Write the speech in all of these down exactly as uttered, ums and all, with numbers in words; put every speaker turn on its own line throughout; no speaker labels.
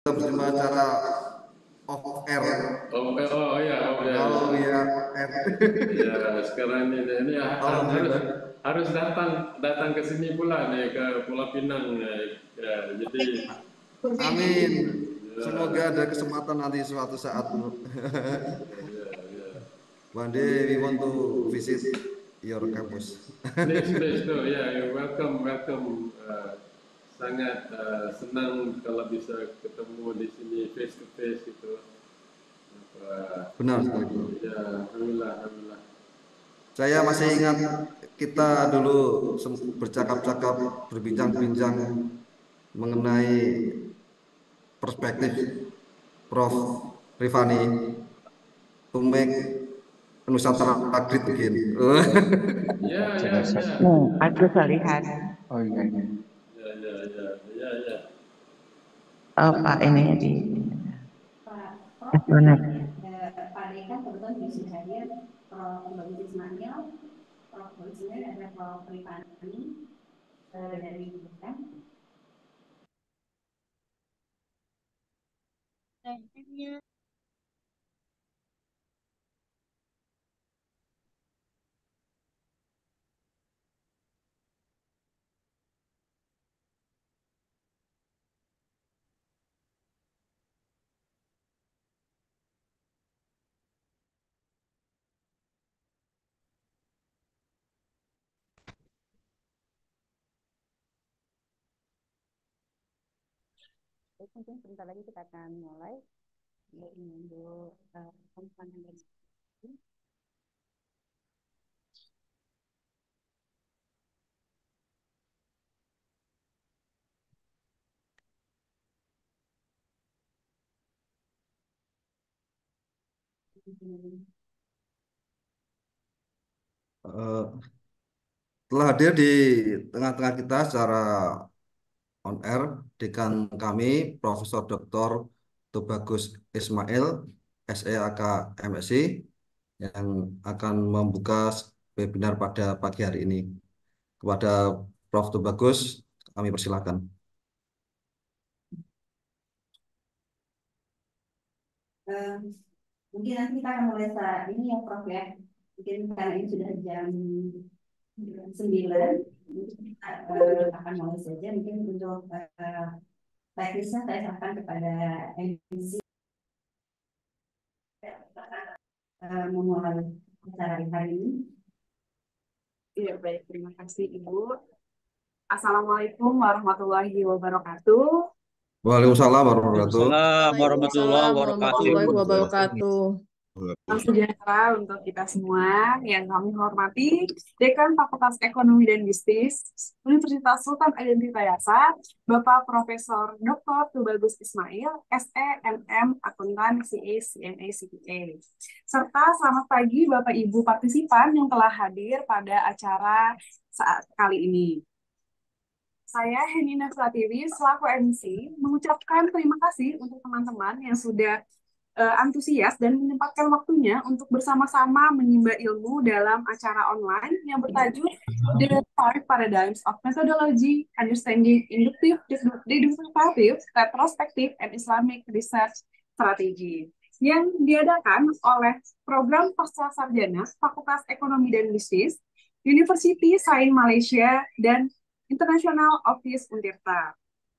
berjumpa secara off air.
Oh, eh, oh, oh ya, oh ya.
Kalau ya air.
Ya, sekarang ini, ini ha- ha- harus
Alhamdulillah.
harus datang datang ke sini pula nih ke Pulau Pinang ya. Ya, jadi
Amin. Semoga
ya,
ada kesempatan nanti suatu saat.
ya, ya.
One day we want to visit your campus.
Please, please, no, ya, you're welcome, welcome. Uh, sangat uh, senang kalau bisa ketemu di sini face to face gitu. Apa,
Benar sekali, bro.
ya, alhamdulillah, alhamdulillah.
Saya masih ingat kita dulu sem- bercakap-cakap, berbincang-bincang mengenai perspektif Prof Rifani to make Nusantara great again.
Ya, ya, ya.
Hmm, aku lihat.
Oh iya, iya.
Ya, ya, ya, ya, ya.
Oh, Pak ini di
Pak Prof,
Estronet.
eh, Pak Dekan kebetulan juga sudah hadir, Prof Bagus Ismail, Prof Bagus Ismail ada Prof Rifani eh, dari Dekan. Baik, mungkin sebentar lagi kita akan mulai menunggu uh, teman-teman yang dari sini.
Eh, telah hadir di tengah-tengah kita secara on air dekan kami Profesor Doktor Tubagus Ismail, SEAK MSc, yang akan membuka webinar pada pagi hari ini. Kepada Prof Tubagus, kami persilakan.
Um, mungkin nanti kita akan mulai saat ini ya Prof ya. Mungkin karena ini sudah jam sembilan, kita uh, akan mulai saja. Mungkin untuk uh, teknisnya saya serahkan kepada M C uh, memulai acara hari ini.
Iya, baik. Terima kasih, Ibu. Assalamualaikum warahmatullahi wabarakatuh.
Waalaikumsalam warahmatullahi wabarakatuh.
Waalaikumsalam warahmatullahi
Waalaikumsalam
wabarakatuh.
warahmatullahi wabarakatuh.
Salam sejahtera untuk kita semua yang kami hormati Dekan Fakultas Ekonomi dan Bisnis Universitas Sultan Aden Tirtayasa, Bapak Profesor Doktor Tubagus Ismail, S E M M Akuntan C A C M A C P A. Serta selamat pagi Bapak Ibu partisipan yang telah hadir pada acara saat kali ini. Saya Henina Pratiwi selaku M C mengucapkan terima kasih untuk teman-teman yang sudah uh, antusias dan menyempatkan waktunya untuk bersama-sama menimba ilmu dalam acara online yang bertajuk The Five Paradigms of Methodology, Understanding Inductive, Deductive, Retrospective, and Islamic Research Strategy yang diadakan oleh Program Pasca Sarjana Fakultas Ekonomi dan Bisnis University Sains Malaysia dan International Office Untirta.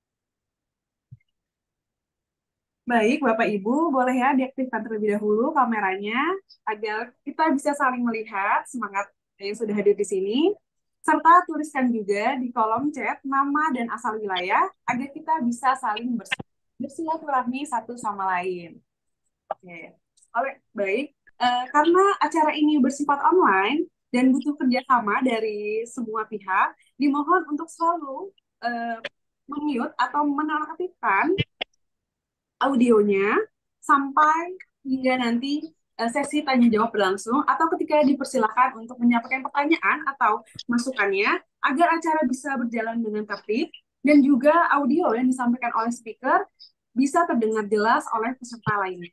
Baik, Bapak Ibu, boleh ya diaktifkan terlebih dahulu kameranya agar kita bisa saling melihat semangat yang sudah hadir di sini. Serta tuliskan juga di kolom chat nama dan asal wilayah agar kita bisa saling bersilaturahmi satu sama lain. Oke, oleh baik, uh, karena acara ini bersifat online dan butuh kerjasama dari semua pihak, dimohon untuk selalu uh, mute atau menonaktifkan audionya sampai hingga nanti uh, sesi tanya jawab berlangsung atau ketika dipersilakan untuk menyampaikan pertanyaan atau masukannya agar acara bisa berjalan dengan tertib dan juga audio yang disampaikan oleh speaker bisa terdengar jelas oleh peserta lainnya.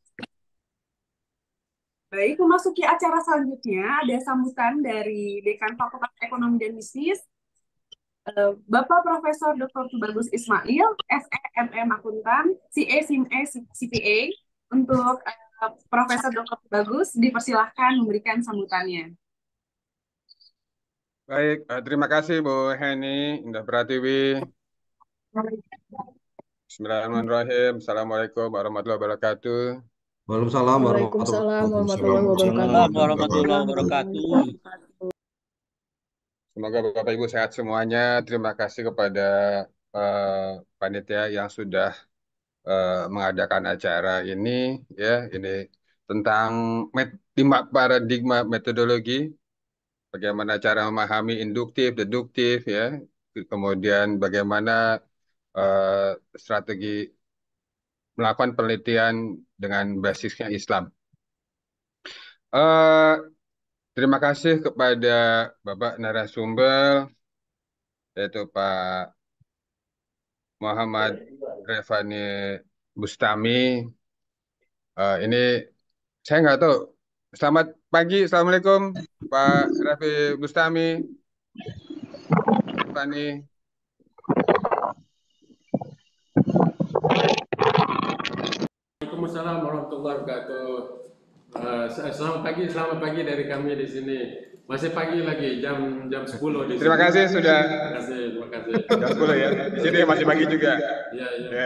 Baik, memasuki acara selanjutnya ada sambutan dari Dekan Fakultas Ekonomi dan Bisnis Eh, Bapak Profesor doktor Tubagus Ismail, S E M E Akuntan, C A S I M E C P A. Untuk eh, Profesor doktor Tubagus dipersilahkan memberikan sambutannya.
Baik, eh, terima kasih Bu Heni Indah Pratiwi. Bismillahirrahmanirrahim. Assalamualaikum warahmatullahi wabarakatuh.
Waalaikumsalam
Waalaikumsalam warahmatullahi
Waalaikumsalam
wabarakatuh.
warahmatullahi wabarakatuh.
Semoga Bapak Ibu sehat semuanya. Terima kasih kepada eh, panitia yang sudah eh, mengadakan acara ini. Ya, ini tentang met lima paradigma metodologi, bagaimana cara memahami induktif, deduktif, ya. Kemudian bagaimana eh, strategi melakukan penelitian dengan basisnya Islam. Eh, terima kasih kepada Bapak narasumber, yaitu Pak Muhammad Revani Bustami. Eh, ini saya nggak tahu. Selamat pagi, Assalamualaikum Pak Revi Bustami. Revani.
Waalaikumsalam warahmatullahi wabarakatuh. Uh, selamat pagi, selamat pagi dari kami di sini. Masih pagi lagi, jam jam sepuluh di sini.
Terima kasih sudah.
Terima kasih, terima kasih.
Jam sepuluh ya. Di sini masih pagi juga.
Iya, iya.
Ya.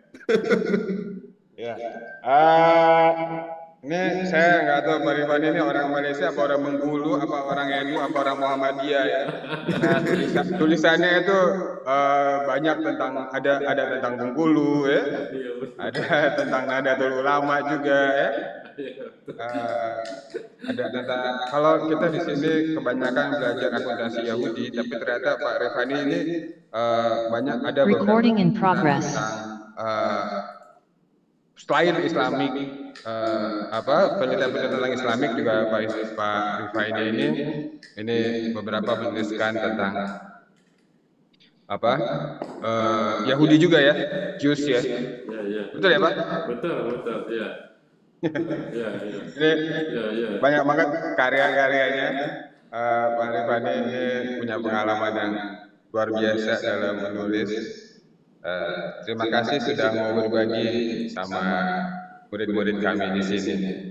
Ya. Ah, ini saya nggak tahu Pak Rifan ini orang Malaysia apa orang Bengkulu, apa orang N U, apa orang Muhammadiyah ya. Nah, tulisan, tulisannya itu eh, banyak tentang ada ada tentang Bengkulu ya. Ada tentang Nahdlatul Ulama juga ya. Uh, ada tentang kalau kita di sini kebanyakan belajar akuntansi Yahudi, tapi ternyata Pak Revani ini uh, banyak ada beberapa tentang uh, selain Islamik uh, apa penelitian-penelitian tentang Islamik juga Pak Pak Revani ini ini beberapa menuliskan tentang apa uh, Yahudi juga ya, Jews ya,
Ya, ya.
betul ya Pak?
Betul, betul, ya. Ya, ya.
Ini
Ya, ya.
banyak banget karya-karyanya. Uh, Pak Rifani ini punya pengalaman yang luar biasa dalam menulis. Uh, terima kasih sudah mau berbagi sama murid-murid kami di sini.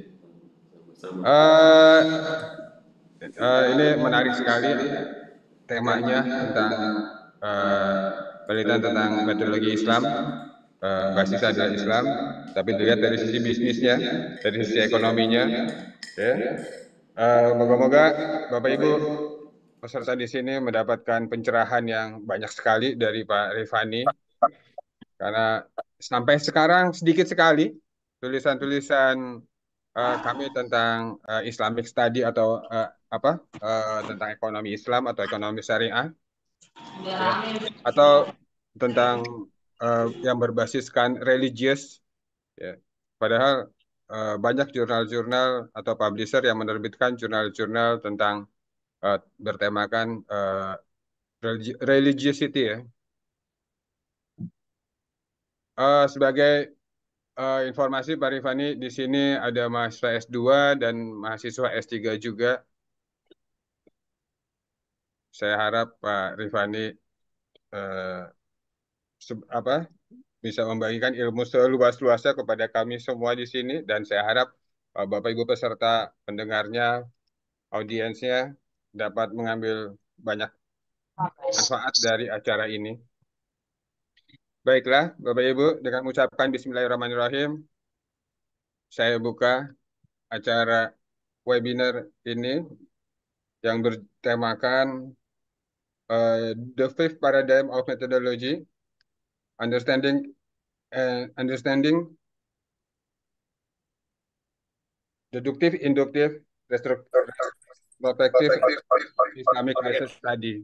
Uh, uh, ini menarik sekali temanya tentang uh, penelitian tentang metodologi Islam. Uh, basis adalah Islam, tapi dilihat dari sisi bisnisnya, dari sisi ekonominya, ya. Uh, moga-moga Bapak Ibu peserta di sini mendapatkan pencerahan yang banyak sekali dari Pak Revani, karena sampai sekarang sedikit sekali tulisan-tulisan uh, kami tentang uh, Islamic Study atau uh, apa uh, tentang ekonomi Islam atau ekonomi syariah, ya. Atau tentang Uh, yang berbasiskan religius, ya. Padahal uh, banyak jurnal-jurnal atau publisher yang menerbitkan jurnal-jurnal tentang uh, bertemakan uh, religi religiosity ya. Uh, sebagai uh, informasi Pak Rifani, di sini ada mahasiswa S dua dan mahasiswa S tiga juga. Saya harap Pak Rifani uh, apa bisa membagikan ilmu seluas-luasnya kepada kami semua di sini, dan saya harap uh, Bapak Ibu peserta pendengarnya, audiensnya dapat mengambil banyak manfaat dari acara ini. Baiklah Bapak Ibu, dengan mengucapkan Bismillahirrahmanirrahim, saya buka acara webinar ini yang bertemakan uh, The Fifth Paradigm of Methodology, Understanding and Understanding Deduktif, Induktif, Retrospektif Islamic Research Study.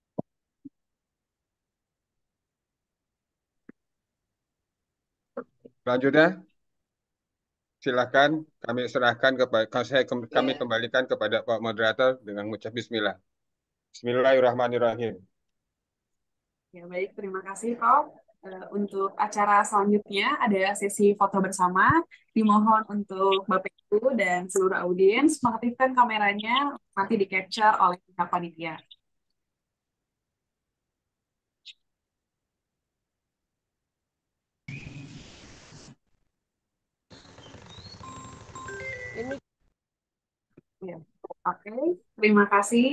Selanjutnya, silakan kami serahkan kepada saya kami kembalikan kepada Pak Moderator dengan mengucap Bismillah. Bismillahirrahmanirrahim.
Ya baik, terima kasih Prof. Untuk acara selanjutnya ada sesi foto bersama. Dimohon untuk Bapak Ibu dan seluruh audiens mengaktifkan kameranya, nanti di capture oleh pihak panitia. Oke, terima kasih.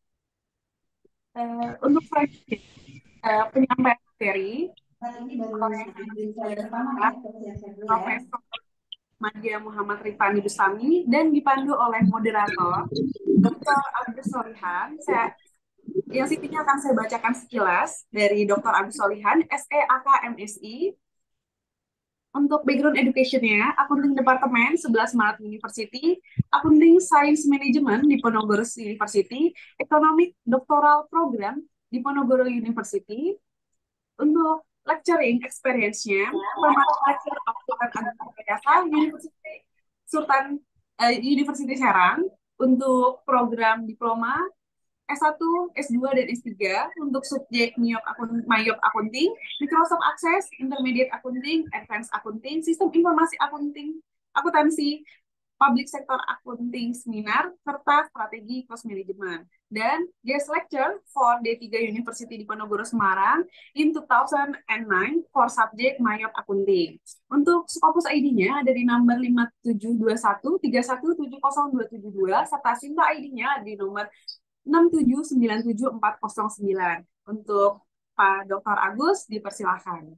Eh, untuk selanjutnya, eh, penyampaian materi
Saat ini baru
oleh
slide pertama ya, siap-siap dulu ya.
Profesor Madya Muhammad Rifani Bustami dan dipandu oleh moderator doktor Agus Solihan. Saya yang sitinya akan saya bacakan sekilas dari doktor Agus Solihan, S E A K M S I. Untuk background education-nya, Accounting Department sebelas Maret University, Accounting Science Management di Ponorogo University, Economic Doctoral Program di Ponorogo University. Untuk lecturing experience-nya, Permata Lecture of Sultan Agung Kayasa, University Sultan eh, University Serang. Untuk program diploma S satu, S dua, dan S tiga untuk subjek MIOP akun, MIOP Accounting, Microsoft Access, Intermediate Accounting, Advanced Accounting, Sistem Informasi Accounting, Akuntansi, Public Sector Accounting Seminar, serta Strategi Cost Management. Dan guest lecture for D tiga University di Ponorogo Semarang in dua ribu nine for subjek MIOP Accounting. Untuk Scopus I D-nya ada di nomor lima tujuh dua satu tiga satu tujuh nol dua tujuh dua, serta Sinta I D-nya ada di nomor enam tujuh sembilan tujuh empat nol sembilan. Untuk Pak Doktor Agus, dipersilakan.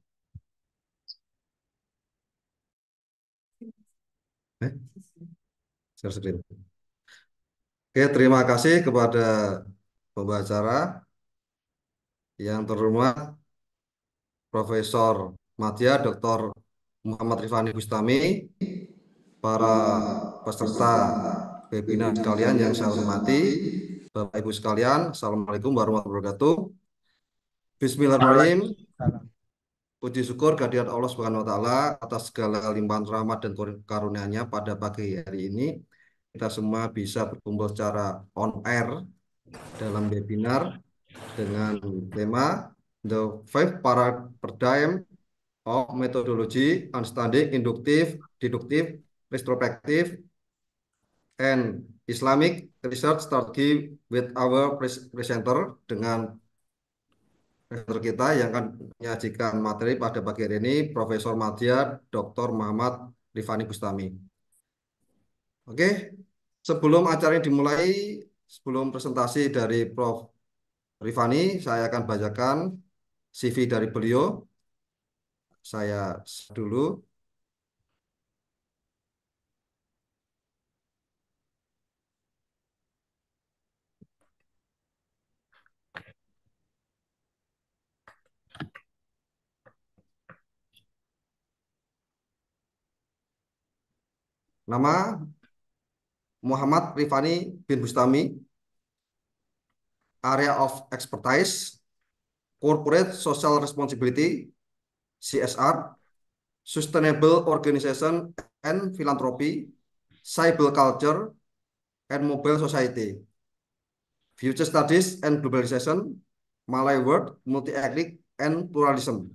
Eh, share screen. Oke, terima kasih kepada pembicara yang terhormat Profesor Madya Doktor Muhammad Rifani Bustami, para peserta webinar sekalian yang saya hormati, Bapak Ibu sekalian, Assalamualaikum warahmatullahi wabarakatuh. Bismillahirrahmanirrahim. Puji syukur kehadirat Allah Subhanahu wa taala atas segala limpahan rahmat dan karunia-Nya pada pagi hari ini. Kita semua bisa berkumpul secara on air dalam webinar dengan tema The Five Paradigm of Methodology, Understanding Inductive, Deductive, Retrospective, and Islamic Research Strategy with our presenter, dengan presenter kita yang akan menyajikan materi pada pagi hari ini, Profesor Madya Doktor Muhammad Rifani Bustami. Oke, sebelum acara ini dimulai, sebelum presentasi dari Prof Rifani, saya akan bacakan C V dari beliau. Saya dulu. Nama Muhammad Rifani bin Bustami. Area of expertise, corporate social responsibility, C S R, sustainable organization and philanthropy, cyber culture, and mobile society, future studies and globalization, Malay world, multi-ethnic, and pluralism.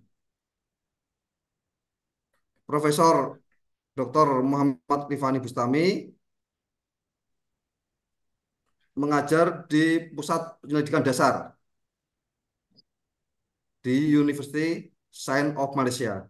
Profesor Doktor Muhammad Rifani Bustami mengajar di Pusat Penyelidikan Dasar di University Science of Malaysia.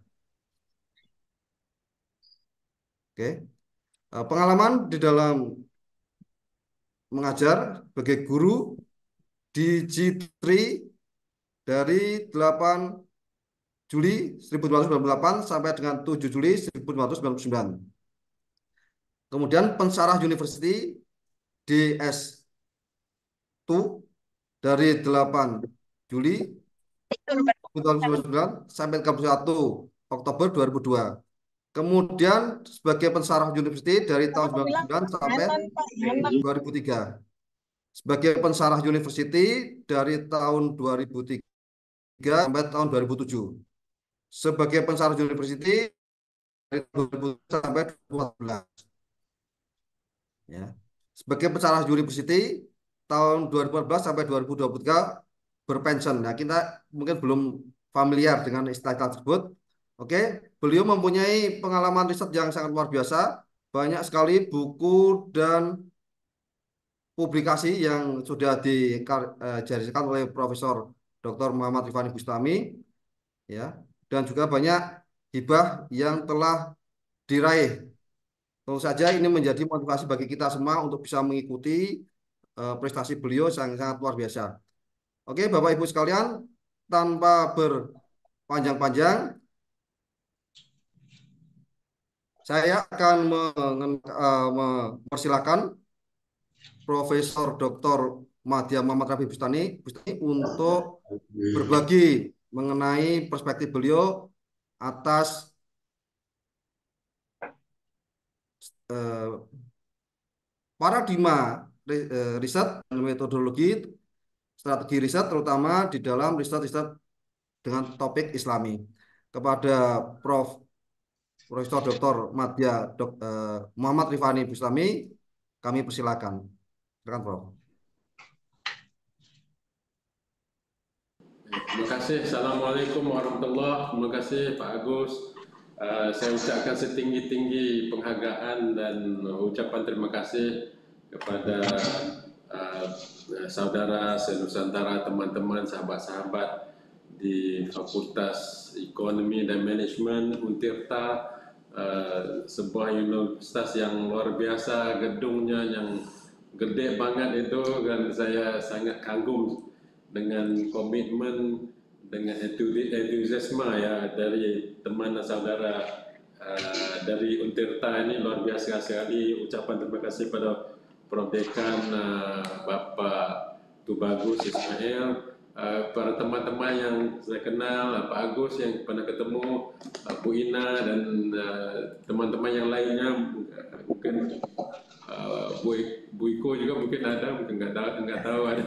Oke, pengalaman di dalam mengajar sebagai guru di G tiga dari delapan Juli seribu sembilan ratus sembilan puluh delapan sampai dengan tujuh Juli seribu sembilan ratus sembilan puluh sembilan. Kemudian pensarah University D S dua dari delapan Juli seribu sembilan ratus sembilan puluh sembilan sampai tiga puluh satu Oktober dua ribu dua. Kemudian sebagai pensarah University dari tahun sembilan puluh sembilan sampai dua ribu tiga. Sebagai pensarah University dari tahun dua ribu tiga sampai tahun dua ribu tujuh. Sebagai pensarah University dari dua ribu sampai dua ribu empat belas. Ya. Sebagai pensarah University tahun dua ribu empat belas sampai dua ribu dua puluh tiga berpensiun. Nah, kita mungkin belum familiar dengan istilah tersebut. Oke, beliau mempunyai pengalaman riset yang sangat luar biasa, banyak sekali buku dan publikasi yang sudah dijariskan oleh Profesor Doktor Muhammad Rifani Bustami, ya, dan juga banyak hibah yang telah diraih. Tentu saja ini menjadi motivasi bagi kita semua untuk bisa mengikuti uh, prestasi beliau sangat, sangat luar biasa. Oke, Bapak Ibu sekalian, tanpa berpanjang-panjang, saya akan uh, mempersilahkan Profesor Doktor Madya Muhammad Rafi Bustami, Bustami untuk berbagi mengenai perspektif beliau atas uh, paradigma riset dan metodologi strategi riset terutama di dalam riset-riset dengan topik Islami. Kepada Prof Profesor Doktor Madya Dok, eh, Muhammad Rifani Bustami, kami persilakan. Silakan, Prof.
Terima kasih. Assalamualaikum warahmatullahi wabarakatuh. Terima kasih Pak Agus. Uh, saya ucapkan setinggi-tinggi penghargaan dan ucapan terima kasih kepada uh, saudara se-Nusantara, teman-teman, sahabat-sahabat di Fakultas Ekonomi dan Manajemen Untirta, uh, sebuah universitas yang luar biasa, gedungnya yang gede banget itu, dan saya sangat kagum dengan komitmen, dengan entusiasme ya dari teman dan saudara uh, dari Untirta ini. Luar biasa sekali. Ucapan terima kasih pada Prof Dekan uh, Bapak Tubagus Ismail, uh, para teman-teman yang saya kenal, uh, Pak Agus yang pernah ketemu, uh, Bu Ina, dan teman-teman uh, yang lainnya, mungkin uh, Bu, Bu Iko juga mungkin ada, mungkin nggak tahu, nggak tahu ada.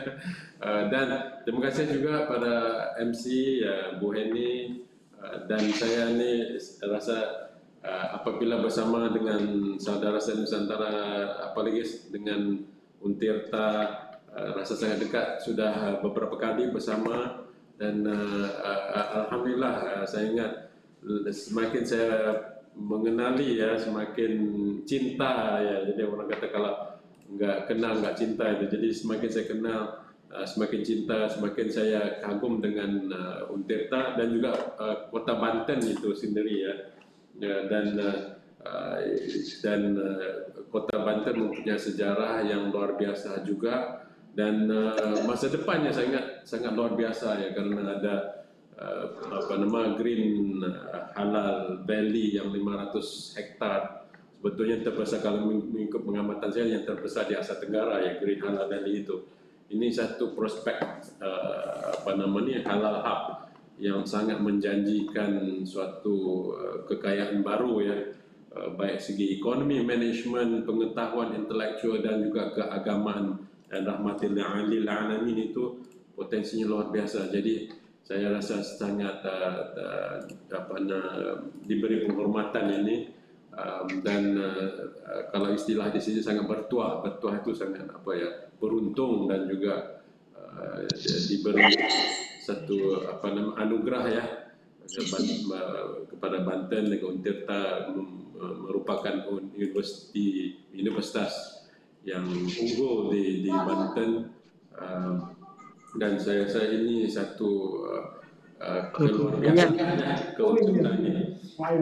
uh, dan terima kasih juga pada M C uh, Bu Heni, uh, dan saya ini rasa Uh, apabila bersama dengan saudara se-Nusantara, apalagi dengan Untirta, uh, rasa sangat dekat, sudah beberapa kali bersama, dan uh, uh, Alhamdulillah uh, saya ingat semakin saya mengenali ya, semakin cinta ya. Jadi orang kata kalau nggak kenal nggak cinta itu. Jadi semakin saya kenal, uh, semakin cinta, semakin saya kagum dengan uh, Untirta dan juga uh, Kota Banten itu sendiri ya. Ya, dan uh, dan uh, Kota Banten mempunyai sejarah yang luar biasa juga, dan uh, masa depannya sangat sangat luar biasa ya, karena ada uh, apa nama Green Halal Valley yang lima ratus hektar, sebetulnya terbesar kalau mengikut pengamatan saya yang terbesar di Asia Tenggara ya, Green Halal Valley itu. Ini satu prospek uh, apa namanya halal hub yang sangat menjanjikan suatu uh, kekayaan baru ya, uh, baik segi ekonomi, manajemen, pengetahuan intelektual dan juga keagamaan, dan rahmatil lil alamin itu potensinya luar biasa. Jadi saya rasa sangat uh, uh, apa uh, diberi penghormatan ini, um, dan uh, kalau istilah di sini sangat bertuah, bertuah itu sangat apa ya, beruntung, dan juga uh, diberi satu apa nama anugerah ya kepada Banten dan Untirta, merupakan universiti universitas yang unggul di di Banten, dan saya saya ini satu uh, keluargaan keuntungan ini.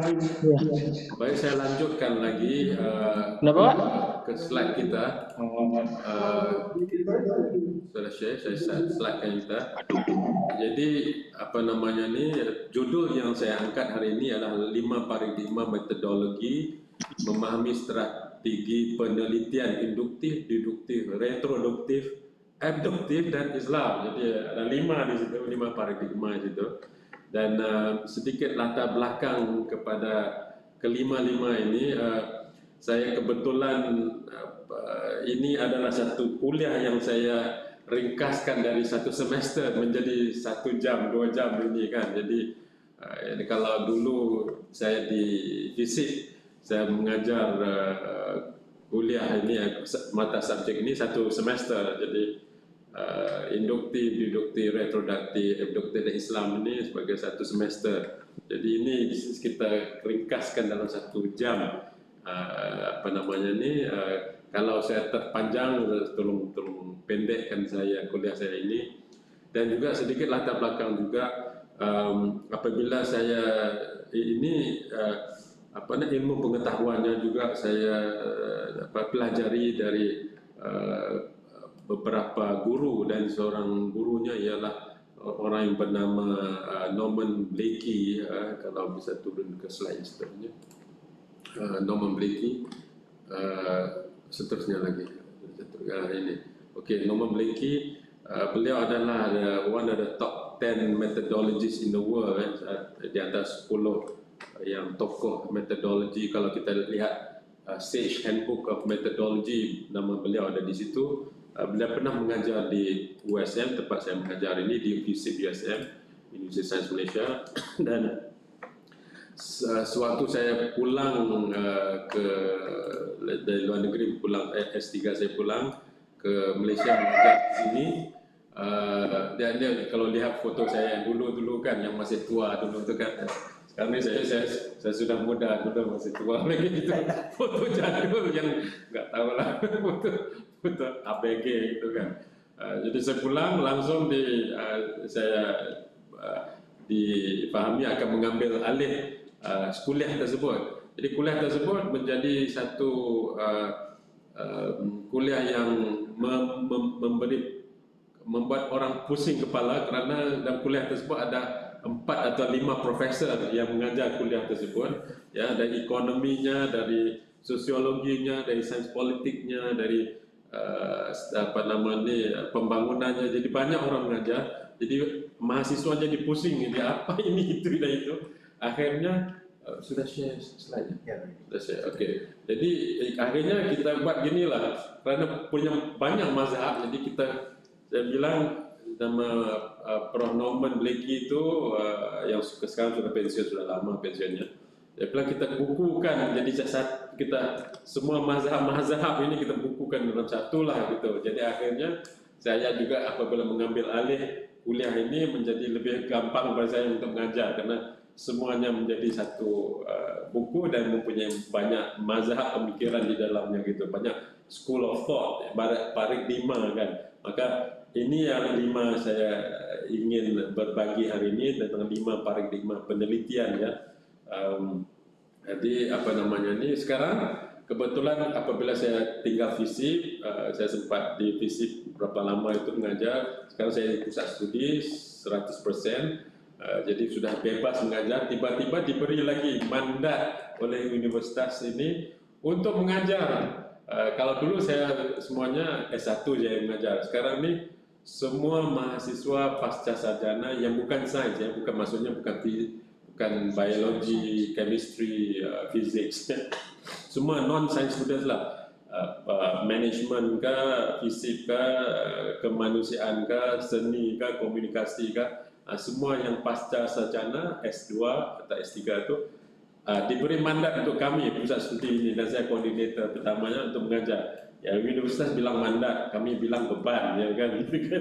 Baik, saya lanjutkan lagi uh, ke slide kita. Uh, Sudah share, saya slide kita. Jadi apa namanya ni, judul yang saya angkat hari ini adalah lima paradigma metodologi memahami strategi penelitian induktif, deduktif, retroduktif, abduktif dan Islam. Jadi ada lima di situ, lima paradigma di situ. Dan uh, sedikit latar belakang kepada kelima-lima ini, uh, saya kebetulan uh, ini adalah satu kuliah yang saya ringkaskan dari satu semester menjadi satu jam, dua jam ini kan. Jadi uh, kalau dulu saya di fisik, saya mengajar uh, kuliah ini, mata subjek ini satu semester. Jadi uh, induktif, deduktif, retroduktif, abduktif dan Islam ini sebagai satu semester. Jadi ini kita ringkaskan dalam satu jam. Uh, apa namanya ni? Uh, kalau saya terpanjang, tolong tolong pendekkan saya kuliah saya ini. Dan juga sedikit latar belakang juga, um, apabila saya ini uh, apa namanya ilmu pengetahuannya juga saya uh, pelajari dari uh, beberapa guru dan seorang gurunya ialah orang yang bernama uh, Norman Blakey. Uh, kalau bisa turun ke slide seterusnya. Uh, Norman Blakey. Uh, seterusnya lagi. Uh, ini. Okey, Norman Blakey. Uh, beliau adalah uh, one of the top ten methodologists in the world. Eh, di antara sepuluh yang tokoh metodologi. Kalau kita lihat Uh, Sage Handbook of Methodology, nama beliau ada di situ. Uh, beliau pernah mengajar di U S M, tempat saya mengajar ini, di U S M, Universiti Sains Malaysia. Dan uh, sewaktu saya pulang uh, ke dari luar negeri, pulang S tiga saya pulang ke Malaysia mengajar di sini. Uh, dan dia, kalau lihat foto saya yang dulu-dulu kan, yang masih tua dulu tu kan, sekarang ni saya, saya, saya sudah muda, dulu masih tua lagi itu foto jadul yang nggak tahu lah, foto, foto A B G gitu kan. Uh, jadi saya pulang langsung di uh, saya uh, dipahami akan mengambil alih uh, kuliah tersebut. Jadi kuliah tersebut menjadi satu uh, uh, kuliah yang mem mem memberi membuat orang pusing kepala kerana dalam kuliah tersebut ada empat atau lima profesor yang mengajar kuliah tersebut, ya, dari ekonominya, dari sosiologinya, dari sains politiknya, dari uh, apa nama ni pembangunannya. Jadi banyak orang mengajar. Jadi mahasiswa jadi pusing, ini apa ini itu dan itu. Akhirnya uh, sudah share slide ya. Sudah share. Okey. Jadi akhirnya kita buat ginilah kerana punya banyak mazhab. Jadi kita saya bilang nama uh, Prof Norman Blakey itu uh, yang sekarang sudah pensiun, sudah lama pensiunnya. Dia bilang kita bukukan, jadi kita semua mazhab-mazhab ini kita bukukan dalam satu lah gitu. Jadi akhirnya saya juga apabila mengambil alih kuliah ini menjadi lebih gampang bagi saya untuk mengajar karena semuanya menjadi satu uh, buku dan mempunyai banyak mazhab pemikiran di dalamnya gitu, banyak school of thought, paradigma kan. Maka ini yang lima saya ingin berbagi hari ini tentang lima paradigma penelitian ya. Um, jadi apa namanya ni sekarang kebetulan apabila saya tinggal FISIP, uh, saya sempat di FISIP berapa lama itu mengajar. Sekarang saya di pusat studi seratus persen, uh, jadi sudah bebas mengajar. Tiba-tiba diberi lagi mandat oleh universitas ini untuk mengajar. Uh, kalau dulu saya semuanya S satu saya mengajar. Sekarang ni semua mahasiswa pasca sarjana yang bukan sains, ya, bukan maksudnya bukan bukan biologi, chemistry, uh, physics, semua non-science students lah, uh, uh, management ke, fisik ke, uh, kemanusiaan ke, seni ke, komunikasi ke, uh, semua yang pasca sarjana S dua atau S tiga itu uh, diberi mandat untuk kami pusat studi ini dan saya koordinator pertamanya untuk mengajar. Ya, universitas bilang mandat, kami bilang beban, ya kan, gitu kan.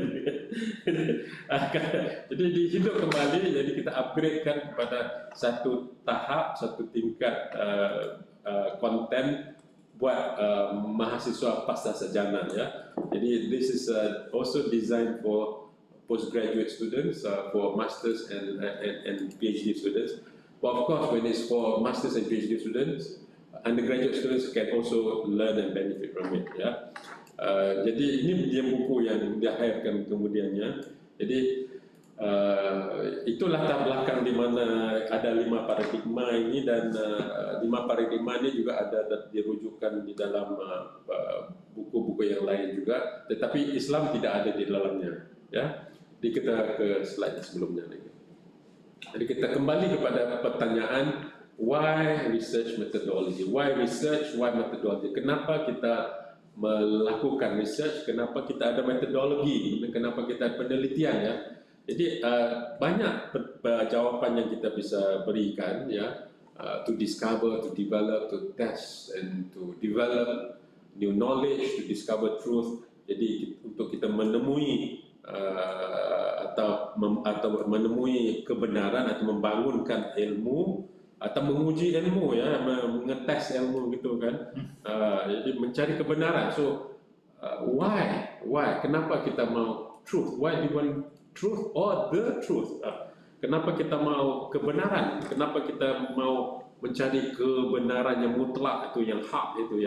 Jadi dihidup kembali, jadi kita upgradekan kepada satu tahap, satu tingkat uh, uh, konten buat uh, mahasiswa pasca sarjana, ya. Jadi this is uh, also designed for postgraduate students, uh, for masters and, and and PhD students. But of course, when it's for masters and PhD students, undergraduate students can also learn and benefit from it. Ya, uh, jadi ini dia buku yang diakhirkan kemudiannya. Jadi uh, itulah latar belakang di mana ada lima paradigma ini dan uh, lima paradigma ini juga ada dirujukan di dalam buku-buku uh, yang lain juga. Tetapi Islam tidak ada di dalamnya. Ya, jadi kita ke slide sebelumnya lagi. Jadi kita kembali kepada pertanyaan. Why research methodology? Why research? Why methodology? Kenapa kita melakukan research? Kenapa kita ada metodologi? Kenapa kita ada penelitian? Ya, jadi uh, banyak jawapan yang kita bisa berikan, ya, uh, to discover, to develop, to test, and to develop new knowledge, to discover truth. Jadi untuk kita menemui uh, atau mem, atau menemui kebenaran atau membangunkan ilmu atau menguji ilmu, ya, mengetes ilmu gitu kan, uh, jadi mencari kebenaran. So uh, why why kenapa kita mau truth? Why do you want truth or the truth? Uh, kenapa kita mau kebenaran? Kenapa kita mau mencari kebenaran yang mutlak itu, yang hak itu, ya?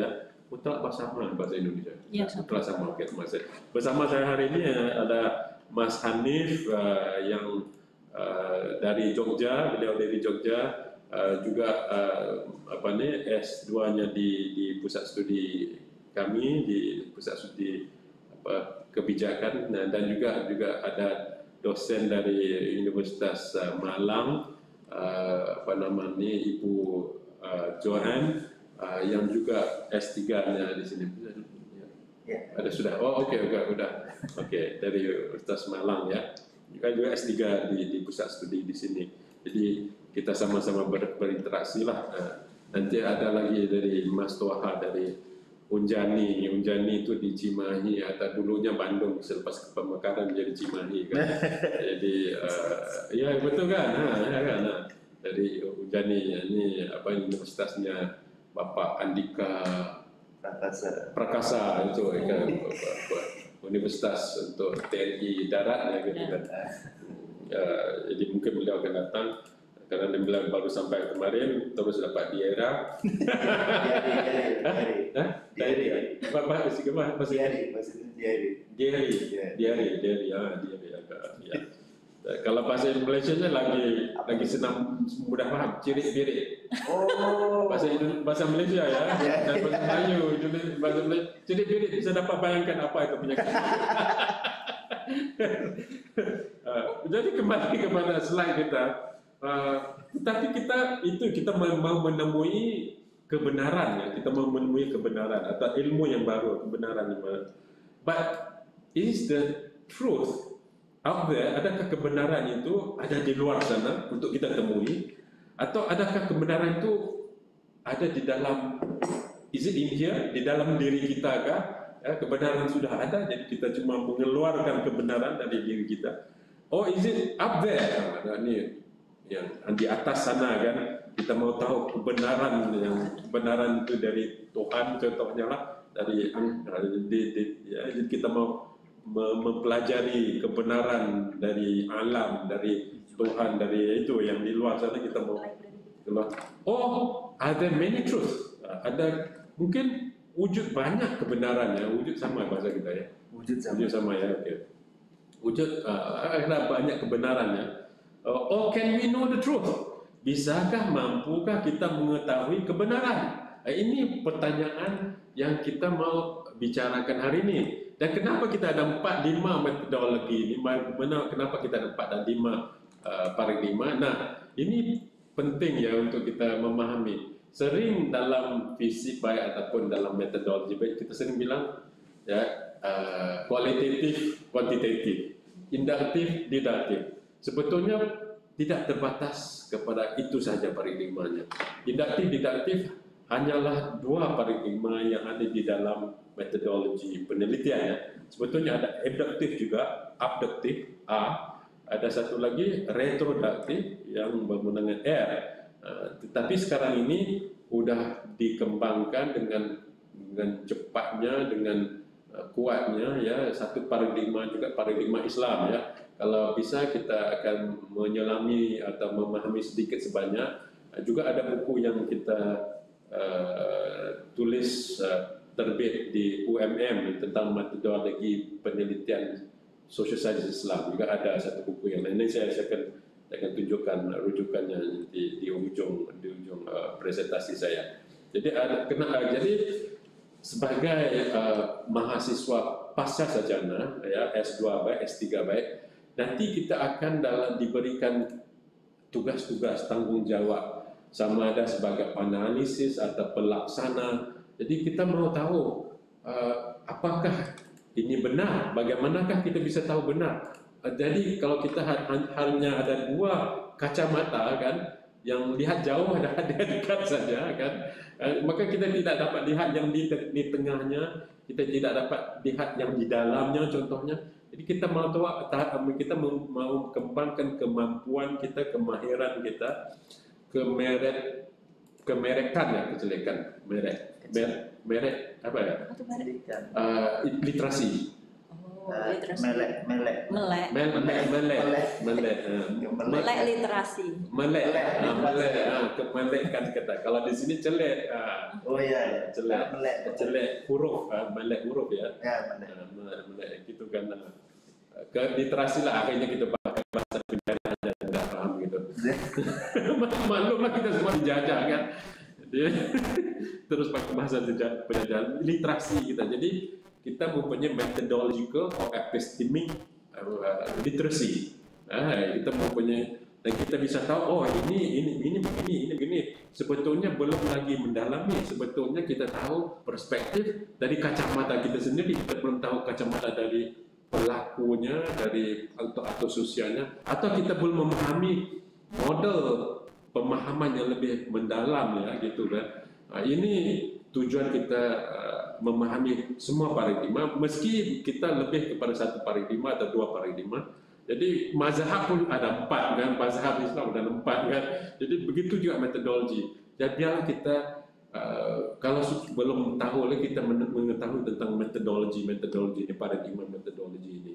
mutlak sama bahasa Indonesia.
Ya, sama.
Mutlak sama. Oke, Mas. Bersama saya hari ini ada Mas Hanif uh, yang uh, dari Jogja, beliau dari Jogja, uh, juga uh, apa nih S dua-nya di di pusat studi kami di pusat studi apa kebijakan, nah, dan juga juga ada dosen dari Universitas uh, Malang, uh, apa namanya Ibu uh, Johan. Uh, yang juga S tiga-nya di sini. Ya. Ada sudah. Oh, oke, okay, oke, okay, udah. Oke, okay, dari Universitas Malang ya. Juga juga S tiga di, di pusat studi di sini. Jadi kita sama-sama ber, berinteraksi lah. Nah, nanti ada lagi dari Mas Toha dari Unjani. Unjani itu di Cimahi atau dulunya Bandung, selepas pemekaran jadi Cimahi kan. Jadi uh, ya betul kan? Nah, ya kan. Nah, dari Unjani ini apa universitasnya Bapak Andika Prakasa, Prakasa itu kan Universitas untuk T N I Darat ya gitu kan. Ya, jadi mungkin beliau akan datang karena dia bilang baru sampai kemarin terus dapat di era. Diary, Bapak masih kemana? Masih diary, masih diary, diary, diary, diary, ah diary agak ya. Kalau bahasa Malaysia lagi lagi senang mudah paham, cirit-birit. Oh. Bahasa bahasa Malaysia ya, dan bahasa Melayu, bahasa Malaysia cirit-birit bisa dapat bayangkan apa itu penyakit. uh, jadi kembali kepada slide kita, uh, tetapi kita itu kita mau menemui kebenaran ya, kita mau menemui kebenaran atau ilmu yang baru, kebenaran yang baru. But is the truth out there? Adakah kebenaran itu ada di luar sana untuk kita temui, atau adakah kebenaran itu ada di dalam, is it in here, di dalam diri kita kah? Ya, kebenaran sudah ada, jadi kita cuma mengeluarkan kebenaran dari diri kita. Oh, is it up there? Nah, ini yang di atas sana kan, kita mau tahu kebenaran yang kebenaran itu dari Tuhan contohnya lah, dari di, di, ya, jadi kita mau mempelajari kebenaran dari alam, dari Tuhan, dari itu yang di luar sana kita mau keluar. Oh, ada many truth. Ada mungkin wujud banyak kebenaran ya, wujud sama bahasa kita ya. Wujud sama. Wujud sama ya, oke. Okay. Wujud uh, ada banyak kebenaran ya. Uh, oh, can we know the truth? Bisakah, mampukah kita mengetahui kebenaran? Uh, ini pertanyaan yang kita mau bicarakan hari ini. Dan kenapa kita ada empat lima metodologi, lima, kenapa kita ada empat dan lima uh, paradigma? Nah, ini penting ya untuk kita memahami. Sering dalam fisik baik ataupun dalam metodologi baik kita sering bilang ya uh, kualitatif, kuantitatif, induktif, diduktif. Sebetulnya tidak terbatas kepada itu saja paradigmanya. Induktif, diduktif hanyalah dua paradigma yang ada di dalam metodologi penelitian ya. Sebetulnya ada abduktif juga, abduktif A, ada satu lagi retroduktif yang berguna R. Uh, tetapi sekarang ini sudah dikembangkan dengan dengan cepatnya, dengan uh, kuatnya ya satu paradigma juga paradigma Islam ya. Kalau bisa kita akan menyelami atau memahami sedikit sebanyak. Uh, juga ada buku yang kita uh, tulis uh, terbit di U M M tentang metodologi penelitian social studies Islam. Juga ada satu buku yang lain. Ini saya, saya akan saya akan tunjukkan rujukannya di, di ujung di ujung uh, presentasi saya. Jadi ada kena uh, jadi sebagai uh, mahasiswa pasca sarjana ya S dua baik S tiga baik, nanti kita akan dalam diberikan tugas-tugas tanggung jawab sama ada sebagai penalisis atau pelaksana. Jadi kita mau tahu uh, apakah ini benar, bagaimanakah kita bisa tahu benar. Jadi kalau kita hanya ada dua kacamata kan, yang lihat jauh ada ada dekat saja kan, maka kita tidak dapat lihat yang di, di tengahnya, kita tidak dapat lihat yang di dalamnya contohnya. Jadi kita mau tahu, kita mau, mau kembangkan kemampuan kita, kemahiran kita, kemeret, kemerekan ya, kecelikan, merek, merek, merek apa ya? Uh, literasi.
uh, melek melek
melek
melek melek melek melek
melek literasi
melek melek melekkan kata. Kalau di sini celek.
Oh iya,
celek
melek
celek huruf, melek huruf ya.
Ya melek
melek gitu kan. Ke literasi lah akhirnya kita pakai bahasa penjara aja tidak paham gitu. Maklumlah kita semua dijajah kan. Terus pakai bahasa penjajahan literasi kita. Jadi kita mempunyai methodological or epistemic uh, literacy. Ah, kita mempunyai dan kita bisa tahu oh ini ini ini begini ini begini. Sebetulnya belum lagi mendalami. Sebetulnya kita tahu perspektif dari kacamata kita sendiri. Kita belum tahu kacamata dari pelakunya, dari atau, atau sosialnya, atau kita belum memahami model pemahaman yang lebih mendalam ya gitu kan. Nah, ini tujuan kita uh, memahami semua paradigma, meski kita lebih kepada satu paradigma atau dua paradigma. Jadi mazhab pun ada empat kan, mazhab Islam ada empat kan. Jadi begitu juga metodologi. Jadi biarlah kita Uh, kalau belum tahu lagi kita mengetahui tentang metodologi metodologi ini, paradigma metodologi ini.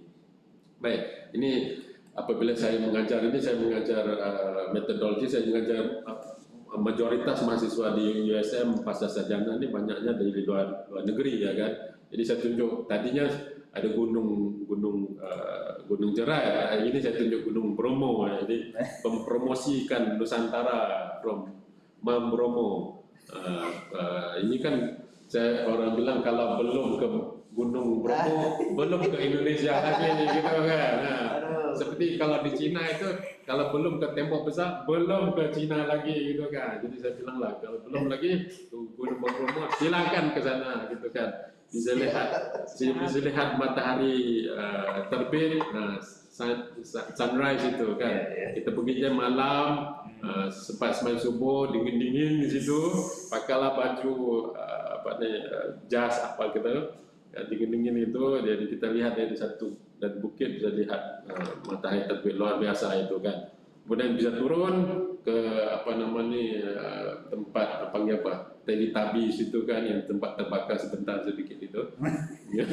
Baik, ini apabila saya mengajar ini saya mengajar uh, metodologi, saya mengajar uh, mayoritas mahasiswa di U S M pasca sarjana ini banyaknya dari luar luar negeri ya kan. Jadi saya tunjuk tadinya ada gunung gunung uh, gunung Jerai, ini saya tunjuk gunung Bromo. Jadi mempromosikan Nusantara from Mount Bromo. Uh, uh, ini kan saya orang bilang kalau belum ke Gunung Bromo belum ke Indonesia lagi gitu kan. Nah, seperti kalau di Cina itu kalau belum ke tembok besar belum ke Cina lagi gitu kan. Jadi saya bilang lah kalau belum lagi ke Gunung Bromo silakan ke sana gitu kan. Bisa lihat bisa lihat matahari uh, terbit, nah, sun, sunrise itu kan. Kita pergi jam malam. Uh, sempat semain subuh dingin-dingin di situ, pakailah baju uh, apa nih uh, jas apa gitu, ya, dingin-dingin itu, jadi kita lihat dari satu dan bukit bisa lihat uh, matahari terbit luar biasa itu kan. Kemudian bisa turun ke apa namanya uh, tempat apa apa Teletubbies itu kan yang tempat terbakar sebentar sedikit itu. ya,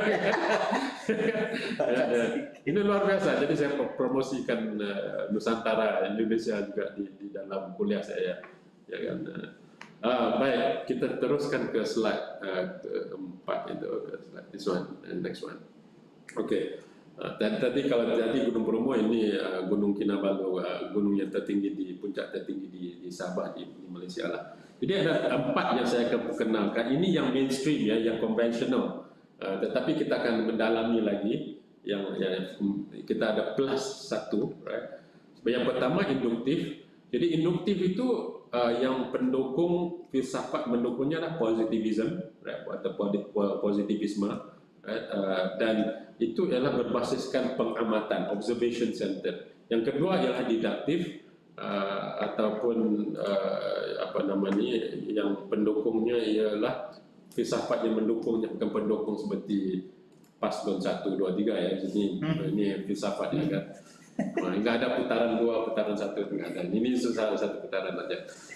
ya. Ini luar biasa. Jadi saya promosikan uh, Nusantara Indonesia juga di, di dalam kuliah saya. Ya kan. Uh, baik, kita teruskan ke slide uh, keempat itu, ke slide this one and next one. Oke. Okay. Uh, tadi, tadi kalau tadi Gunung Bromo ini uh, Gunung Kinabalu, uh, gunung yang tertinggi di puncak tertinggi di, di Sabah di, di Malaysia lah. Jadi ada empat yang saya akan kenalkan. Ini yang mainstream ya, yang konvensional. Uh, tetapi kita akan mendalami lagi. Yang, yang kita ada plus satu. Right? Yang pertama induktif. Jadi induktif itu uh, yang pendukung filsafat mendukungnya adalah positivism, right? Atau positivisme. Right? Uh, dan itu ialah berbasiskan pengamatan, observation center. Yang kedua ialah didaktif. Uh, ataupun uh, apa namanya yang pendukungnya ialah filsafat yang mendukungnya, bukan pendukung seperti paslon satu, dua, tiga ya. Jadi hmm. ini filsafatnya kan. Nah, enggak ada putaran dua, putaran satu enggak ada. Ini susah satu putaran aja.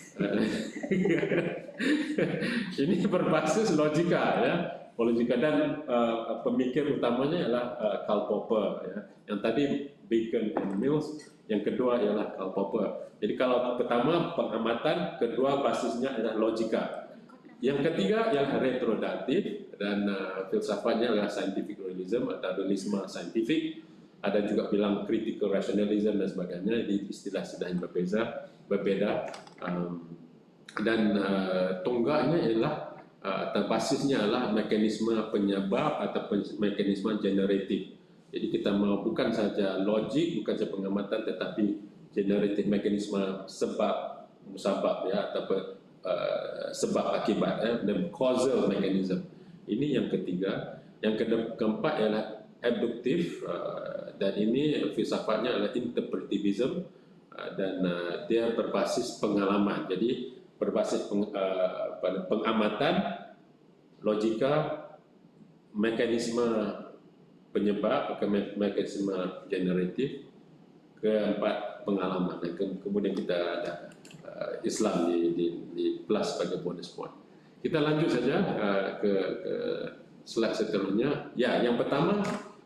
Ini berbasis logika ya. Logika dan uh, pemikir utamanya adalah uh, Karl Popper ya. Yang tadi Bacon and Mills. Yang kedua ialah Karl Popper. Jadi kalau pertama pengamatan, kedua basisnya adalah logika. Yang ketiga ialah retroduktif dan uh, filsafatnya adalah scientific realism atau realisme saintifik. Ada juga bilang critical rationalism dan sebagainya. Jadi istilah-istilah yang berbeda. berbeda. Um, dan uh, tonggaknya ialah uh, atau basisnya adalah mekanisme penyebab atau mekanisme generatif. Jadi kita mau bukan saja logik, bukan saja pengamatan, tetapi generatif mekanisme sebab musabab ya atau uh, sebab akibat ya, dan causal mechanism. Ini yang ketiga. Yang ke- keempat ialah abduktif uh, dan ini filsafatnya adalah interpretivism uh, dan uh, dia berbasis pengalaman. Jadi berbasis peng, uh, pengamatan, logika, mekanisme penyebab, ke mekanisme generatif, keempat pengalaman, dan ke, kemudian kita ada uh, Islam di, di, di plus sebagai bonus point. Kita lanjut saja uh, ke, ke slide seterusnya. Ya, yang pertama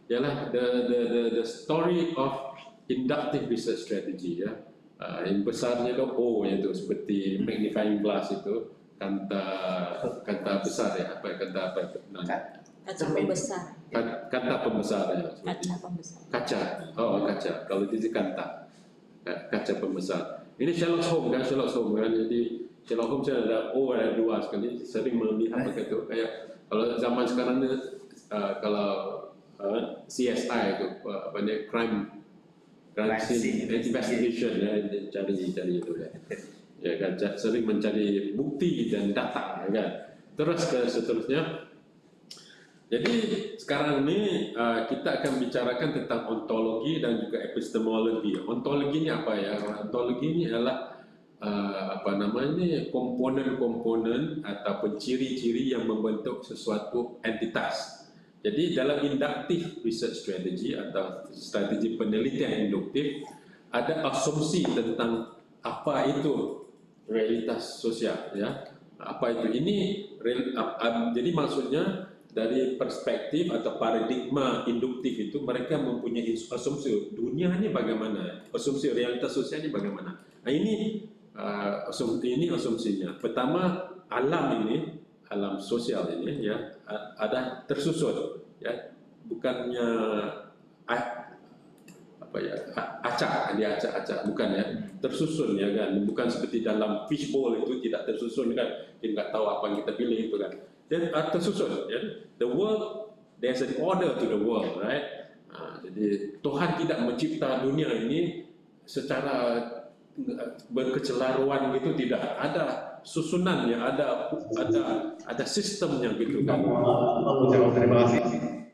ialah the the the, the story of inductive research strategy ya. Uh, yang besarnya itu O itu seperti magnifying glass itu kanta kanta besar ya apa kanta apa nah,
Kaca pembesar.
kanta pembesar ya
Kaca pembesar.
kaca oh kaca kalau itu kanta kaca pembesar ini Sherlock Holmes kan Sherlock Holmes kan jadi Sherlock Holmes ada O ada dua sekali sering melihat begitu kayak kalau zaman sekarang ini uh, kalau uh, C S I itu uh, apa namanya crime crime scene investigation ya cari cari itu ya ya kan sering mencari bukti dan data ya kan terus ke seterusnya. Jadi sekarang ini uh, kita akan bicarakan tentang ontologi dan juga epistemologi. Ontologi ini apa ya? Ontologi ini adalah uh, apa namanya komponen-komponen atau ciri-ciri yang membentuk sesuatu entitas. Jadi dalam inductive research strategy atau strategi penelitian induktif ada asumsi tentang apa itu realitas sosial ya. Apa itu? Ini real, uh, uh, jadi maksudnya dari perspektif atau paradigma induktif itu mereka mempunyai asumsi dunia ini bagaimana, asumsi realitas sosial ini bagaimana. Nah ini uh, asumsi ini asumsinya. Pertama alam ini, alam sosial ini ya ada tersusun ya, bukannya ah, apa ya acak dia acak-acak bukan ya, tersusun ya kan, bukan seperti dalam fishbowl itu tidak tersusun kan, kita nggak tahu apa yang kita pilih itu kan. Dan tersusun, ya. The world, there's an order to the world, right? Nah, jadi Tuhan tidak mencipta dunia ini secara berkecelaruan gitu, tidak ada susunannya, ada ada ada sistemnya gitu kan.
Terima kasih.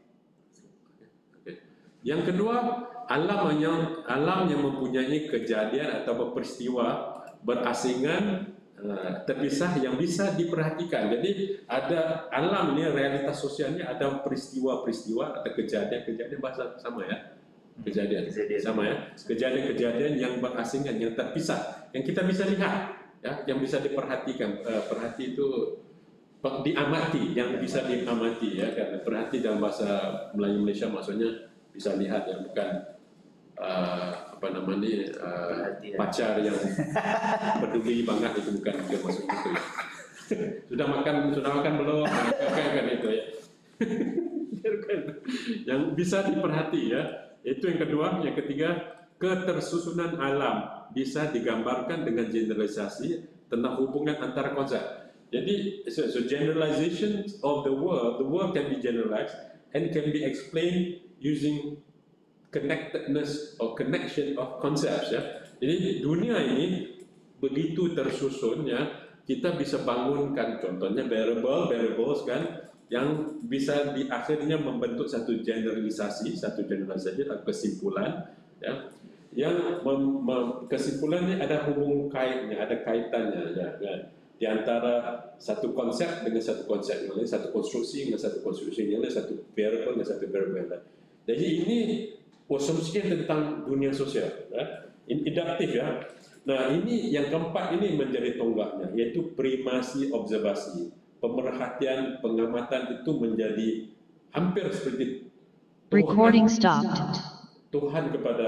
Yang kedua, alam yang alam yang mempunyai kejadian atau peristiwa berasingan terpisah yang bisa diperhatikan. Jadi ada alam ini realitas sosialnya ada peristiwa-peristiwa atau kejadian-kejadian bahasa sama ya kejadian sama ya kejadian-kejadian yang berasingan yang terpisah yang kita bisa lihat ya yang bisa diperhatikan. Uh, perhati itu diamati yang bisa diamati ya karena perhati dalam bahasa Melayu Malaysia maksudnya bisa lihat ya bukan Uh, apa namanya uh, pacar yang peduli banget itu bukan bukan maksud itu ya. Sudah makan sudah makan belum kan kan itu ya. Yang bisa diperhati ya itu yang kedua. Yang ketiga ketersusunan alam bisa digambarkan dengan generalisasi tentang hubungan antara konsep. Jadi so, so generalization of the world the world can be generalized and can be explained using connectedness or connection of concepts ya. Jadi dunia ini begitu tersusun ya, kita bisa bangunkan contohnya variable variables kan yang bisa di akhirnya membentuk satu generalisasi, satu generalisasi atau kesimpulan ya. Yang mem, mem, kesimpulannya ada hubung kaitnya, ada kaitannya ya kan. Di antara satu konsep dengan satu konsep yang lain, satu konstruksi dengan satu konstruksi yang lain, satu variable dengan satu variable yang lain. Jadi ini asumsinya tentang dunia sosial, ya. Induktif ya. Nah ini yang keempat ini menjadi tonggaknya, yaitu primasi observasi. Pemerhatian, pengamatan itu menjadi hampir seperti
Recording
Tuhan,
stopped.
Tuhan kepada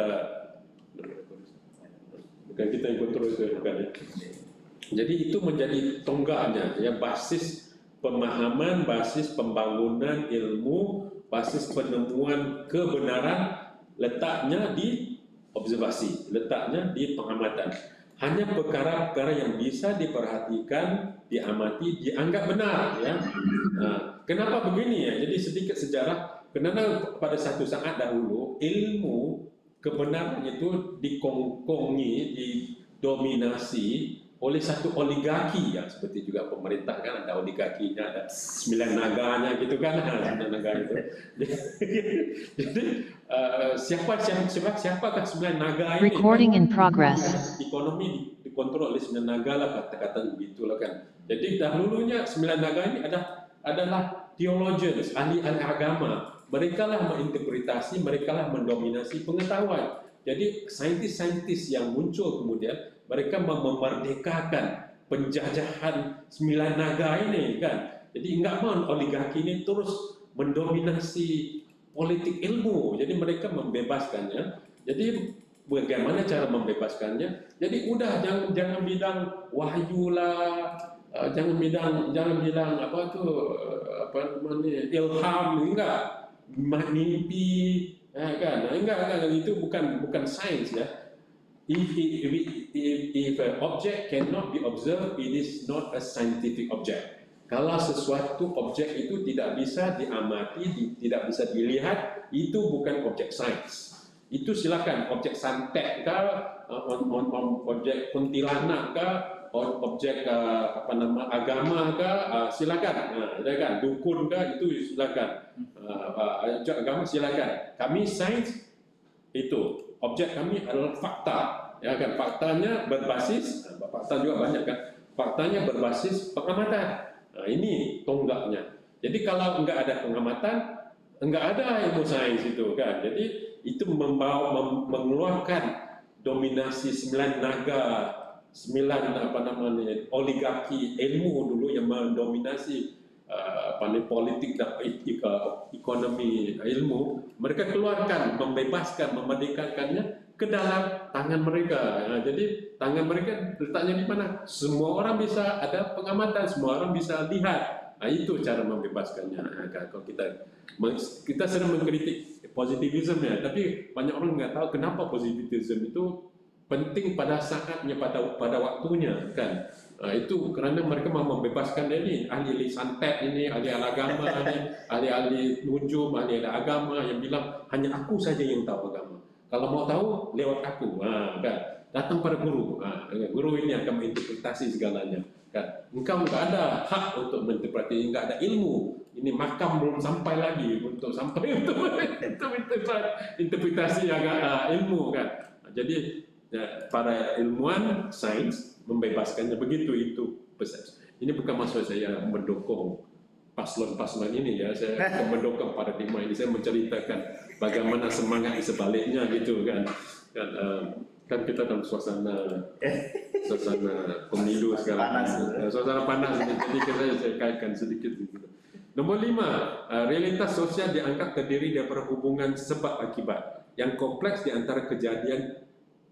bukan kita yang kontrol itu bukan ya. Jadi itu menjadi tonggaknya, ya basis pemahaman, basis pembangunan ilmu, basis penemuan kebenaran. Letaknya di observasi, letaknya di pengamatan. Hanya perkara-perkara yang bisa diperhatikan, diamati, dianggap benar. Ya. Nah, kenapa begini ya? Jadi sedikit sejarah. Karena pada satu saat dahulu ilmu kebenaran itu dikongkongi, didominasi oleh satu oligarki ya, seperti juga pemerintah kan ada oligarkinya, ada sembilan naganya gitu kan, sembilan naga itu. Jadi uh, siapa siapa siapakah sembilan naga ini?
Recording in
kan,
progress.
Ekonomi dikontrol oleh sembilan naga lah kata-kata begitulah kan. Jadi dahulunya sembilan naga ini ada adalah theologians, ahli-ahli agama. Mereka lah menginterpretasi, mereka lah mendominasi pengetahuan. Jadi saintis-saintis yang muncul kemudian mereka memerdekakan penjajahan sembilan naga ini kan. Jadi enggak mau oligarki ini terus mendominasi politik ilmu. Jadi mereka membebaskannya. Jadi bagaimana cara membebaskannya? Jadi udah jangan jangan bilang wahyu lah, uh, jangan bilang jangan bilang apa tuh uh, apa namanya ilham, enggak, mimpi, ya kan? Nah, enggak, enggak, itu bukan bukan sains ya. If, if, if, if an object cannot be observed, it is not a scientific object. Kalau sesuatu objek itu tidak bisa diamati, di, tidak bisa dilihat, itu bukan objek sains. Itu silakan objek santet kah, on, on, on, objek kuntilanak kah, on, objek uh, apa nama agama kah, uh, silakan. Nah, silakan dukun kah, itu silakan. Uh, uh, objek agama silakan. Kami sains itu. Objek kami adalah fakta, ya kan? Faktanya berbasis, fakta juga banyak kan? Faktanya berbasis pengamatan. Nah, ini tonggaknya. Jadi kalau enggak ada pengamatan, enggak ada ilmu sains itu kan. Jadi itu membawa mem, mengeluarkan dominasi sembilan naga, sembilan apa namanya oligarki ilmu dulu yang mendominasi. Uh, pandai politik dan ekonomi ilmu, mereka keluarkan, membebaskan, memerdekakannya ke dalam tangan mereka. Nah, jadi tangan mereka letaknya di mana? Semua orang bisa ada pengamatan, semua orang bisa lihat. Nah, itu cara membebaskannya. Nah, kalau kita kita sering mengkritik positivisme ya, tapi banyak orang nggak tahu kenapa positivisme itu penting pada saatnya, pada pada waktunya kan. Nah, itu karena mereka mau membebaskan dia ini ahli-ahli santet ini, ahli-ahli agama ini, ahli-ahli nujum, ahli agama yang bilang hanya aku saja yang tahu agama. Kalau mau tahu lewat aku, nah, kan datang pada guru. Nah, guru ini akan menginterpretasi segalanya. Kan, engkau nggak ada hak untuk menginterpretasi, nggak ada ilmu. Ini makam belum sampai lagi untuk sampai untuk interpretasi agak ilmu kan. Nah, jadi ya, para ilmuwan sains membebaskannya begitu itu persepsi. Ini bukan maksud saya mendukung paslon-paslon ini ya, saya mendukung paradigma ini, saya menceritakan bagaimana semangat di sebaliknya gitu kan. Kan, uh, kan kita dalam suasana suasana pemilu sekarang, panas. suasana panas, jadi kita saya kaitkan sedikit gitu. Nomor lima, uh, realitas sosial dianggap terdiri dari hubungan sebab akibat yang kompleks di antara kejadian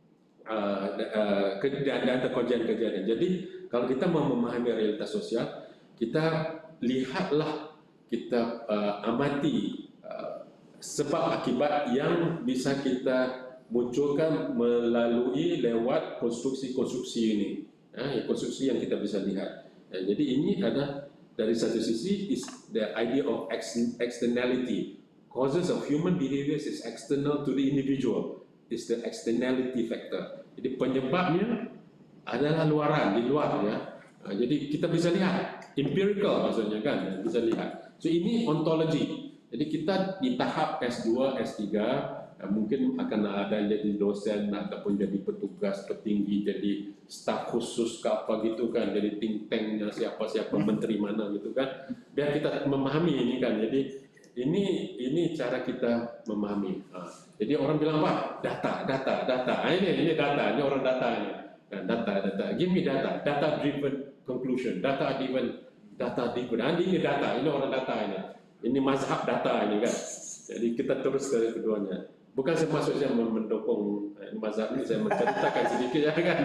Uh, uh, kejadian atau kejadian-kejadian. Jadi kalau kita mau memahami realitas sosial, kita lihatlah, kita uh, amati uh, sebab akibat yang bisa kita munculkan melalui lewat konstruksi-konstruksi ini, uh, konstruksi yang kita bisa lihat. Uh, jadi ini ada dari satu sisi is the idea of externality. Causes of human behaviors is external to the individual. Is the externality factor. Jadi penyebabnya adalah luaran, di luar ya. Nah, jadi kita bisa lihat, empirical maksudnya kan, bisa lihat. So ini ontologi. Jadi kita di tahap S dua, S tiga, ya, mungkin akan ada yang jadi dosen ataupun jadi petugas petinggi, jadi staf khusus ke apa gitu kan, jadi think tanknya siapa-siapa menteri mana gitu kan. Biar kita memahami ini kan. Jadi ini ini cara kita memahami. Nah, jadi orang bilang apa? Data, data, data. Nah, ini ini data, ini orang data ini. Nah, data, data. Give me data, data driven conclusion, data driven, data driven. Nah, ini data, ini orang data ini. Ini mazhab data ini kan. Jadi kita terus ke keduanya. Bukan saya maksud saya mendukung eh, mazhab ini, saya menceritakan sedikit ya kan.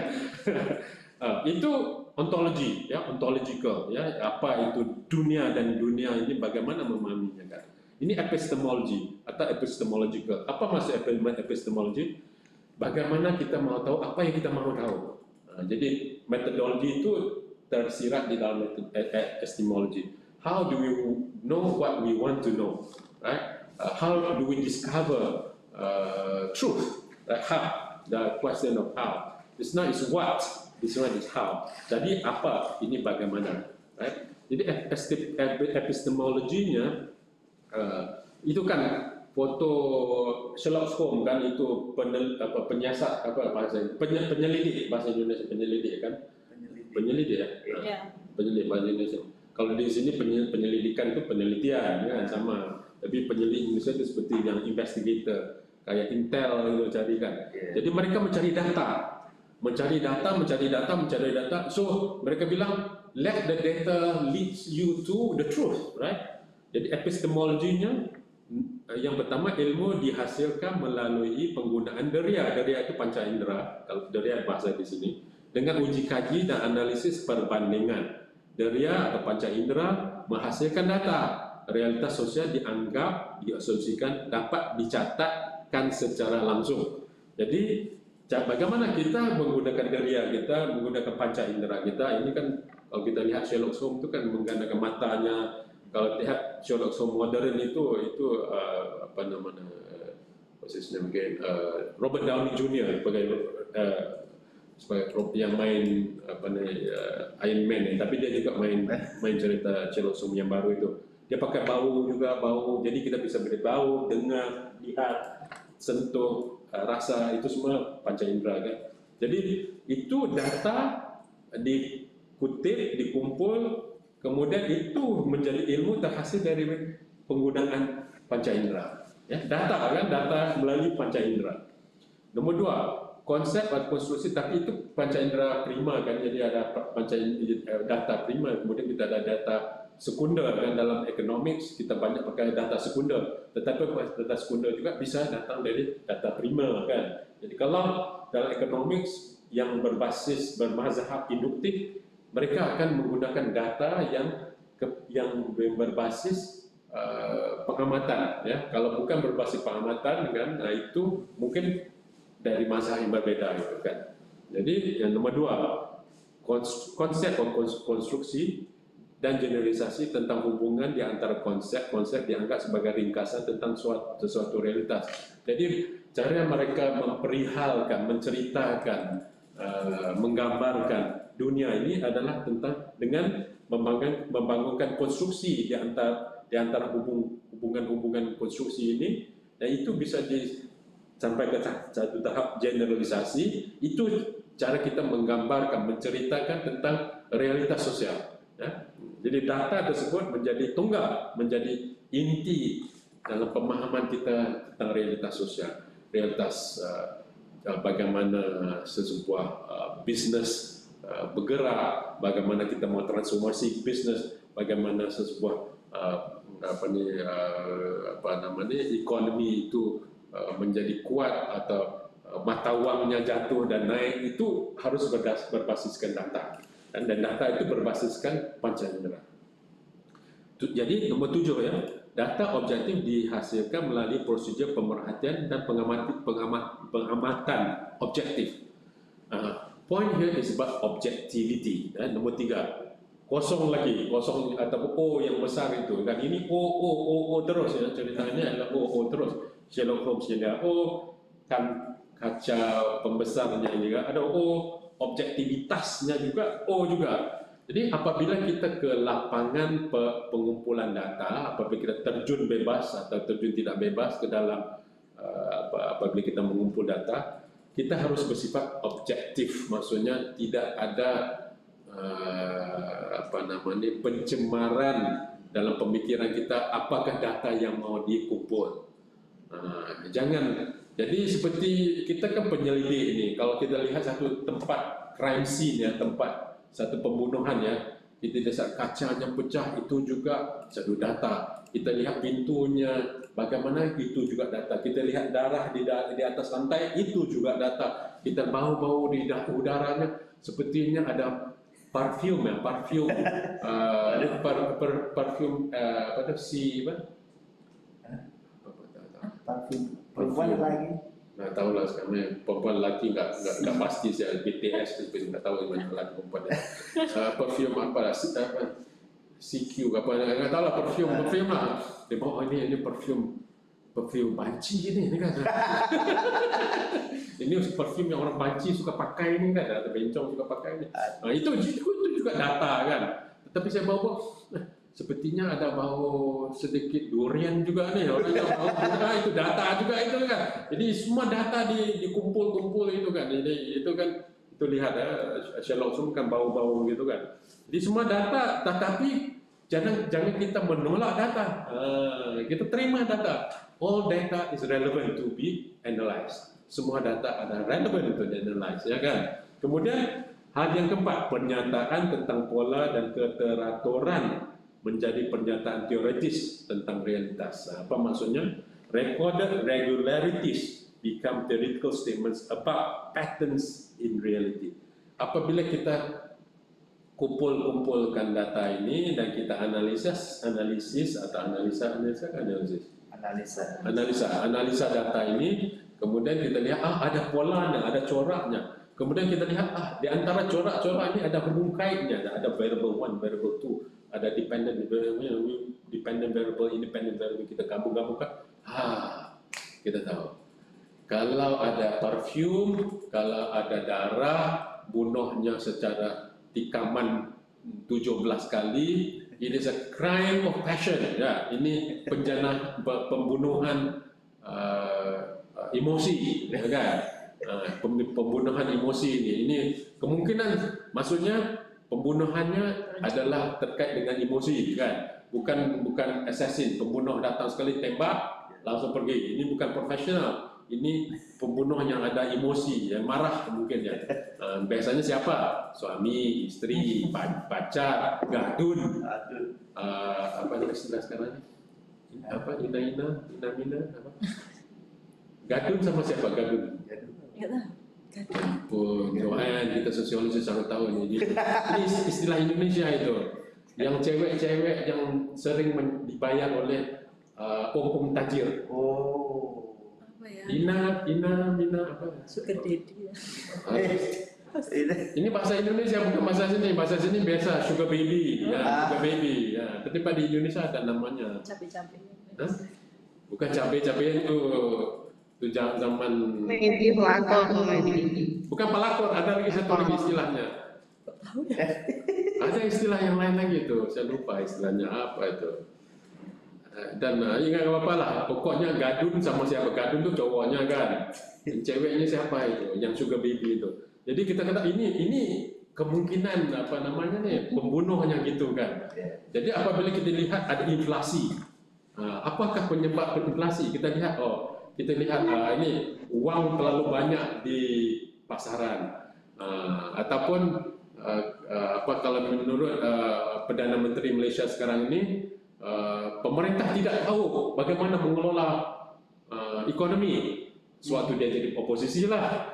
uh, itu ontologi ya, ontological ya, apa itu dunia dan dunia ini bagaimana memahaminya kan. Ini epistemologi atau epistemological. Apa maksud epistemologi? Bagaimana kita mau tahu apa yang kita mau tahu. Nah, jadi metodologi itu tersirat di dalam epistemologi. How do we know what we want to know, right? Uh, how do we discover uh, truth? Like how? The question of how. It's not is what. This one is how. Jadi apa? Ini bagaimana, right? Jadi epistemologinya uh, itu kan foto Sherlock Holmes kan, itu penel, apa, penyiasat apa bahasa penyelidik bahasa Indonesia, penyelidik kan, penyelidik ya,
yeah.
Penyelidik bahasa Indonesia. Kalau di sini penyelidikan itu penelitian kan sama, tapi penyelidik Indonesia itu seperti yang investigator kayak Intel itu cari kan. Yeah. Jadi mereka mencari data. Mencari data, mencari data, mencari data. So mereka bilang, let the data leads you to the truth, right? Jadi epistemologinya Yang pertama, ilmu dihasilkan melalui penggunaan deria. Deria itu panca indera, kalau deria bahasa di sini, dengan uji kaji dan analisis perbandingan. Deria atau panca indera menghasilkan data. Realitas sosial dianggap, diasumsikan dapat dicatatkan secara langsung. Jadi, bagaimana kita menggunakan deria kita, menggunakan panca indera kita? Ini kan kalau kita lihat Sherlock Holmes itu kan menggunakan matanya. Kalau lihat Sherlock Holmes modern itu itu uh, apa namanya posisinya mungkin uh, Robert Downey Junior sebagai uh, sebagai yang main apa nih uh, Iron Man, ya. Tapi dia juga main main cerita Sherlock Holmes yang baru itu. Dia pakai bau juga bau, jadi kita bisa beri bau, dengar, lihat, sentuh, uh, rasa, itu semua panca indera kan. Jadi itu data dikutip, dikumpul, kemudian itu menjadi ilmu terhasil dari penggunaan panca indera. Ya, data kan, data melalui panca indera. Nomor dua, konsep atau konstruksi, tapi itu panca indera prima kan, jadi ada panca data prima, kemudian kita ada data sekunder kan. Dalam economics kita banyak pakai data sekunder, tetapi data sekunder juga bisa datang dari data prima kan. Jadi kalau dalam economics yang berbasis bermazhab induktif, mereka akan menggunakan data yang ke, yang berbasis uh, pengamatan ya. Kalau bukan berbasis pengamatan kan, nah itu mungkin dari mazhab yang berbeda gitu kan. Jadi yang nomor dua, konsep konstruksi dan generalisasi tentang hubungan di antara konsep-konsep dianggap sebagai ringkasan tentang suatu, sesuatu realitas. Jadi cara mereka memperihalkan, menceritakan, uh, menggambarkan dunia ini adalah tentang dengan membangun, membangunkan konstruksi di antara di antara hubung, hubungan-hubungan konstruksi ini, dan itu bisa di, sampai ke satu tahap generalisasi. Itu cara kita menggambarkan, menceritakan tentang realitas sosial. Ya. Jadi data tersebut menjadi tunggal, menjadi inti dalam pemahaman kita tentang realitas sosial, realitas uh, bagaimana sesebuah uh, bisnis uh, bergerak, bagaimana kita mau transformasi bisnis, bagaimana sesebuah uh, apa ni uh, apa namanya ekonomi itu uh, menjadi kuat atau uh, mata wangnya jatuh dan naik, itu harus berdas, berbasiskan data. Dan, dan data itu berbasiskan panca indera. Jadi nomor tujuh ya, data objektif dihasilkan melalui prosedur pemerhatian dan pengamati, pengamat, pengamatan objektif. Uh, point here is about objectivity. Dan nomor tiga, kosong lagi, kosong atau O yang besar itu kan, ini O O O O terus ya, ceritanya adalah O O terus. Sherlock Holmes dia O, kan kaca pembesarnya juga ada O, objektivitasnya juga O juga. Jadi apabila kita ke lapangan pengumpulan data, apabila kita terjun bebas atau terjun tidak bebas ke dalam uh, apabila kita mengumpul data, kita harus bersifat objektif. Maksudnya tidak ada uh, apa namanya pencemaran dalam pemikiran kita apakah data yang mau dikumpul. Uh, jangan. Jadi seperti kita kan penyelidik ini, kalau kita lihat satu tempat crime scene ya, tempat satu pembunuhan ya, kita lihat kacanya pecah, itu juga satu data. Kita lihat pintunya bagaimana, itu juga data. Kita lihat darah di, di atas lantai, itu juga data. Kita bau-bau di udaranya, sepertinya ada parfum ya, parfum uh, par, par, parfum uh, apa itu si apa?
Parfum perempuan lagi.
Nah, tahu lah sekarang perempuan lelaki nggak nggak nggak pasti saya B T S tapi nggak tahu mana lelaki perempuan. Uh, perfume apa lah, apa C Q apa nggak tahu lah, perfume perfume lah. Dia bawa oh, ini ini perfume perfume banci ini, ini kan. Ini perfume yang orang banci suka pakai ini kan, ada bencong suka pakai ini. Nah, itu itu juga data kan. Tetapi saya bawa sepertinya ada bau sedikit durian juga nih, orang yang bau durian itu data juga itu kan. Jadi semua data di, dikumpul-kumpul itu kan. Jadi itu kan itu lihat ya, Sherlock Holmes kan bau-bau gitu kan. Jadi semua data, tetapi jangan jangan kita menolak data. Uh, kita terima data. All data is relevant to be analyzed. Semua data ada relevant untuk di-analyze ya kan. Kemudian hal yang keempat, pernyataan tentang pola dan keteraturan menjadi pernyataan teoritis tentang realitas. Apa maksudnya? Recorded regularities become theoretical statements about patterns in reality. Apabila kita kumpul-kumpulkan data ini dan kita analisis, analisis atau analisa, analisa, analisis,
Analisa.
analisa, analisa data ini, kemudian kita lihat ah ada polanya, ada coraknya. Kemudian kita lihat ah di antara corak-corak ini ada hubung kaitnya, ada variable one, variable two, ada dependent variable, dependent variable, independent variable, kita gabung-gabungkan, ah kita tahu. Kalau ada parfum, kalau ada darah, bunuhnya secara tikaman tujuh belas kali, it is a crime of passion. Ya, ini penjana pembunuhan uh, emosi, ya kan? Uh, pembunuhan emosi ini. Ini kemungkinan, maksudnya pembunuhannya adalah terkait dengan emosi, kan? Bukan bukan assassin, pembunuh datang sekali tembak langsung pergi. Ini bukan profesional. Ini pembunuh yang ada emosi, yang marah mungkin ya. Uh, biasanya siapa? Suami, istri, pacar, gadun. Uh, apa istilah sekarang? Apa? Ina ina, ina ina, apa? Gadun sama siapa? Gadun.
Enggak tahu.
Pun Johan, kita sosiolog sangat tahu ini. Ini istilah Indonesia itu. Yang cewek-cewek yang sering dibayar oleh uh, om-om tajir.
Oh.
Ina, Ina, Mina apa?
Sugar daddy ya.
Ini bahasa Indonesia bukan bahasa sini. Bahasa sini biasa sugar baby, ya, sugar baby. Ya, tapi di Indonesia ada namanya.
Cabe-cabe.
Bukan cabe-cabe itu, itu zaman.
Ini pelakor,
bukan pelakor. Ada lagi satu lagi istilahnya.
Tahu ya?
Ada istilah yang lain lagi itu. Saya lupa istilahnya apa itu. Dan uh, ya nggak apa-apa lah, pokoknya gadun sama siapa, gadun tuh cowoknya kan, ceweknya siapa itu, yang sugar baby itu. Jadi kita kata ini ini kemungkinan apa namanya nih pembunuhnya gitu kan. Jadi apabila kita lihat ada inflasi, uh, apakah penyebab inflasi? Kita lihat oh kita lihat uh, ini uang terlalu banyak di pasaran, uh, ataupun uh, uh, apa kalau menurut uh, Perdana Menteri Malaysia sekarang ini. Uh, pemerintah tidak tahu bagaimana mengelola uh, ekonomi. Suatu dia jadi oposisi lah.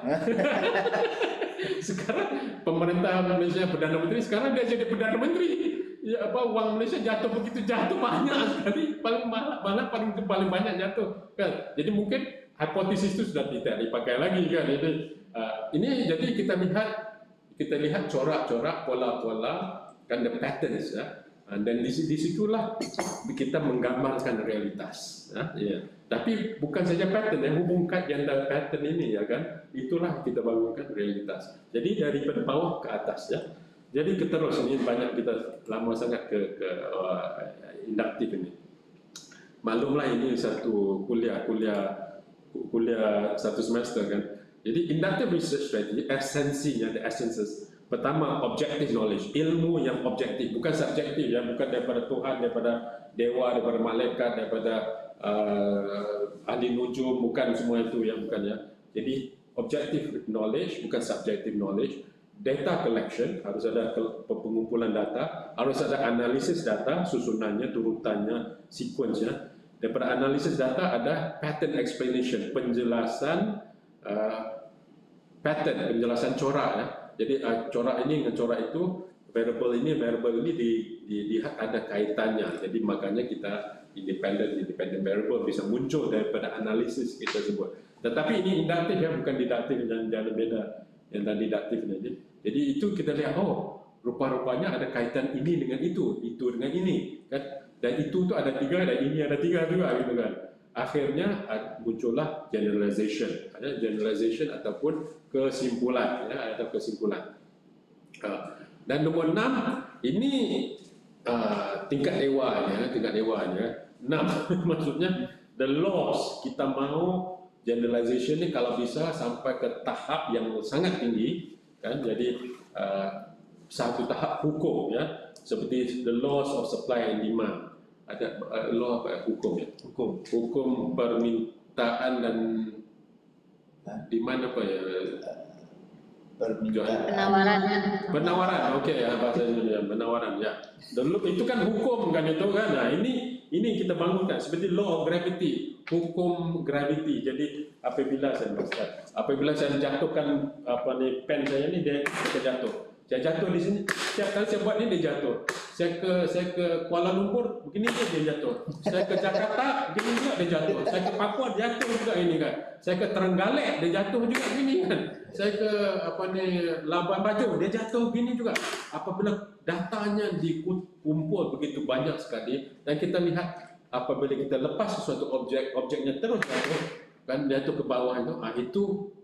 Sekarang pemerintah Malaysia Perdana Menteri, sekarang dia jadi Perdana Menteri. Ya apa uang Malaysia jatuh begitu jatuh banyak sekali, paling malah, malah paling paling banyak jatuh kan. Jadi mungkin hipotesis itu sudah tidak dipakai lagi kan. Jadi uh, ini jadi kita lihat kita lihat corak-corak, pola-pola, kan the patterns ya. Dan di disitulah kita menggambarkan realitas, ya, ya. Tapi bukan saja pattern, yang hubungkan yang ada pattern ini, ya kan? Itulah kita bangunkan realitas. Jadi dari bawah ke atas, ya. Jadi kita terus ini banyak kita lama sangat ke, ke uh, induktif ini. Maklumlah ini satu kuliah, kuliah, kuliah satu semester kan. Jadi inductive research strategy, esensinya, the essences. Pertama, objective knowledge, ilmu yang objektif, bukan subjektif ya, bukan daripada Tuhan, daripada dewa, daripada malaikat, daripada uh, ahli nujum, bukan semua itu ya, bukan ya. Jadi objective knowledge, bukan subjective knowledge. Data collection, harus ada pengumpulan data, harus ada analisis data, susunannya, turutannya, sequence-nya. Daripada analisis data ada pattern explanation, penjelasan uh, pattern, penjelasan corak ya. Jadi uh, corak ini dengan corak itu, variable ini, variable ini di, dilihat ada kaitannya. Jadi makanya kita independent, independent variable bisa muncul daripada analisis kita sebut. Tetapi ini induktif ya, bukan diduktif dan jangan beda yang tadi diduktif ini. Jadi itu kita lihat, oh rupa-rupanya ada kaitan ini dengan itu, itu dengan ini, kan? Dan itu tuh ada tiga, dan ini ada tiga juga, gitu kan? Akhirnya muncullah generalization, ada generalization ataupun kesimpulan, ya, atau kesimpulan. Uh, dan nomor enam ini uh, tingkat dewanya, tingkat dewanya. Enam maksudnya the laws, kita mau generalization ini kalau bisa sampai ke tahap yang sangat tinggi, kan? Jadi uh, satu tahap hukum ya, seperti the laws of supply and demand. Ada uh, law apa hukum ya? Hukum. Hukum permintaan dan di mana apa ya?
Penawaran.
Penawaran, oke okay, ya bahasa Indonesia, penawaran ya. Dulu itu kan hukum kan itu kan. Nah ini ini kita bangunkan seperti law of gravity, hukum gravity. Jadi apabila saya apabila saya jatuhkan apa nih pen saya ini dia jatuh. Saya jatuh di sini, setiap kali saya buat ini dia jatuh. Saya ke saya ke Kuala Lumpur, begini dia jatuh. Saya ke Jakarta, begini juga dia jatuh. Saya ke Papua jatuh juga ini kan. Saya ke Trenggalek dia jatuh juga begini kan. Saya ke apa nih Labuan Bajo dia jatuh begini juga. Apabila datanya dikumpul begitu banyak sekali dan kita lihat apabila kita lepas sesuatu objek, objeknya terus jatuh kan jatuh ke bawah itu, ah itu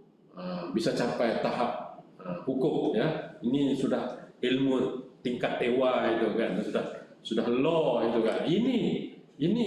uh, bisa capai tahap Uh, hukum ya. Ini sudah ilmu tingkat dewa itu kan, sudah sudah law itu kan. Ini ini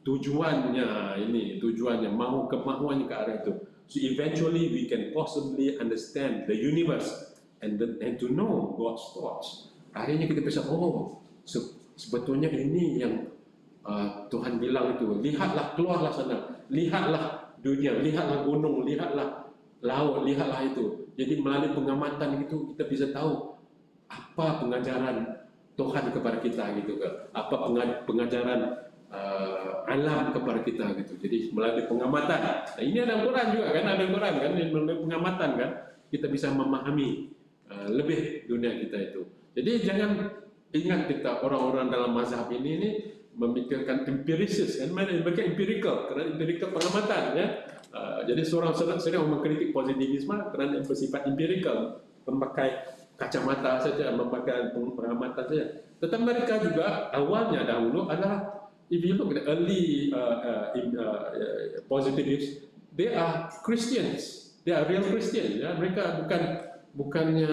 tujuannya, ini tujuannya mau kemauannya ke arah itu. So eventually we can possibly understand the universe and the, and to know God's thoughts. Akhirnya kita bisa oh se sebetulnya ini yang uh, Tuhan bilang itu. Lihatlah, keluarlah sana, lihatlah dunia, lihatlah gunung, lihatlah laut, lihatlah itu. Jadi melalui pengamatan itu kita bisa tahu apa pengajaran Tuhan kepada kita gitu kan, apa pengajaran uh, alam kepada kita gitu. Jadi melalui pengamatan. Nah, ini ada Quran juga kan, ada Quran kan, melalui pengamatan kan kita bisa memahami uh, lebih dunia kita itu. Jadi jangan ingat kita orang-orang dalam mazhab ini ini memikirkan empirisis kan, mereka empirical, karena empirical pengamatan ya. Uh, jadi seorang sering mengkritik positivisme kerana bersifat empirical, memakai kacamata saja, memakai pengamatan saja. Tetapi mereka juga awalnya dahulu adalah, if you look at early uh, uh, in, uh, uh, positivists, they are Christians, they are real Christians. Ya. Mereka bukan bukannya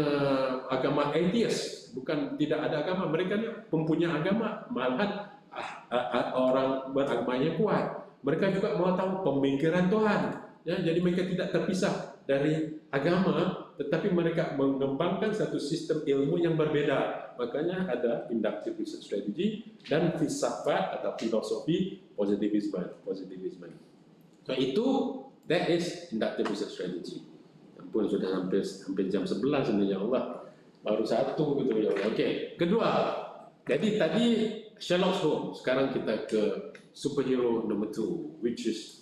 agama atheist, bukan tidak ada agama. Mereka ni mempunyai agama, malahan ah, ah, ah, orang beragama yang kuat. Mereka juga mau tahu pemikiran Tuhan. Ya, jadi mereka tidak terpisah dari agama, tetapi mereka mengembangkan satu sistem ilmu yang berbeda. Makanya ada inductive research strategy dan filsafat atau filosofi positivisme. Positivisme. So itu that is inductive research strategy. Ampun sudah hampir hampir jam sebelas ini ya Allah. Baru satu gitu ya Allah. Okey, kedua. Jadi tadi Sherlock Holmes, sekarang kita ke superhero number two, which is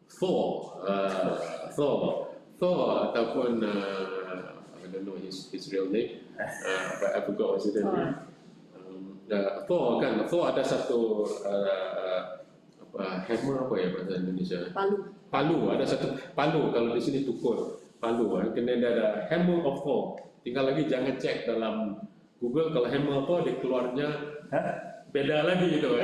Thor. Uh, Thor, Thor ataupun uh, I don't know his his real name, uh, but I forgot what's his name. Um, uh, Thor kan, Thor ada satu uh, uh, apa hammer apa ya bahasa Indonesia?
Palu.
Palu, ada satu palu. Kalau di sini tukul, palu. Eh. Kena ada hammer of Thor. Tinggal lagi jangan cek dalam Google kalau hammer Thor dia keluarnya beda lagi gitu.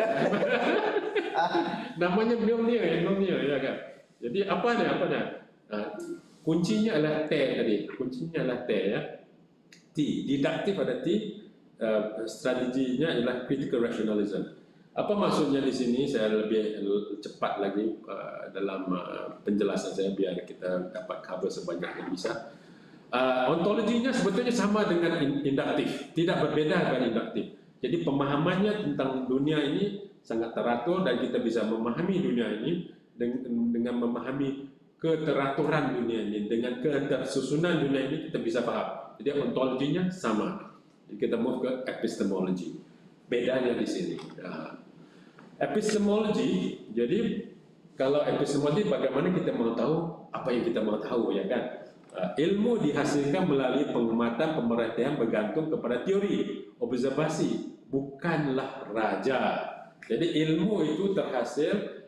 Namanya Mjolnir, Mjolnir ya kan. Jadi apa nih apa nih? Uh, kuncinya adalah T tadi. Kuncinya adalah T ya. T, didaktif ada T. Uh, strateginya adalah critical rationalism. Apa maksudnya di sini? Saya lebih cepat lagi uh, dalam uh, penjelasan saya biar kita dapat cover sebanyak yang bisa. Uh, ontologinya sebetulnya sama dengan induktif, tidak berbeda dengan induktif. Jadi pemahamannya tentang dunia ini sangat teratur dan kita bisa memahami dunia ini dengan, dengan memahami keteraturan dunia ini, dengan ketersusunan dunia ini kita bisa paham. Jadi ontologinya sama. Jadi kita move ke epistemology. Bedanya di sini. Nah, epistemology, jadi kalau epistemology bagaimana kita mau tahu apa yang kita mau tahu ya kan? Uh, ilmu dihasilkan melalui pengamatan, pemerhatian bergantung kepada teori, observasi, bukanlah raja. Jadi ilmu itu terhasil,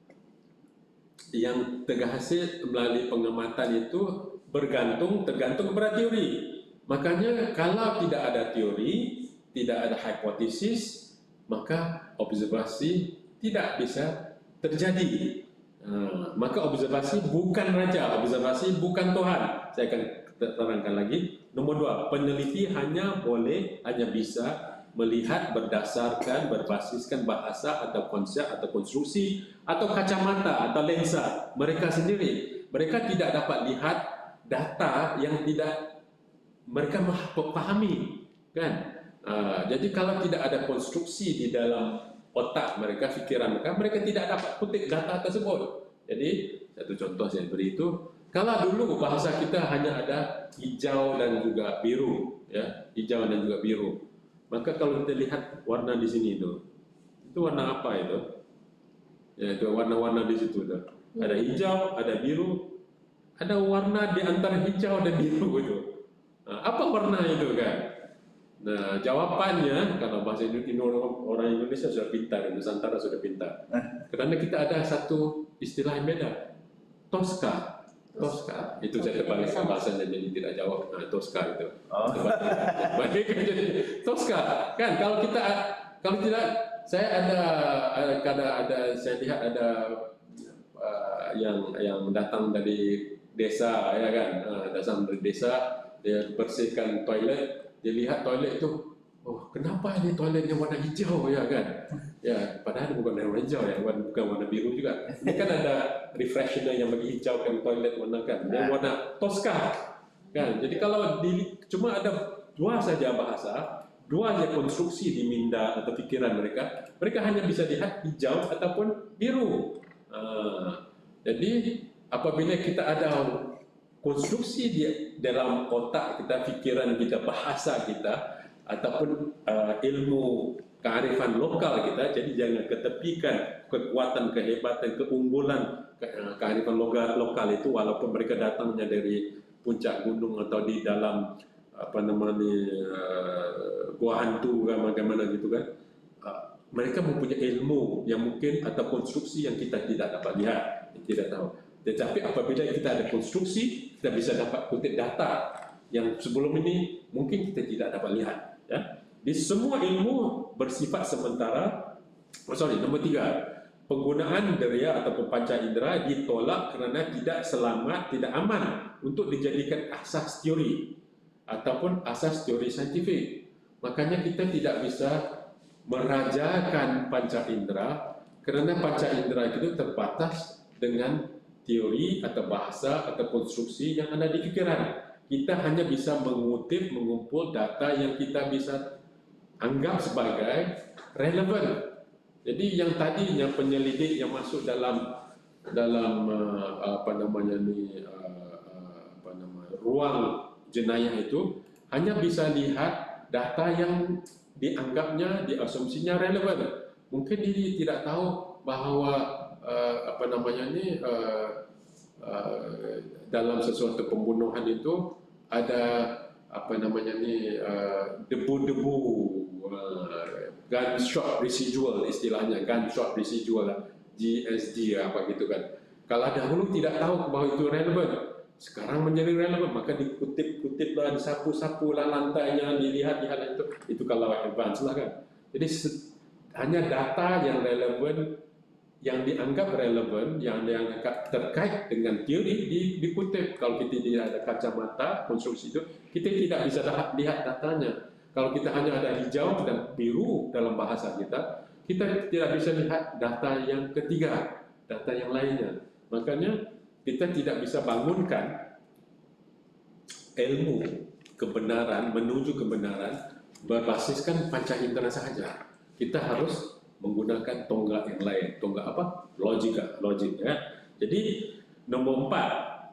yang terhasil melalui pengamatan itu bergantung, tergantung kepada teori. Makanya kalau tidak ada teori, tidak ada hipotesis, maka observasi tidak bisa terjadi. Uh, maka observasi bukan raja, observasi bukan Tuhan. Saya akan terangkan lagi. Nomor dua, peneliti hanya boleh, hanya bisa melihat berdasarkan, berbasiskan bahasa atau konsep atau konstruksi atau kacamata atau lensa mereka sendiri. Mereka tidak dapat lihat data yang tidak mereka pahami, kan? Uh, jadi kalau tidak ada konstruksi di dalam otak mereka, fikiran mereka, mereka tidak dapat petik data tersebut. Jadi satu contoh saya beri itu, Kalau dulu bahasa kita hanya ada hijau dan juga biru, ya, hijau dan juga biru. Maka kalau kita lihat warna di sini itu, itu warna apa itu? Ya, itu warna-warna di situ tuh. Ada hijau, ada biru, ada warna di antara hijau dan biru itu. Nah, apa warna itu kan? Nah, jawabannya kalau bahasa Indonesia, orang Indonesia sudah pintar, Nusantara sudah pintar. Karena kita ada satu istilah yang beda, Tosca. Tosca, itu saya terbalikkan bahasanya jadi tidak jawab. Nah, Tosca itu. Oh. Terbalikkan jadi Tosca. Kan kalau kita kalau tidak, saya ada ada ada saya lihat ada uh, yang yang datang dari desa, ya kan, uh, datang dari desa, dia bersihkan toilet, dia lihat toilet itu, oh kenapa ini toiletnya warna hijau, ya kan? Ya, padahal bukan warna hijau ya, bukan warna biru juga. Ini kan ada refreshener yang bagi hijau kan toilet warna kan, yang warna Tosca kan. Jadi kalau di, cuma ada dua saja bahasa, dua saja konstruksi di minda atau pikiran mereka, mereka hanya bisa lihat hijau ataupun biru. Uh, jadi apabila kita ada konstruksi di dalam otak kita, pikiran kita, bahasa kita, ataupun uh, ilmu kearifan lokal kita, jadi jangan ketepikan kekuatan, kehebatan, keunggulan ke, uh, kearifan lokal, lokal itu, walaupun mereka datangnya dari puncak gunung atau di dalam apa namanya uh, gua hantu kan, bagaimana gitu kan, uh, mereka mempunyai ilmu yang mungkin atau konstruksi yang kita tidak dapat lihat, tidak tahu. Tetapi apabila kita ada konstruksi, kita bisa dapat kutip data yang sebelum ini mungkin kita tidak dapat lihat. Ya, di semua ilmu bersifat sementara. Oh, sorry, nombor tiga, penggunaan daya atau panca indera ditolak kerana tidak selamat, tidak aman untuk dijadikan asas teori ataupun asas teori saintifik. Makanya kita tidak bisa merajakan panca indera kerana panca indera itu terbatas dengan teori atau bahasa atau konstruksi yang ada di pikiran. Kita hanya bisa mengutip, mengumpul data yang kita bisa anggap sebagai relevan. Jadi yang tadinya penyelidik yang masuk dalam dalam uh, apa namanya ni uh, apa nama ruang jenayah itu hanya bisa lihat data yang dianggapnya, diasumsinya relevan. Mungkin dia tidak tahu bahawa uh, apa namanya ni uh, uh, dalam sesuatu pembunuhan itu ada apa namanya ni uh, debu-debu uh, gunshot residual, istilahnya gunshot residual, G S D apa gitu kan. Kalau dahulu tidak tahu bahawa itu relevan, sekarang menjadi relevan, maka dikutip-kutiplah, disapu-sapu lah lantainya, dilihat-lihat itu, itu kalau advance lah kan. Jadi hanya data yang relevan, yang dianggap relevan, yang dianggap terkait dengan teori di, dikutip. Kalau kita tidak ada kacamata konstruksi itu, kita tidak bisa lihat datanya. Kalau kita hanya ada hijau dan biru dalam bahasa kita, kita tidak bisa lihat data yang ketiga, data yang lainnya. Makanya kita tidak bisa bangunkan ilmu kebenaran, menuju kebenaran berbasiskan panca indera saja. Kita harus menggunakan tonggak yang lain. Tonggak apa? Logika, logik ya. Jadi nomor empat,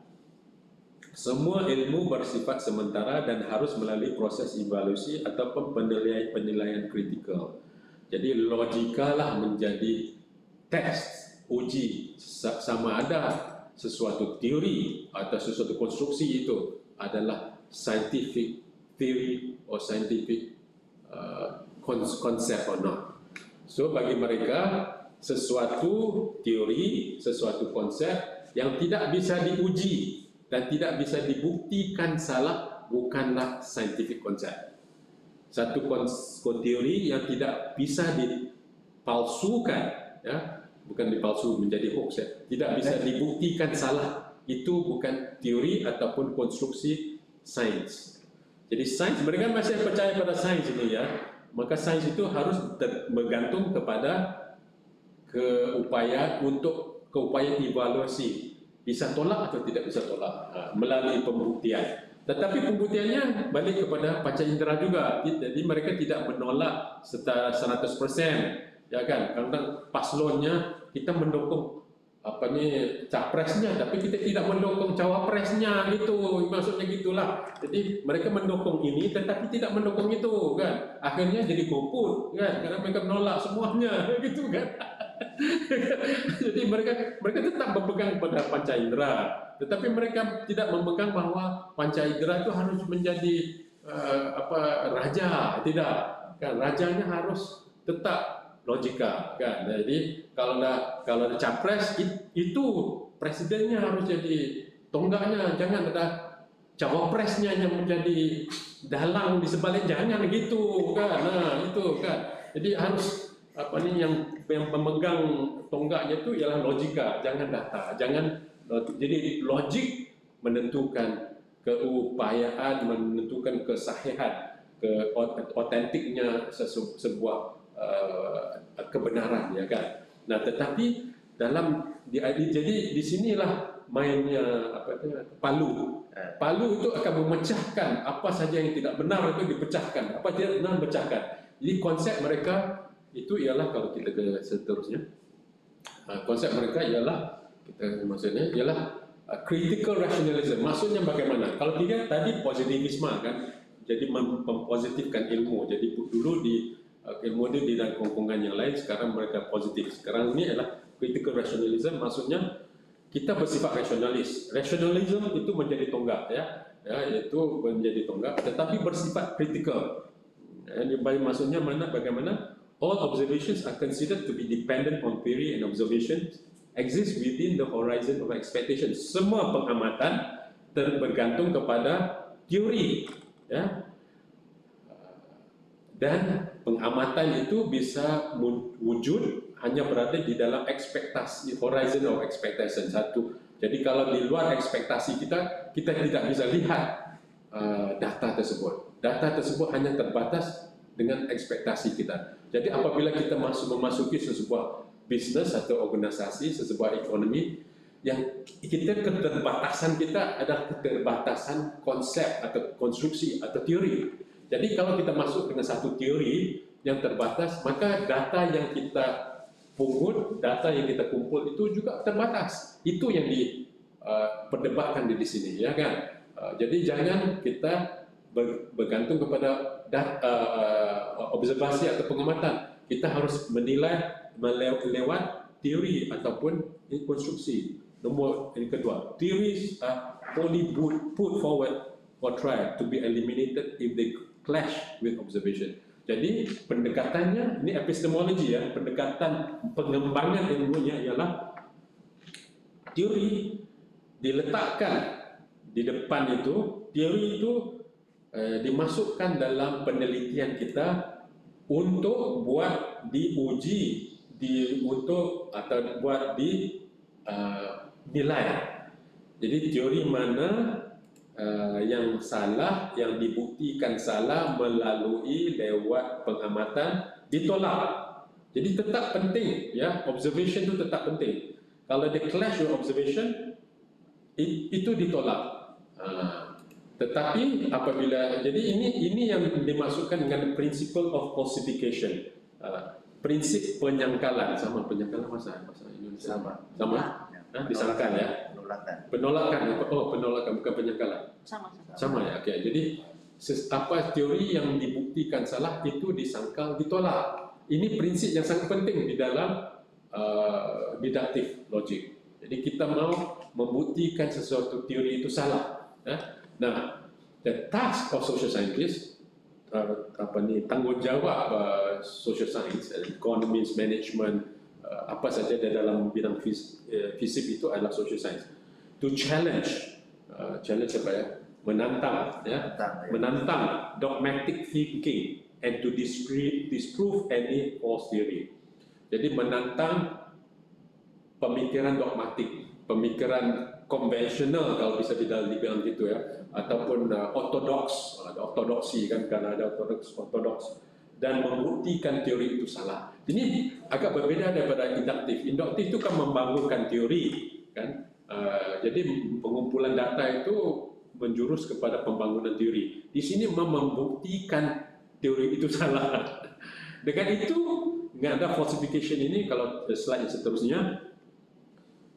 semua ilmu bersifat sementara dan harus melalui proses evaluasi ataupun penilaian penilaian kritikal. Jadi logikalah menjadi tes, uji sama ada sesuatu teori atau sesuatu konstruksi itu adalah scientific theory or scientific uh, concept or not. So bagi mereka sesuatu teori, sesuatu konsep yang tidak bisa diuji dan tidak bisa dibuktikan salah bukanlah scientific concept. Satu teori yang tidak bisa dipalsukan, ya, bukan dipalsu menjadi hoax, ya, tidak bisa dibuktikan salah, itu bukan teori ataupun konstruksi sains. Jadi sains, mereka masih percaya pada sains ini ya. Maka sains itu harus bergantung kepada keupayaan untuk keupayaan evaluasi, bisa tolak atau tidak bisa tolak ha, melalui pembuktian. Tetapi pembuktiannya balik kepada panca indera juga. Jadi mereka tidak menolak secara seratus persen, ya kan? Karena paslonnya kita mendukung apa ni capresnya, tapi kita tidak mendukung cawapresnya gitu, maksudnya gitulah. Jadi mereka mendukung ini, tetapi tidak mendukung itu, kan? Akhirnya jadi golput, kan? Karena mereka menolak semuanya, gitu kan? Jadi mereka mereka tetap berpegang pada panca indera, tetapi mereka tidak memegang bahwa panca indera itu harus menjadi uh, apa raja, tidak, kan? Rajanya harus tetap logika, kan? Jadi kalau ada kalau ada capres itu presidennya harus jadi tonggaknya, jangan ada cawapresnya yang menjadi dalang di sebalik, jangan gitu, kan? Nah itu kan, jadi harus apa nih yang yang memegang tonggaknya itu ialah logika, jangan data, jangan jadi logik menentukan keupayaan, menentukan kesahihan, ke otentiknya sebuah Uh, kebenaran, ya kan. Nah, tetapi dalam di, jadi di sinilah mainnya apa itu palu. Palu itu akan memecahkan apa saja yang tidak benar, itu dipecahkan, apa tidak benar dipecahkan. Jadi konsep mereka itu ialah, kalau kita ke seterusnya, uh, konsep mereka ialah kita maksudnya ialah uh, critical rationalism. Maksudnya bagaimana? Kalau tidak tadi positivisme, kan, jadi mempositifkan ilmu. Jadi dulu di ilmu ini di dalam kongkongan yang lain, sekarang mereka positif. Sekarang ini adalah critical rationalism, maksudnya kita bersifat rasionalis. Rationalism itu menjadi tonggak, ya, ya itu menjadi tonggak, tetapi bersifat critical. Yang maksudnya mana? Bagaimana? All observations are considered to be dependent on theory and observation exist within the horizon of expectation. Semua pengamatan tergantung kepada teori, ya. Dan pengamatan itu bisa wujud hanya berada di dalam ekspektasi, horizon of expectation satu. Jadi kalau di luar ekspektasi kita, kita tidak bisa lihat uh, data tersebut. Data tersebut hanya terbatas dengan ekspektasi kita. Jadi apabila kita masuk memasuki sebuah bisnis atau organisasi, sebuah ekonomi, yang kita keterbatasan kita adalah keterbatasan konsep atau konstruksi atau teori. Jadi kalau kita masuk dengan satu teori yang terbatas, maka data yang kita pungut, data yang kita kumpul itu juga terbatas. Itu yang diperdebatkan uh, di sini, ya kan? Uh, jadi jangan kita bergantung kepada dat, uh, observasi atau pengamatan. Kita harus menilai lewat teori ataupun konstruksi. Nomor yang kedua, theories are only put forward or try to be eliminated if they clash with observation. Jadi pendekatannya ini epistemologi, ya, pendekatan pengembangan ilmunya ialah teori diletakkan di depan itu, teori itu eh, dimasukkan dalam penelitian kita untuk buat diuji, di untuk atau buat di uh, nilai. Jadi teori mana Uh, yang salah, yang dibuktikan salah melalui lewat pengamatan, ditolak. Jadi tetap penting, ya, observation itu tetap penting. Kalau dia clash with observation, it, itu ditolak. Uh, tetapi apabila, jadi ini ini yang dimasukkan dengan principle of falsification, uh, prinsip penyangkalan. Sama penyangkalan bahasa bahasa Indonesia sama sama nah, disangkal, ya. Penolakan. Penolakan, oh penolakan bukan penyangkalan. Sama, sama. Sama, ya. Oke. Jadi apa teori yang dibuktikan salah itu disangkal, ditolak. Ini prinsip yang sangat penting di dalam uh, deductive logic. Jadi kita mau membuktikan sesuatu teori itu salah. Ya? Nah, the task of social scientist, uh, apa ni tanggungjawab uh, social science, economics, management, uh, apa saja di dalam bidang fis, uh, fisip itu adalah social science. To challenge, uh, challenge apa ya? Menantang, ya, menantang dogmatic thinking and to disprove, disprove any false theory. Jadi menantang pemikiran dogmatik, pemikiran konvensional kalau bisa dibilang gitu, ya, ataupun uh, ortodoks, ada ortodoksi kan, karena ada ortodoks, ortodoks, dan membuktikan teori itu salah. Ini agak berbeda daripada induktif. Induktif itu kan membangunkan teori, kan. Uh, jadi pengumpulan data itu menjurus kepada pembangunan teori. Di sini membuktikan teori itu salah. Dengan itu nggak ada falsification ini. Kalau slide yang seterusnya,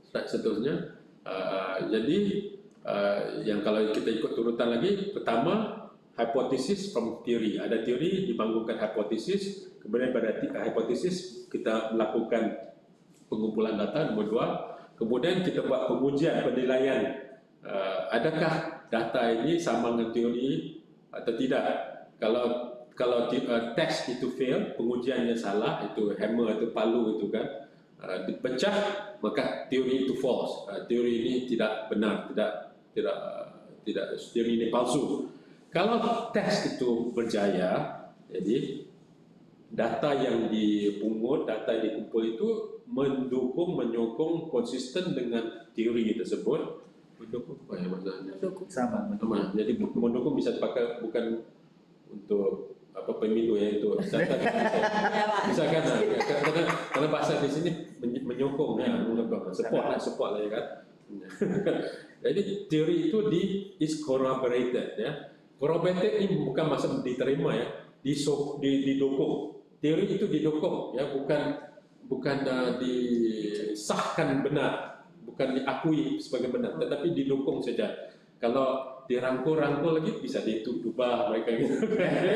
slide seterusnya. Uh, jadi uh, yang kalau kita ikut turutan lagi, pertama hypothesis from theory. Ada teori dibangunkan hipotesis, kemudian pada hipotesis kita melakukan pengumpulan data. Nomor dua, kemudian kita buat pengujian, penilaian. Uh, adakah data ini sama dengan teori atau tidak? Kalau kalau uh, test itu fail, pengujiannya salah, itu hammer atau palu itu kan uh, dipecah, maka teori itu false. Uh, teori ini tidak benar, tidak tidak uh, tidak teori ini palsu. Kalau tes itu berjaya, jadi data yang dipungut, data yang dikumpul itu mendukung, menyokong konsisten dengan teori tersebut. Mendukung apa ya maksudnya?
Mendukung.
Sama.
Sama. Jadi mendukung bisa dipakai bukan untuk apa pemilu ya, itu data bisa, misalkan karena karena bahasa di sini menyokong ya, menyokong support lah, support lah ya kan. Jadi teori itu di is corroborated ya. Corroborated ini bukan maksud diterima ya, diso, didukung. Teori itu didukung ya, bukan bukan uh, disahkan benar, bukan diakui sebagai benar, tetapi didukung saja. Kalau dirangkul-rangkul lagi bisa ditubah mereka gitu.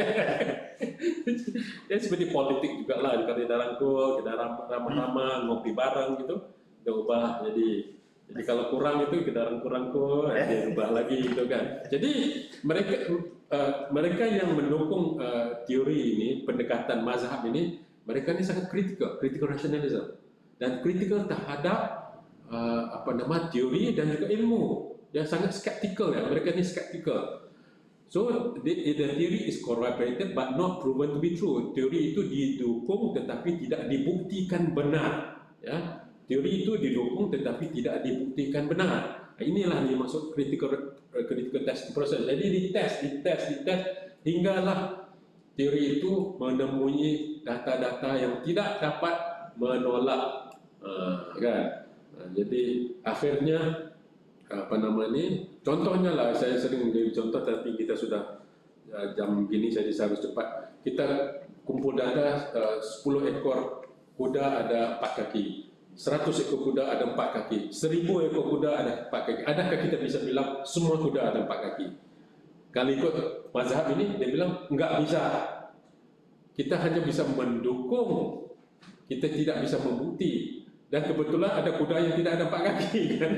Ya seperti politik juga lah, kalau dirangkul, kita ramah-ramah, ngopi bareng gitu, kita ubah jadi. Jadi kalau kurang itu kita rangkul-rangkul, dia ubah lagi gitu kan. Jadi mereka uh, mereka yang mendukung uh, teori ini, pendekatan mazhab ini, mereka ini sangat kritikal, critical rationalism, dan kritikal terhadap uh, apa nama teori dan juga ilmu. Yang sangat skeptikal ya, mereka ini skeptikal. So the, the theory is corroborated but not proven to be true. Teori itu didukung tetapi tidak dibuktikan benar. Ya. Teori itu didukung tetapi tidak dibuktikan benar. Inilah yang dimaksud critical critical testing process. Jadi dites, dites, dites hinggalah teori itu menemui data-data yang tidak dapat menolak, uh, kan? Uh, jadi akhirnya apa nama ini? Contohnya lah, saya sering menjadi contoh, tapi kita sudah uh, jam gini saya harus cepat. Kita kumpul data uh, sepuluh ekor kuda ada empat kaki. seratus ekor kuda ada empat kaki, seribu ekor kuda ada empat kaki. Adakah kita bisa bilang semua kuda ada empat kaki? Kalau ikut mazhab ini, dia bilang enggak bisa. Kita hanya bisa mendukung, kita tidak bisa membukti. Dan kebetulan ada kuda yang tidak ada empat kaki. Kan?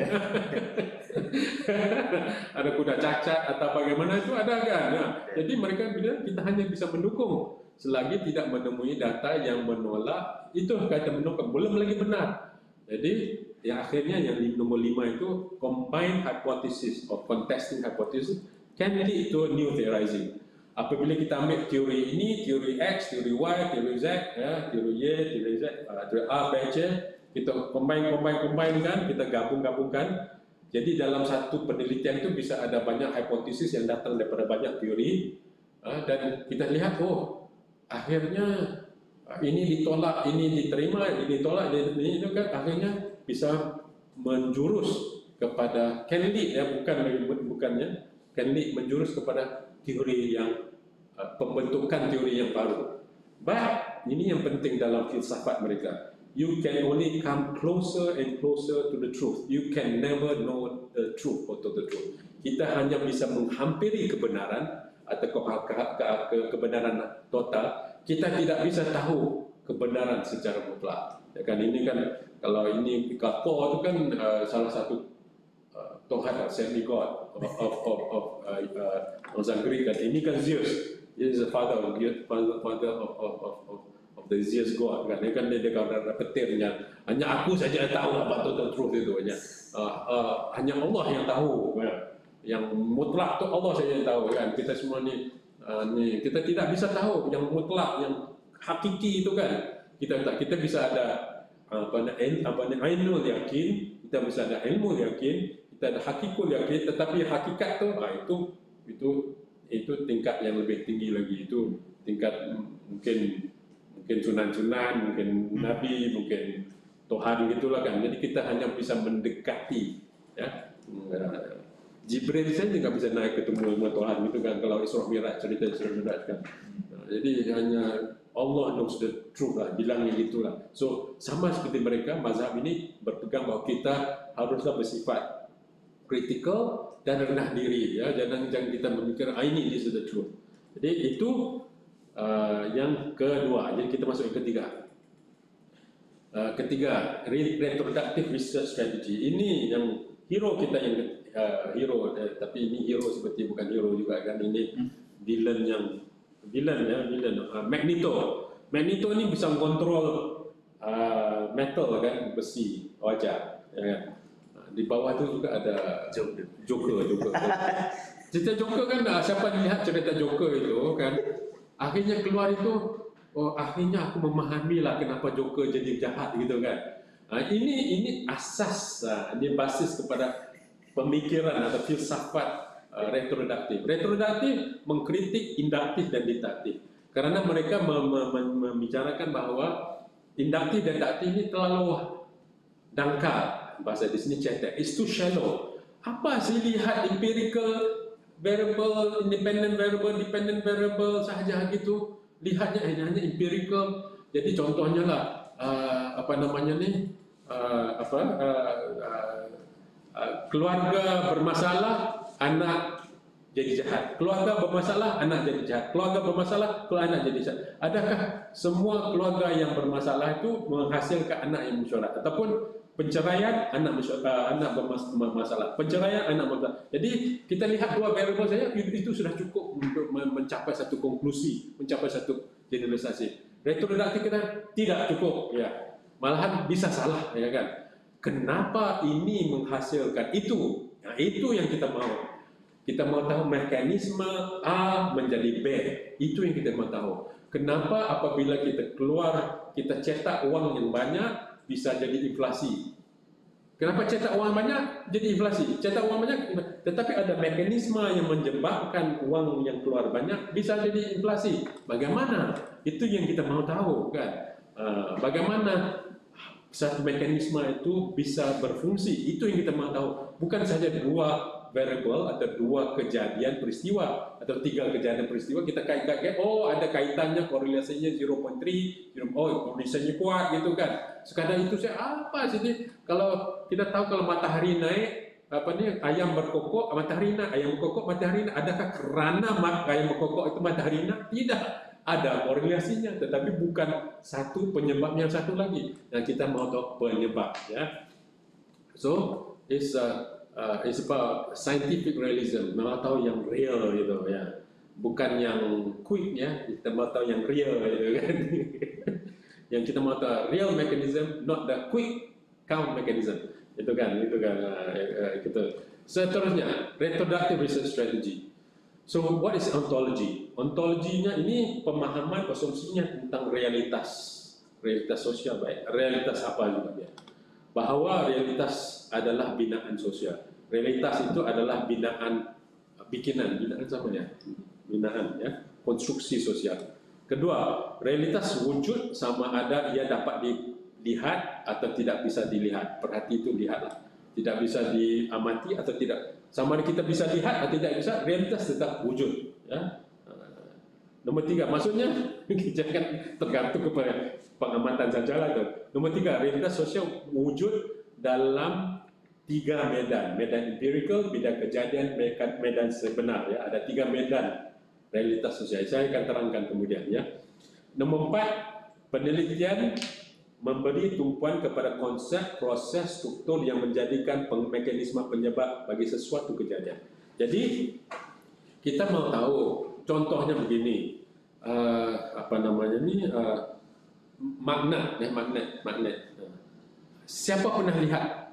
Ada kuda cacat atau bagaimana itu ada kan? Nah, jadi mereka bilang kita hanya bisa mendukung selagi tidak menemui data yang menolak. Itu kata menukar, belum lagi benar. Jadi yang akhirnya yang nomor lima itu combined hypothesis or contesting hypothesis can lead to new theorizing. Apabila kita ambil teori ini, teori X, teori Y, teori Z, ya, teori Y, teori Z, uh, teori A, B, C, kita combine, combine, combine kan, kita gabung-gabungkan. Jadi dalam satu penelitian itu bisa ada banyak hipotesis yang datang daripada banyak teori, uh, dan kita lihat, oh, akhirnya ini ditolak, ini diterima, ini ditolak, ini itu kan akhirnya bisa menjurus kepada can lead ya, bukan bukannya can lead menjurus kepada teori yang uh, pembentukan teori yang baru. But ini yang penting dalam filsafat mereka. You can only come closer and closer to the truth. You can never know the truth or the truth. Kita hanya bisa menghampiri kebenaran atau ke, ke, ke, ke, kebenaran total. Kita tidak bisa tahu kebenaran secara mutlak. Ya kan, ini kan kalau ini Thor itu kan uh, salah satu uh, Tuhan, semi-god of of of, of uh, uh, bangsa Greek kan. Ini kan Zeus. He is the father of father, father of, of of of of the Zeus god kan. Dia kan dia dia ada petirnya. Hanya aku saja yang tahu apa total truth itu hanya. Uh, uh, hanya Allah yang tahu. Ya. Yang mutlak tu Allah saja yang tahu kan. Kita semua ni uh, ni kita tidak bisa tahu yang mutlak, yang hakiki itu kan. Kita tak, kita bisa ada apa namanya apa namanya ainul yakin, kita bisa ada ilmu yakin, kita ada hakikul yakin, tetapi hakikat tu ah, itu itu itu tingkat yang lebih tinggi lagi, itu tingkat mungkin mungkin sunan-sunan, mungkin nabi, mungkin Tuhan gitulah kan. Jadi kita hanya bisa mendekati ya. Jibril saja nggak bisa naik ketemu dengan Tuhan gitu kan, kalau Isra Mi'raj, cerita Isra Mi'raj kan. Nah, jadi hanya Allah knows the truth lah, bilangnya gitulah. So sama seperti mereka, mazhab ini berpegang bahawa kita haruslah bersifat kritikal dan rendah diri, ya. Jangan jangan kita memikir ah, ini this is the truth. Jadi itu uh, yang kedua. Jadi kita masuk yang ketiga. Uh, ketiga, reproductive research strategy. Ini yang hero kita yang uh, hero, eh, tapi ini hero seperti bukan hero juga kan, ini villain yang villain ya, villain. Uh, Magneto. Magneto ini bisa mengontrol uh, metal kan, besi, wajah, ya kan. Uh, di bawah itu juga ada Joker, Joker. Joker. Cerita Joker kan, siapa lihat cerita Joker itu kan, akhirnya keluar itu, oh akhirnya aku memahami lah kenapa Joker jadi jahat gitu kan. Nah, ini ini asas, uh, ini basis kepada pemikiran atau filsafat uh, retroduktif. Retroduktif mengkritik induktif dan deduktif. Karena mereka mem mem membicarakan bahwa induktif dan deduktif ini terlalu dangkal, bahasa di sini cetek, it's too shallow. Apa sih lihat empirical variable, independent variable, dependent variable sahaja gitu, lihatnya hanya hanya empirical. Jadi contohnya lah uh, apa namanya nih uh, apa uh, uh, uh, keluarga bermasalah, anak jadi jahat. Keluarga bermasalah, anak jadi jahat. Keluarga bermasalah, keluarga anak jadi jahat. Adakah semua keluarga yang bermasalah itu menghasilkan anak yang musyawarah? Ataupun penceraian, anak musyawarah, anak bermasalah. Penceraian, anak bermasalah. Jadi kita lihat dua variabel saja, itu sudah cukup untuk mencapai satu konklusi, mencapai satu generalisasi. Retroduktif kita tidak cukup, ya. Malahan bisa salah, ya kan? Kenapa ini menghasilkan itu? Nah, itu yang kita mau. Kita mau tahu mekanisme A menjadi B. Itu yang kita mau tahu. Kenapa apabila kita keluar, kita cetak uang yang banyak, bisa jadi inflasi. Kenapa cetak uang banyak jadi inflasi? Cetak uang banyak, tetapi ada mekanisme yang menyebabkan uang yang keluar banyak bisa jadi inflasi. Bagaimana? Itu yang kita mau tahu, kan? Uh, bagaimana satu mekanisme itu bisa berfungsi? Itu yang kita mau tahu. Bukan saja dua variable atau dua kejadian peristiwa atau tiga kejadian peristiwa kita kait-kait, oh ada kaitannya, korelasinya zero koma tiga, oh korelasinya kuat gitu kan. Sekadar itu saya apa sih? Kalau kita tahu kalau matahari naik, apa nih, ayam berkokok, matahari naik, ayam berkokok, matahari naik. Adakah kerana ayam berkokok itu matahari naik? Tidak, ada korelasinya, tetapi bukan satu penyebabnya satu lagi. Dan kita mau tahu penyebab, ya. So it's a Uh, it's about scientific realism, mau tahu yang real gitu ya, bukan yang quick ya, kita mau tahu yang real gitu kan. Yang kita mau tahu real mechanism, not the quick count mechanism, itu kan, itu kan, uh, uh, gitu. Seterusnya, reproductive research strategy. So what is ontology? Ontologinya ini pemahaman asumsinya tentang realitas, realitas sosial baik, realitas apa juga ya. Bahwa realitas adalah binaan sosial. Realitas itu adalah binaan bikinan, binaan sama ya, binaan ya, konstruksi sosial. Kedua, realitas wujud sama ada ia dapat dilihat atau tidak bisa dilihat. Perhati itu lihatlah. Tidak bisa diamati atau tidak. Sama ada kita bisa lihat atau tidak bisa, realitas tetap wujud. Ya. Nomor tiga, maksudnya jangan tergantung kepada pengamatan sajalah tuh. Nomor tiga, realitas sosial wujud dalam tiga medan, medan empirical, medan kejadian, medan sebenar. Ya, ada tiga medan realitas sosial. Saya akan terangkan kemudian. Ya. Nomor empat, penelitian memberi tumpuan kepada konsep, proses, struktur yang menjadikan mekanisme penyebab bagi sesuatu kejadian. Jadi kita mau tahu. Contohnya begini, uh, apa namanya ini uh, magnet, ya magnet, magnet. Uh, siapa pernah lihat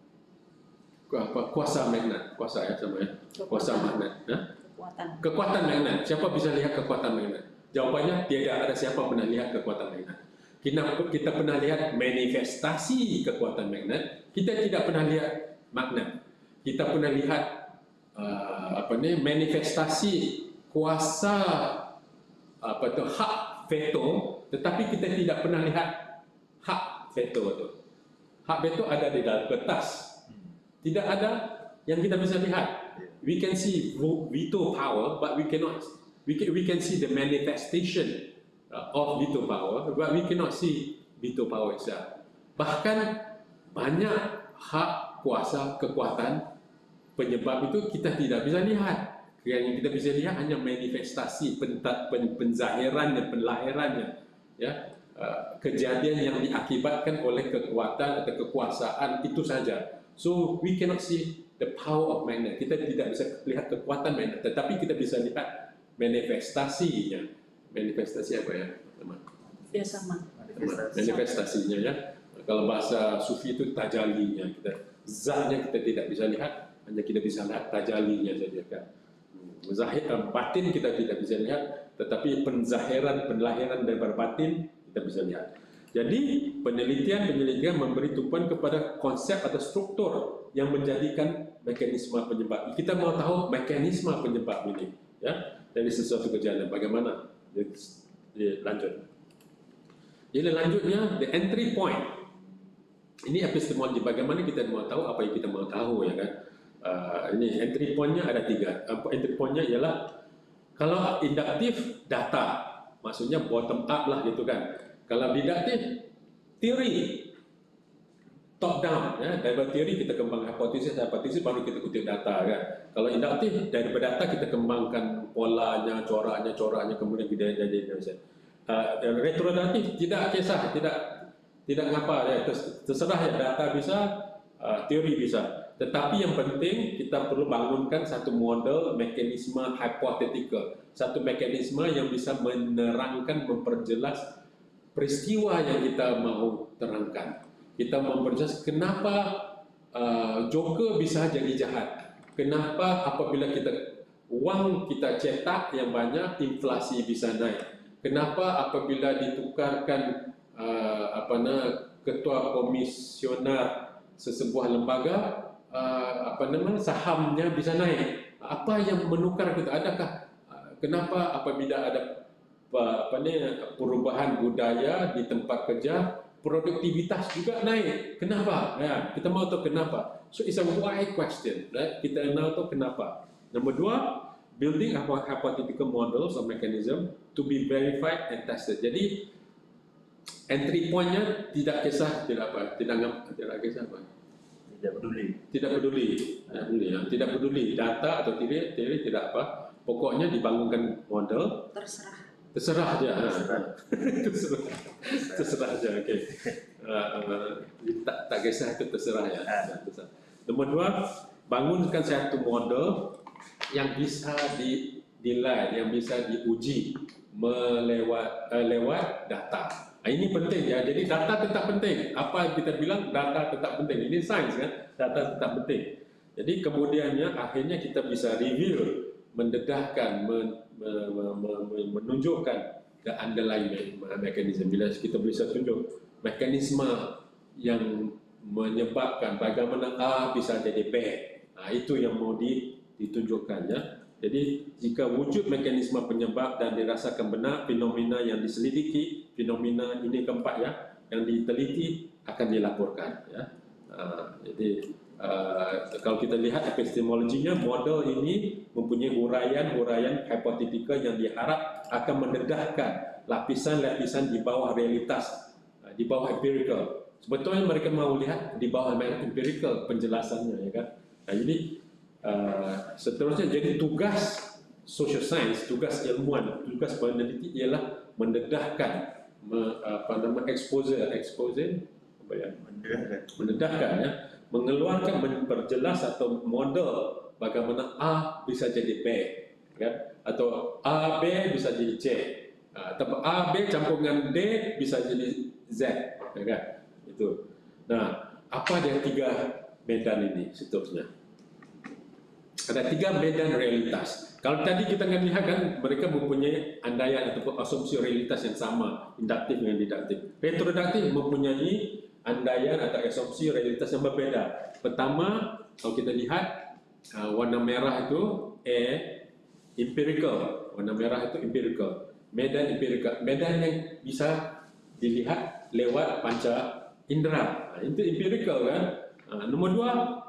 apa kuasa magnet, kuasa ya sama ya, kuasa magnet, nah?
Kekuatan.
Kekuatan magnet. Siapa bisa lihat kekuatan magnet? Jawabannya tidak ada siapa pernah lihat kekuatan magnet. Kita kita pernah lihat manifestasi kekuatan magnet. Kita tidak pernah lihat magnet. Kita pernah lihat uh, apa nih manifestasi kuasa apa itu hak veto, tetapi kita tidak pernah lihat hak veto itu. Hak veto ada di dalam kertas, tidak ada yang kita bisa lihat. We can see veto power, but we cannot. We can, we can see the manifestation uh, of veto power, but we cannot see veto power itself. Bahkan banyak hak kuasa kekuatan penyebab itu kita tidak bisa lihat. Yang kita bisa lihat hanya manifestasi, pen, pen, penzahirannya, penlahirannya, ya, uh, kejadian yang diakibatkan oleh kekuatan atau kekuasaan itu saja. So we cannot see the power of magnet. Kita tidak bisa lihat kekuatan magnet, tetapi kita bisa lihat manifestasinya. Manifestasi apa ya, teman?
Ya sama.
Manifestasinya ya. Kalau bahasa sufi itu tajalinya, kita zatnya kita tidak bisa lihat, hanya kita bisa lihat tajalinya saja kan. Zahir, batin kita tidak bisa lihat, tetapi penzahiran, penlahiran daripada batin kita bisa lihat. Jadi penelitian-penelitian memberi tumpuan kepada konsep atau struktur yang menjadikan mekanisme penyebab. Kita mau tahu mekanisme penyebab ini, ya, dari sesuatu kejadian. Bagaimana? Jadi, lanjut. Jadi lanjutnya the entry point. Ini epistemologi. Bagaimana kita mau tahu apa yang kita mau tahu, ya kan? Uh, ini entry point-nya ada tiga. Uh, entry point-nya ialah kalau induktif data, maksudnya bottom up lah gitu kan. Kalau deduktif teori top down, ya, daripada teori kita kembang hipotesis, hipotesis baru kita kutip data kan. Kalau induktif daripada data kita kembangkan polanya, coraknya, coraknya kemudian kita jadi uh, retroduktif tidak kisah, tidak tidak ngapa ya, terserah ya, data bisa, uh, teori bisa. Tetapi yang penting kita perlu bangunkan satu model mekanisme hipotetikal, satu mekanisme yang bisa menerangkan, memperjelas peristiwa yang kita mau terangkan. Kita memperjelas kenapa uh, Joker bisa jadi jahat, kenapa apabila kita uang kita cetak yang banyak inflasi bisa naik, kenapa apabila ditukarkan uh, apa nama ketua komisioner sesebuah lembaga, Uh, apa namanya sahamnya bisa naik. Apa yang menukar kita? Adakah uh, kenapa apabila ada apa, apa ni perubahan budaya di tempat kerja, produktivitas juga naik? Kenapa? Ya, kita mau tahu kenapa. So it's a why question, right? Kita mau tahu kenapa. Nombor dua, building hypothetical models or mechanism to be verified and tested. Jadi entry point-nya tidak kisah, tidak apa, tidak ngap, tidak kisah apa.
Tidak peduli.
Tidak peduli, tidak peduli, ya. Tidak peduli data atau teori, teori tidak apa. Pokoknya dibangunkan model.
Terserah.
Terserah aja. Terserah. terserah. terserah aja. Oke. Okay. Uh, uh, tak tak kisah itu terserah ya. Terserah. Nomor dua, bangunkan satu model yang bisa dinilai, yang bisa diuji melewat uh, lewat data. Ini penting ya, jadi data tetap penting. Apa kita bilang data tetap penting. Ini sains kan, data tetap penting. Jadi kemudiannya akhirnya kita bisa review, mendedahkan, men, men, men, men, menunjukkan the underlying mechanism. Bila kita bisa tunjuk mekanisme yang menyebabkan bagaimana A bisa jadi B, nah, itu yang mau ditunjukkan ya. Jadi jika wujud mekanisme penyebab dan dirasakan benar, fenomena yang diselidiki, fenomena ini keempat ya, yang diteliti akan dilaporkan ya. Uh, jadi uh, kalau kita lihat epistemologinya, model ini mempunyai huraian-huraian hipotetika yang diharap akan mendedahkan lapisan-lapisan di bawah realitas, uh, di bawah empirical. Sebetulnya mereka mau lihat di bawah empirical penjelasannya ya kan. Nah, jadi Uh, seterusnya jadi tugas social science, tugas ilmuwan, tugas peneliti ialah mendedahkan, me, apa nama expose, expose, apa ya, mendedahkan, mendedahkan ya, mengeluarkan, memperjelas atau model bagaimana A bisa jadi B, kan? Atau A B bisa jadi C, atau A B campuran D bisa jadi Z, kan? Itu. Nah, apa dia tiga medan ini seterusnya? Ada tiga medan realitas. Kalau tadi kita akan lihat kan mereka mempunyai andaian ataupun asumsi realitas yang sama, induktif dengan deduktif. Retroduktif mempunyai andaian atau asumsi realitas yang berbeda. Pertama, kalau kita lihat uh, warna merah itu A, empirical. Warna merah itu empirical. Medan empirical. Medan yang bisa dilihat lewat panca indera. Nah, itu empirical kan. Uh, nomor dua,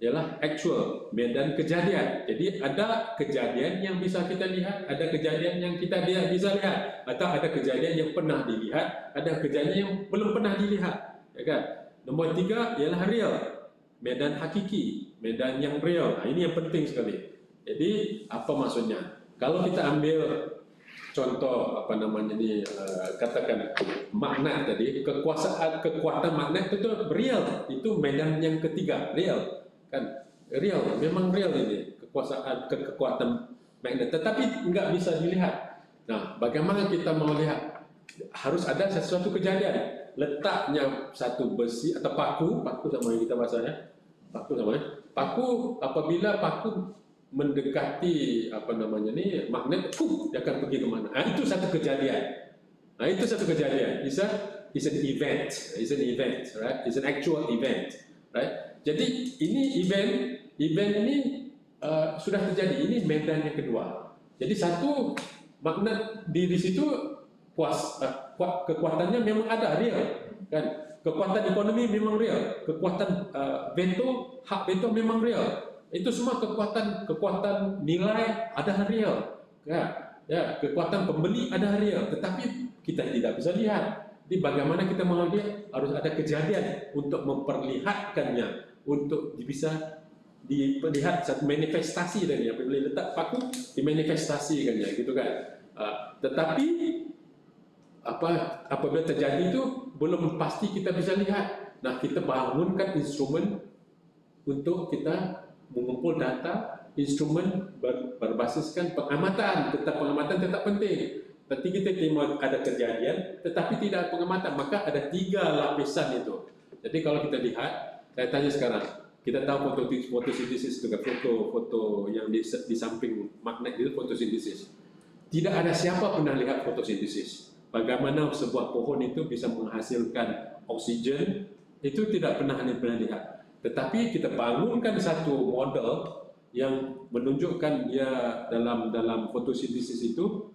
ialah actual, medan kejadian. Jadi ada kejadian yang bisa kita lihat, ada kejadian yang kita dia bisa lihat, atau ada kejadian yang pernah dilihat, ada kejadian yang belum pernah dilihat, ya kan? Nombor tiga ialah real, medan hakiki, medan yang real. Nah, ini yang penting sekali. Jadi apa maksudnya? Kalau kita ambil contoh apa namanya ni uh, katakan magnet tadi, kekuasaan kekuatan magnet itu real, itu medan yang ketiga, real. Kan real, memang real ini kekuasaan ke kekuatan magnet, tetapi nggak bisa dilihat. Nah, bagaimana kita mau lihat? Harus ada sesuatu kejadian, letaknya satu besi atau paku, paku sama yang kita bahasanya, paku sama paku. Apabila paku mendekati apa namanya ni magnet, uh, dia akan pergi kemana? Nah, itu satu kejadian. Nah, itu satu kejadian. It's a, it's an event, it's an event, right? It's an actual event, right? Jadi ini event, event ini uh, sudah terjadi. Ini medan yang kedua. Jadi satu magnet di di situ kuas, uh, kekuatannya memang ada, real, kan? Kekuatan ekonomi memang real, kekuatan uh, veto, hak veto memang real. Itu semua kekuatan kekuatan nilai ada real, ya, ya kekuatan pembeli ada real. Tetapi kita tidak bisa lihat. Jadi bagaimana kita mau lihat? Harus ada kejadian untuk memperlihatkannya, untuk bisa dilihat satu manifestasi dari apa boleh letak paku dimanifestasikannya, gitu kan? Uh, tetapi apa apabila terjadi itu belum pasti kita bisa lihat. Nah, kita bangunkan instrumen untuk kita mengumpul data, instrumen ber, berbasiskan pengamatan. Tetap pengamatan tetap penting. Tapi kita terima ada kejadian, tetapi tidak ada pengamatan, maka ada tiga lapisan itu. Jadi kalau kita lihat, saya tanya sekarang, kita tahu fotosintesis itu kan, foto-foto yang di, di samping magnet itu fotosintesis. Tidak ada siapa pernah lihat fotosintesis. Bagaimana sebuah pohon itu bisa menghasilkan oksigen, itu tidak pernah pernah lihat. Tetapi kita bangunkan satu model yang menunjukkan dia dalam dalam fotosintesis itu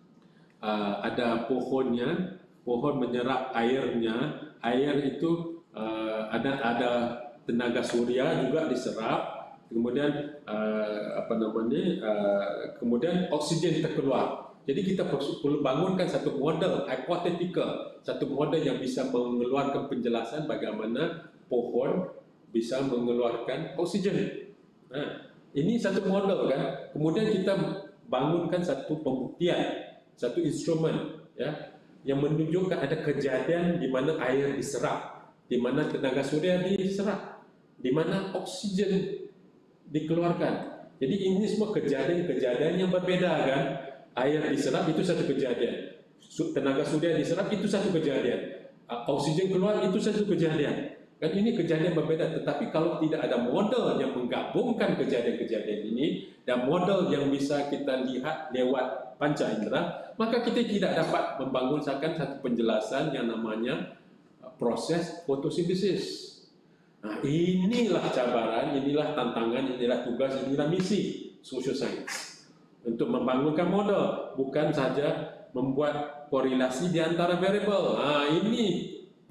uh, ada pohonnya, pohon menyerap airnya, air itu uh, ada ada tenaga surya juga diserap, kemudian uh, apa namanya, uh, kemudian oksigen terkeluar. Jadi kita perlu bangunkan satu model hypothetical, satu model yang bisa mengeluarkan penjelasan bagaimana pohon bisa mengeluarkan oksigen. Nah, ini satu model kan. Kemudian kita bangunkan satu pembuktian, satu instrumen, ya, yang menunjukkan ada kejadian di mana air diserap, di mana tenaga surya diserap, di mana oksigen dikeluarkan. Jadi ini semua kejadian-kejadian yang berbeda kan. Air diserap itu satu kejadian, tenaga surya diserap itu satu kejadian, oksigen keluar itu satu kejadian. Kan ini kejadian berbeda, tetapi kalau tidak ada model yang menggabungkan kejadian-kejadian ini dan model yang bisa kita lihat lewat panca indera, maka kita tidak dapat membangunkan satu penjelasan yang namanya proses fotosintesis. Nah, inilah cabaran, inilah tantangan, inilah tugas, inilah misi social science. Untuk membangunkan model, bukan saja membuat korelasi di antara variabel. Nah, ini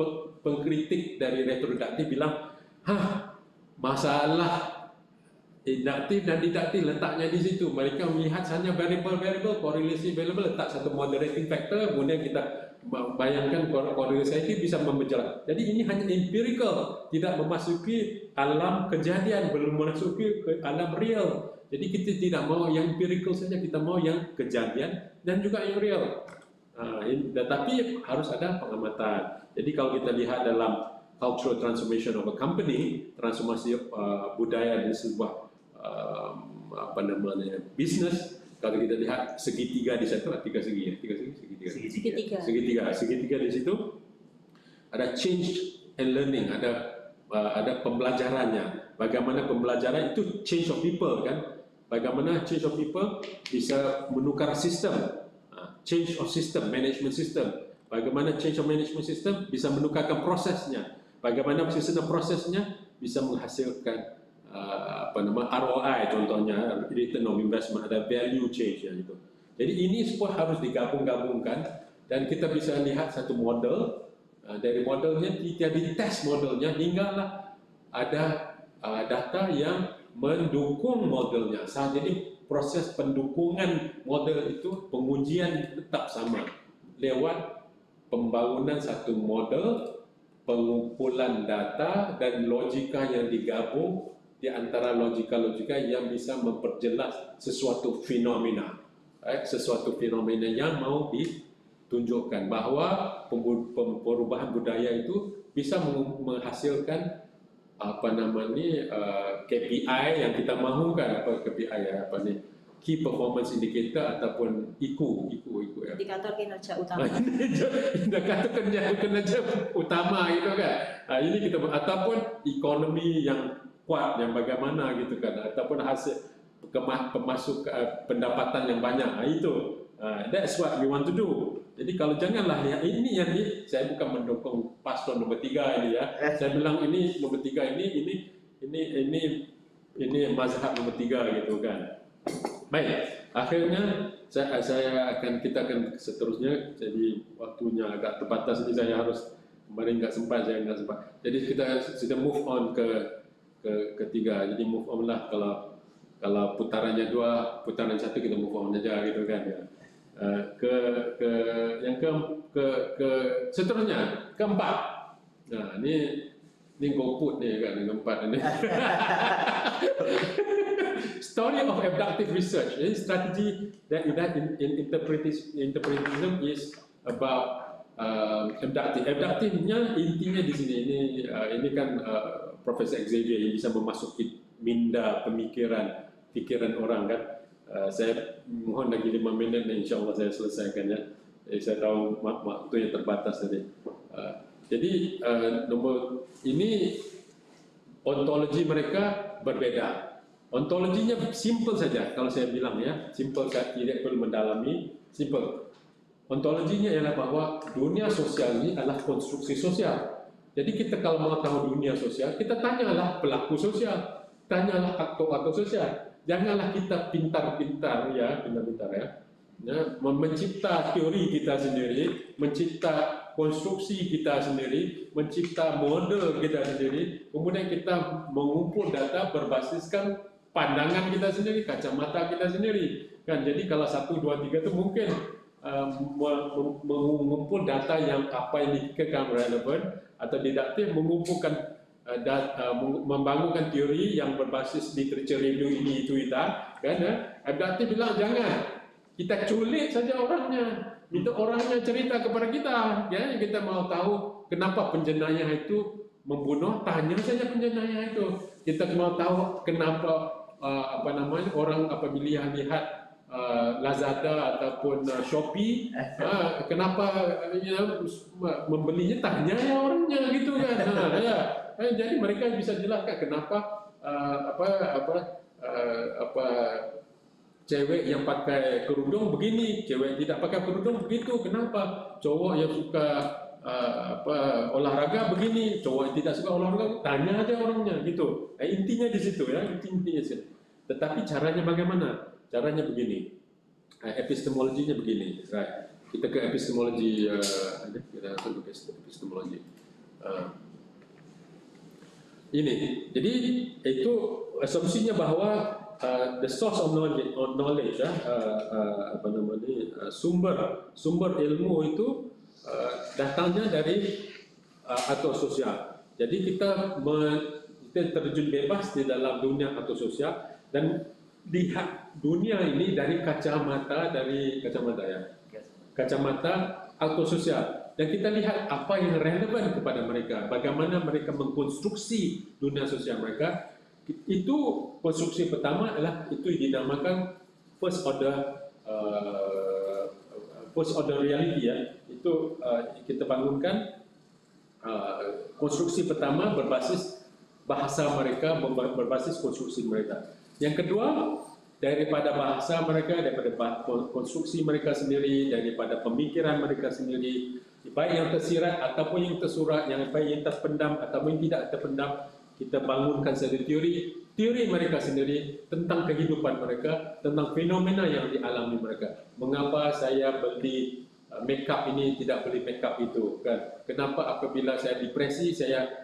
pengkritik dari retrodidaktif bilang, hah, masalah induktif dan didaktif letaknya di situ. Mereka melihat hanya variabel-variabel, korelasi variabel, letak satu moderating factor, kemudian kita bayangkan korelasi itu bisa memberjalan. Jadi ini hanya empirical, tidak memasuki alam kejadian, belum memasuki ke alam real. Jadi kita tidak mau yang empirical saja, kita mau yang kejadian dan juga yang real. Nah, ini, tetapi harus ada pengamatan. Jadi kalau kita lihat dalam cultural transformation of a company, transformasi uh, budaya di sebuah uh, apa namanya bisnis, kalau kita lihat segitiga di situ, tiga segi ya, tiga segi, segitiga,
Segitiga.
segitiga, segitiga di situ ada change and learning, ada uh, ada pembelajarannya. Bagaimana pembelajaran itu change of people kan? Bagaimana change of people bisa menukar sistem, uh, change of system, management system. Bagaimana change of management system bisa menukarkan prosesnya. Bagaimana sistem prosesnya bisa menghasilkan uh, apa nama R O I, contohnya return of investment, ada value change ya gitu. Jadi ini semua harus digabung-gabungkan dan kita bisa lihat satu model. Uh, dari modelnya kita dites modelnya hinggalah ada uh, data yang mendukung modelnya. Saat ini proses pendukungan model itu pengujian tetap sama lewat pembangunan satu model, pengumpulan data dan logika yang digabung di antara logika-logika yang bisa memperjelas sesuatu fenomena, eh, sesuatu fenomena yang mau ditunjukkan bahwa perubahan budaya itu bisa menghasilkan apa namanya uh, K P I yang kita mahukan. Apa K P I ya, apa nih, Key Performance Indicator ataupun I K U, I K U, I K U ya.
Indikator kinerja utama.
Indikator kinerja, kinerja utama gitu kan. Nah, ini kita ataupun ekonomi yang kuat, yang bagaimana gitu kan, ataupun hasil pemasuk uh, pendapatan yang banyak. Nah, itu uh, that's what we want to do. Jadi kalau janganlah ya, ini yang di, saya bukan mendukung paslon nomor tiga ini ya. Saya bilang ini nomor tiga ini ini ini ini ini mazhab nomor tiga gitu kan. Baik, akhirnya saya, saya akan kita akan seterusnya. Jadi waktunya agak terbatas ini, saya harus kemarin nggak sempat, saya nggak sempat. Jadi kita sudah move on ke ke ketiga. Jadi move on lah, kalau kalau putarannya dua, putaran satu kita move on aja gitu kan ya. Uh, ke ke yang ke ke ke seterusnya keempat. Nah, ini ini GoPut nih kan, yang keempat ini. Story of abductive research. Ini strategi that that in, in interpretation interpretation is about uh, abductive. Abductive-nya intinya di sini, ini uh, ini kan uh, Profesor Xavier yang bisa memasuki minda pemikiran pikiran orang kan. Uh, saya mohon lagi lima minit dan insya Allah saya selesaikan ya. Jadi saya tahu waktu yang terbatas tadi. Uh, jadi uh, nomor ini ontologi mereka berbeda. Ontologinya simple saja kalau saya bilang ya, simple, tidak perlu mendalami, simple. Ontologinya ialah bahwa dunia sosial ini adalah konstruksi sosial. Jadi kita kalau mau tahu dunia sosial, kita tanyalah pelaku sosial, tanyalah aktor-aktor sosial. Janganlah kita pintar-pintar ya, pintar-pintar ya, ya, mencipta teori kita sendiri, mencipta konstruksi kita sendiri, mencipta model kita sendiri, kemudian kita mengumpul data berbasiskan pandangan kita sendiri, kacamata kita sendiri. Kan, jadi kalau satu, dua, tiga itu mungkin uh, mengumpul data yang apa yang dipikirkan relevan atau didaktif, mengumpulkan Uh, dat, uh, membangunkan teori yang berbasis literature review ini itu itu kan ya. Abductive bilang jangan, kita culik saja orangnya, minta orangnya cerita kepada kita ya. Kita mau tahu kenapa penjenayah itu membunuh, tanya saja penjenayah itu. Kita mau tahu kenapa uh, apa namanya orang apabila lihat uh, Lazada ataupun uh, Shopee uh, kenapa uh, membelinya, tanya ya orangnya gitu kan. Nah, ya. Eh, jadi mereka bisa jelaskan kenapa uh, apa apa uh, apa cewek yang pakai kerudung begini, cewek tidak pakai kerudung begitu. Kenapa cowok yang suka uh, apa olahraga begini, cowok yang tidak suka olahraga, tanya aja orangnya gitu. Eh, intinya di situ ya, intinya di situ. Tetapi caranya bagaimana? Caranya begini, eh, epistemologinya begini. Right. Kita ke epistemologi, uh, kita ke epistemologi. Uh, Ini, jadi itu asumsinya bahwa uh, the source of knowledge, of knowledge uh, uh, apa namanya uh, sumber sumber ilmu itu uh, datangnya dari uh, atur sosial. Jadi kita, me, kita terjun bebas di dalam dunia atur sosial dan lihat dunia ini dari kacamata dari kacamata ya kacamata atur sosial. Dan kita lihat apa yang relevan kepada mereka, bagaimana mereka mengkonstruksi dunia sosial mereka. Itu konstruksi pertama adalah itu dinamakan first order uh, first order reality ya. Itu uh, kita bangunkan uh, konstruksi pertama berbasis bahasa mereka, berbasis konstruksi mereka. Yang kedua, daripada bahasa mereka, daripada konstruksi mereka sendiri, daripada pemikiran mereka sendiri, baik yang tersirat ataupun yang tersurat, yang baik yang terpendam ataupun yang tidak terpendam, kita bangunkan satu teori, teori mereka sendiri tentang kehidupan mereka, tentang fenomena yang dialami mereka. Mengapa saya beli make up ini, tidak beli make up itu, kan? Kenapa apabila saya depresi, saya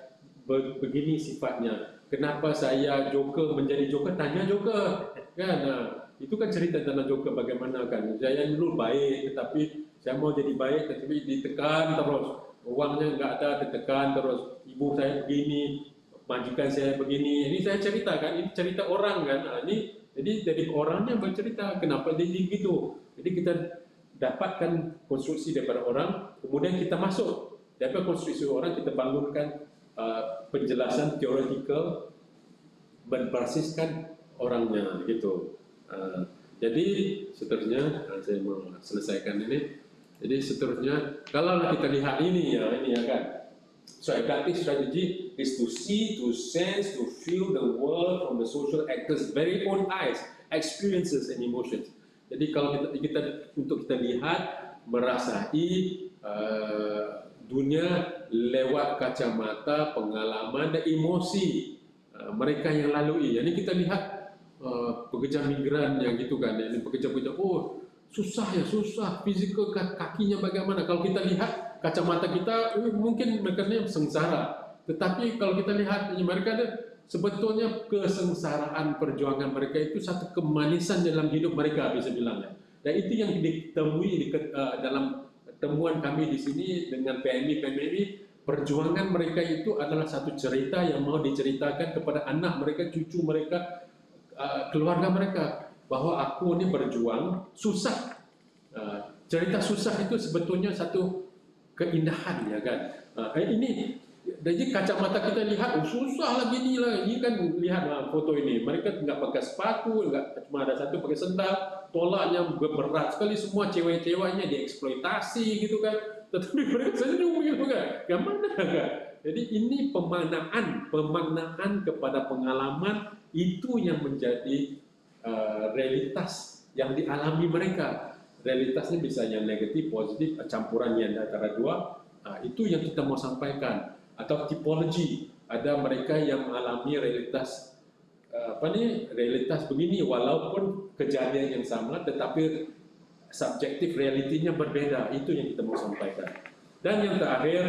be- begini sifatnya. Kenapa saya joker menjadi joker? Tanya joker, kan? Nah, itu kan cerita tentang joker bagaimana kan. Saya dulu baik, tetapi saya mau jadi baik, tetapi ditekan terus. Uangnya nggak ada, ditekan terus. Ibu saya begini, majikan saya begini. Ini saya cerita kan, ini cerita orang kan. Nah, ini jadi jadi orangnya bercerita kenapa dia gitu. Jadi kita dapatkan konstruksi daripada orang, kemudian kita masuk daripada konstruksi orang, kita bangunkan uh, penjelasan teoretikal berbasiskan orangnya gitu. Uh, jadi seterusnya uh, saya mau selesaikan ini. Jadi seterusnya kalau kita lihat ini ya ini ya kan. So adaptive strategy is to see, to sense, to feel the world from the social actors' very own eyes, experiences and emotions. Jadi kalau kita, kita untuk kita lihat, merasai uh, dunia lewat kacamata pengalaman dan emosi uh, mereka yang lalui. Jadi kita lihat uh, pekerja migran yang gitu kan, ini pekerja-pekerja, oh susah ya susah, fizikal kakinya bagaimana. Kalau kita lihat kacamata kita, eh, mungkin mereka ini sengsara. Tetapi kalau kita lihat mereka ada sebetulnya kesengsaraan perjuangan mereka itu satu kemanisan dalam hidup mereka bisa bilangnya. Dan itu yang ditemui di, uh, dalam temuan kami di sini dengan P M I P M I, perjuangan mereka itu adalah satu cerita yang mau diceritakan kepada anak mereka, cucu mereka, uh, keluarga mereka, bahwa aku ini berjuang susah. Uh, cerita susah itu sebetulnya satu keindahan ya kan. Uh, ini jadi kacamata kita lihat, oh, susah lagi ni lah. Ini kan lihat lah foto ini. Mereka nggak pakai sepatu, nggak cuma ada satu pakai sendal. Tolaknya berat sekali, semua cewek-ceweknya dieksploitasi gitu kan. Tetapi mereka senyum gitu kan. Gimana kan? Jadi ini pemaknaan, pemaknaan kepada pengalaman itu yang menjadi uh, realitas yang dialami mereka. Realitasnya bisa yang negatif, positif, campuran yang antara dua. Nah, itu yang kita mau sampaikan. Atau tipologi, ada mereka yang mengalami realitas apa nih realitas begini walaupun kejadian yang sama tetapi subjektif realitinya berbeda. Itu yang kita mau sampaikan. Dan yang terakhir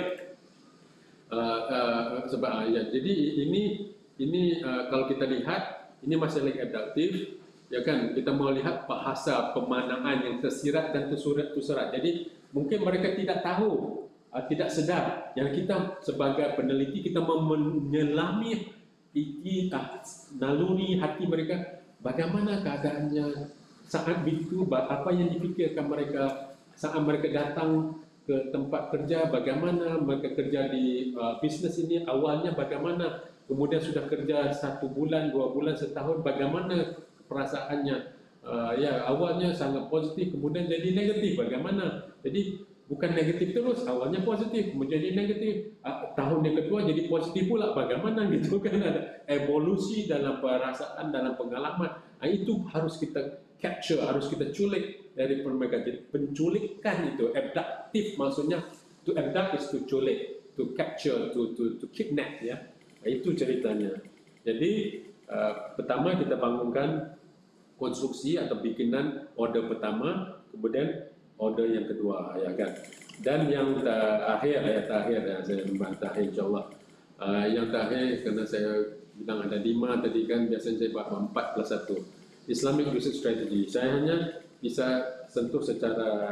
uh, uh, sebab ya, jadi ini ini uh, kalau kita lihat ini masalah adaptif ya kan, kita mau lihat bahasa pemanaan yang tersirat dan tersurat tersurat. Jadi mungkin mereka tidak tahu, Uh, tidak sedar yang kita sebagai peneliti kita menyelami iki uh, naluri hati mereka, bagaimana keadaannya saat itu, apa yang dipikirkan mereka saat mereka datang ke tempat kerja, bagaimana mereka kerja di uh, bisnes ini awalnya, bagaimana kemudian sudah kerja satu bulan, dua bulan, setahun, bagaimana perasaannya. Uh, ya awalnya sangat positif, kemudian jadi negatif, bagaimana. Jadi bukan negatif terus, awalnya positif, menjadi negatif. Ah, tahun yang kedua jadi positif pula, bagaimana gitu kan, ada evolusi dalam perasaan, dalam pengalaman. Nah, itu harus kita capture, harus kita culik dari mereka. Jadi penculikan itu, abductive maksudnya, to abduct is to culik, to capture, to to to kidnap ya. Nah, itu ceritanya. Jadi uh, pertama kita bangunkan konstruksi atau bikinan order pertama, kemudian order yang kedua ya kan, dan yang terakhir ya terakhir ya saya membantah insyaallah uh, yang terakhir karena saya bilang ada lima tadi kan, biasanya saya bahas empat plus satu Islamic Research Strategy. Saya hanya bisa sentuh secara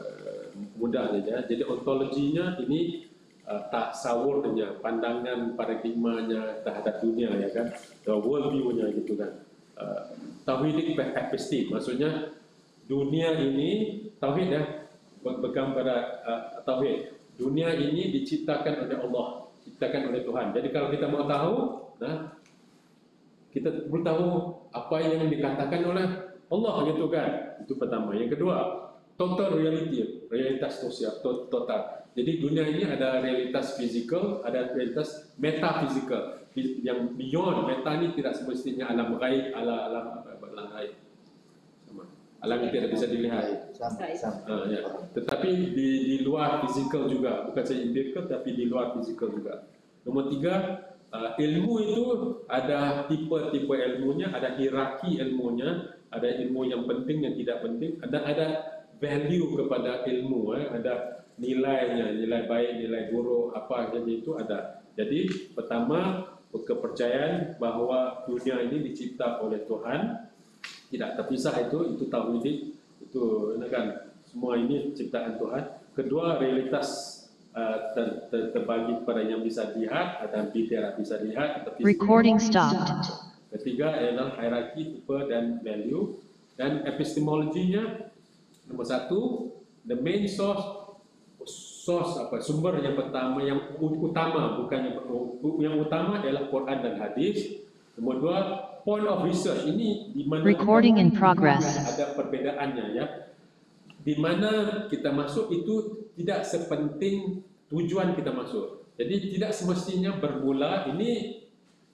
mudah saja. Jadi ontologinya ini uh, tasawurnya, pandangan paradigmanya terhadap dunia ya kan, the world view-nya gitu kan. Uh, tauhidik epistem maksudnya dunia ini tauhid ya, berpegang pada uh, tauhid. Dunia ini diciptakan oleh Allah, diciptakan oleh Tuhan. Jadi kalau kita mau tahu, nah kita perlu tahu apa yang dikatakan oleh Allah gitu kan. Itu pertama. Yang kedua, total reality, realitas sosial total. Jadi dunia ini ada realitas fisikal, ada realitas metafisikal. Yang beyond meta ini tidak semestinya alam gaib, ala alam alam gaib. Sama. Alam yang tidak bisa dilihat. Uh, ya. Tetapi di, di luar fisikal juga, bukan saja empirical tapi di luar fisikal juga. Nomor tiga, uh, ilmu itu ada tipe-tipe ilmunya, ada hierarki ilmunya, ada ilmu yang penting, yang tidak penting, ada ada value kepada ilmu, eh. Ada nilainya, nilai baik, nilai buruk, apa saja itu ada. Jadi pertama, kepercayaan bahwa dunia ini dicipta oleh Tuhan, tidak terpisah itu, itu tauhid, itu kan semua ini ciptaan Tuhan. Kedua, realitas uh, ter, ter, terbagi pada yang bisa dilihat dan tidak bisa dilihat.
Recording stopped.
Ketiga adalah hierarki, tipe dan value. Dan epistemologinya nomor satu, the main source, source apa sumber yang pertama yang utama bukan yang, yang utama adalah Quran dan hadis. Nomor dua, point of research, ini di mana
Recording in progress.
ada perbedaannya ya. Di mana kita masuk itu tidak sepenting tujuan kita masuk. Jadi tidak semestinya bermula ini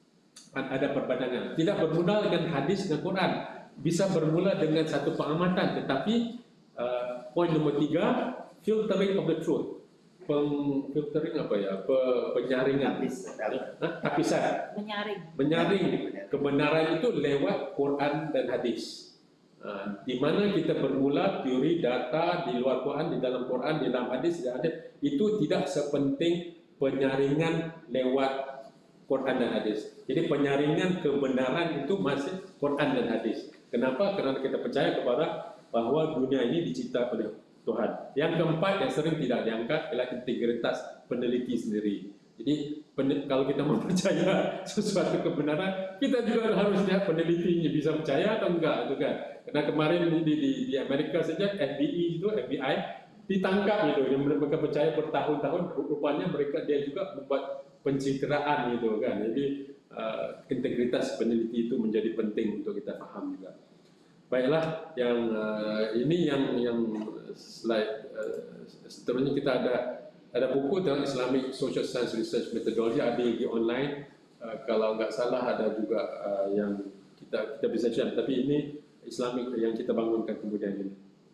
ada perbedaan. Tidak bermula dengan hadis dan Quran. Bisa bermula dengan satu pengamatan, tetapi uh, poin nomor tiga, filtering of the truth. Pengfiltering apa ya? Pe, penyaringan. Hah? Tapisan.
Menyaring.
Menyaring kebenaran itu lewat Quran dan hadis. Uh, di mana kita bermula teori data di luar Quran, di dalam Quran, di dalam hadis, tidak ada. Itu tidak sepenting penyaringan lewat Quran dan hadis. Jadi penyaringan kebenaran itu masih Quran dan hadis. Kenapa? Karena kita percaya kepada bahwa dunia ini dicipta oleh Tuhan. Yang keempat yang sering tidak diangkat adalah integritas peneliti sendiri. Jadi kalau kita mempercaya sesuatu kebenaran, kita juga harus lihat penelitinya bisa percaya atau enggak, itu kan. Karena kemarin di, di, di Amerika saja F B I itu F B I ditangkap itu, yang mereka percaya bertahun-tahun, rupanya mereka dia juga membuat pencitraan gitu kan. Jadi uh, integritas peneliti itu menjadi penting untuk kita paham juga. Baiklah, yang uh, ini yang yang slide uh, seterusnya kita ada ada buku tentang Islamic Social Science Research Methodology, ada di online. Uh, kalau nggak salah ada juga uh, yang kita kita bisa share. Tapi ini Islamic yang kita bangunkan kemudian ini.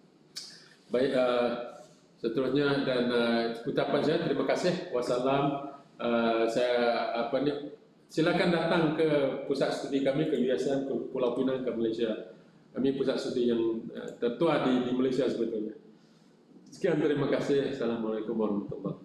Baik, uh, seterusnya dan uh, ucapan saya terima kasih. Wassalam. Uh, saya apa ni? Silakan datang ke pusat studi kami ke U S M, ke Pulau Pinang, ke Malaysia. Kami pusat studi yang uh, tertua di, di Malaysia sebetulnya. Sekian, terima kasih. Assalamualaikum warahmatullahi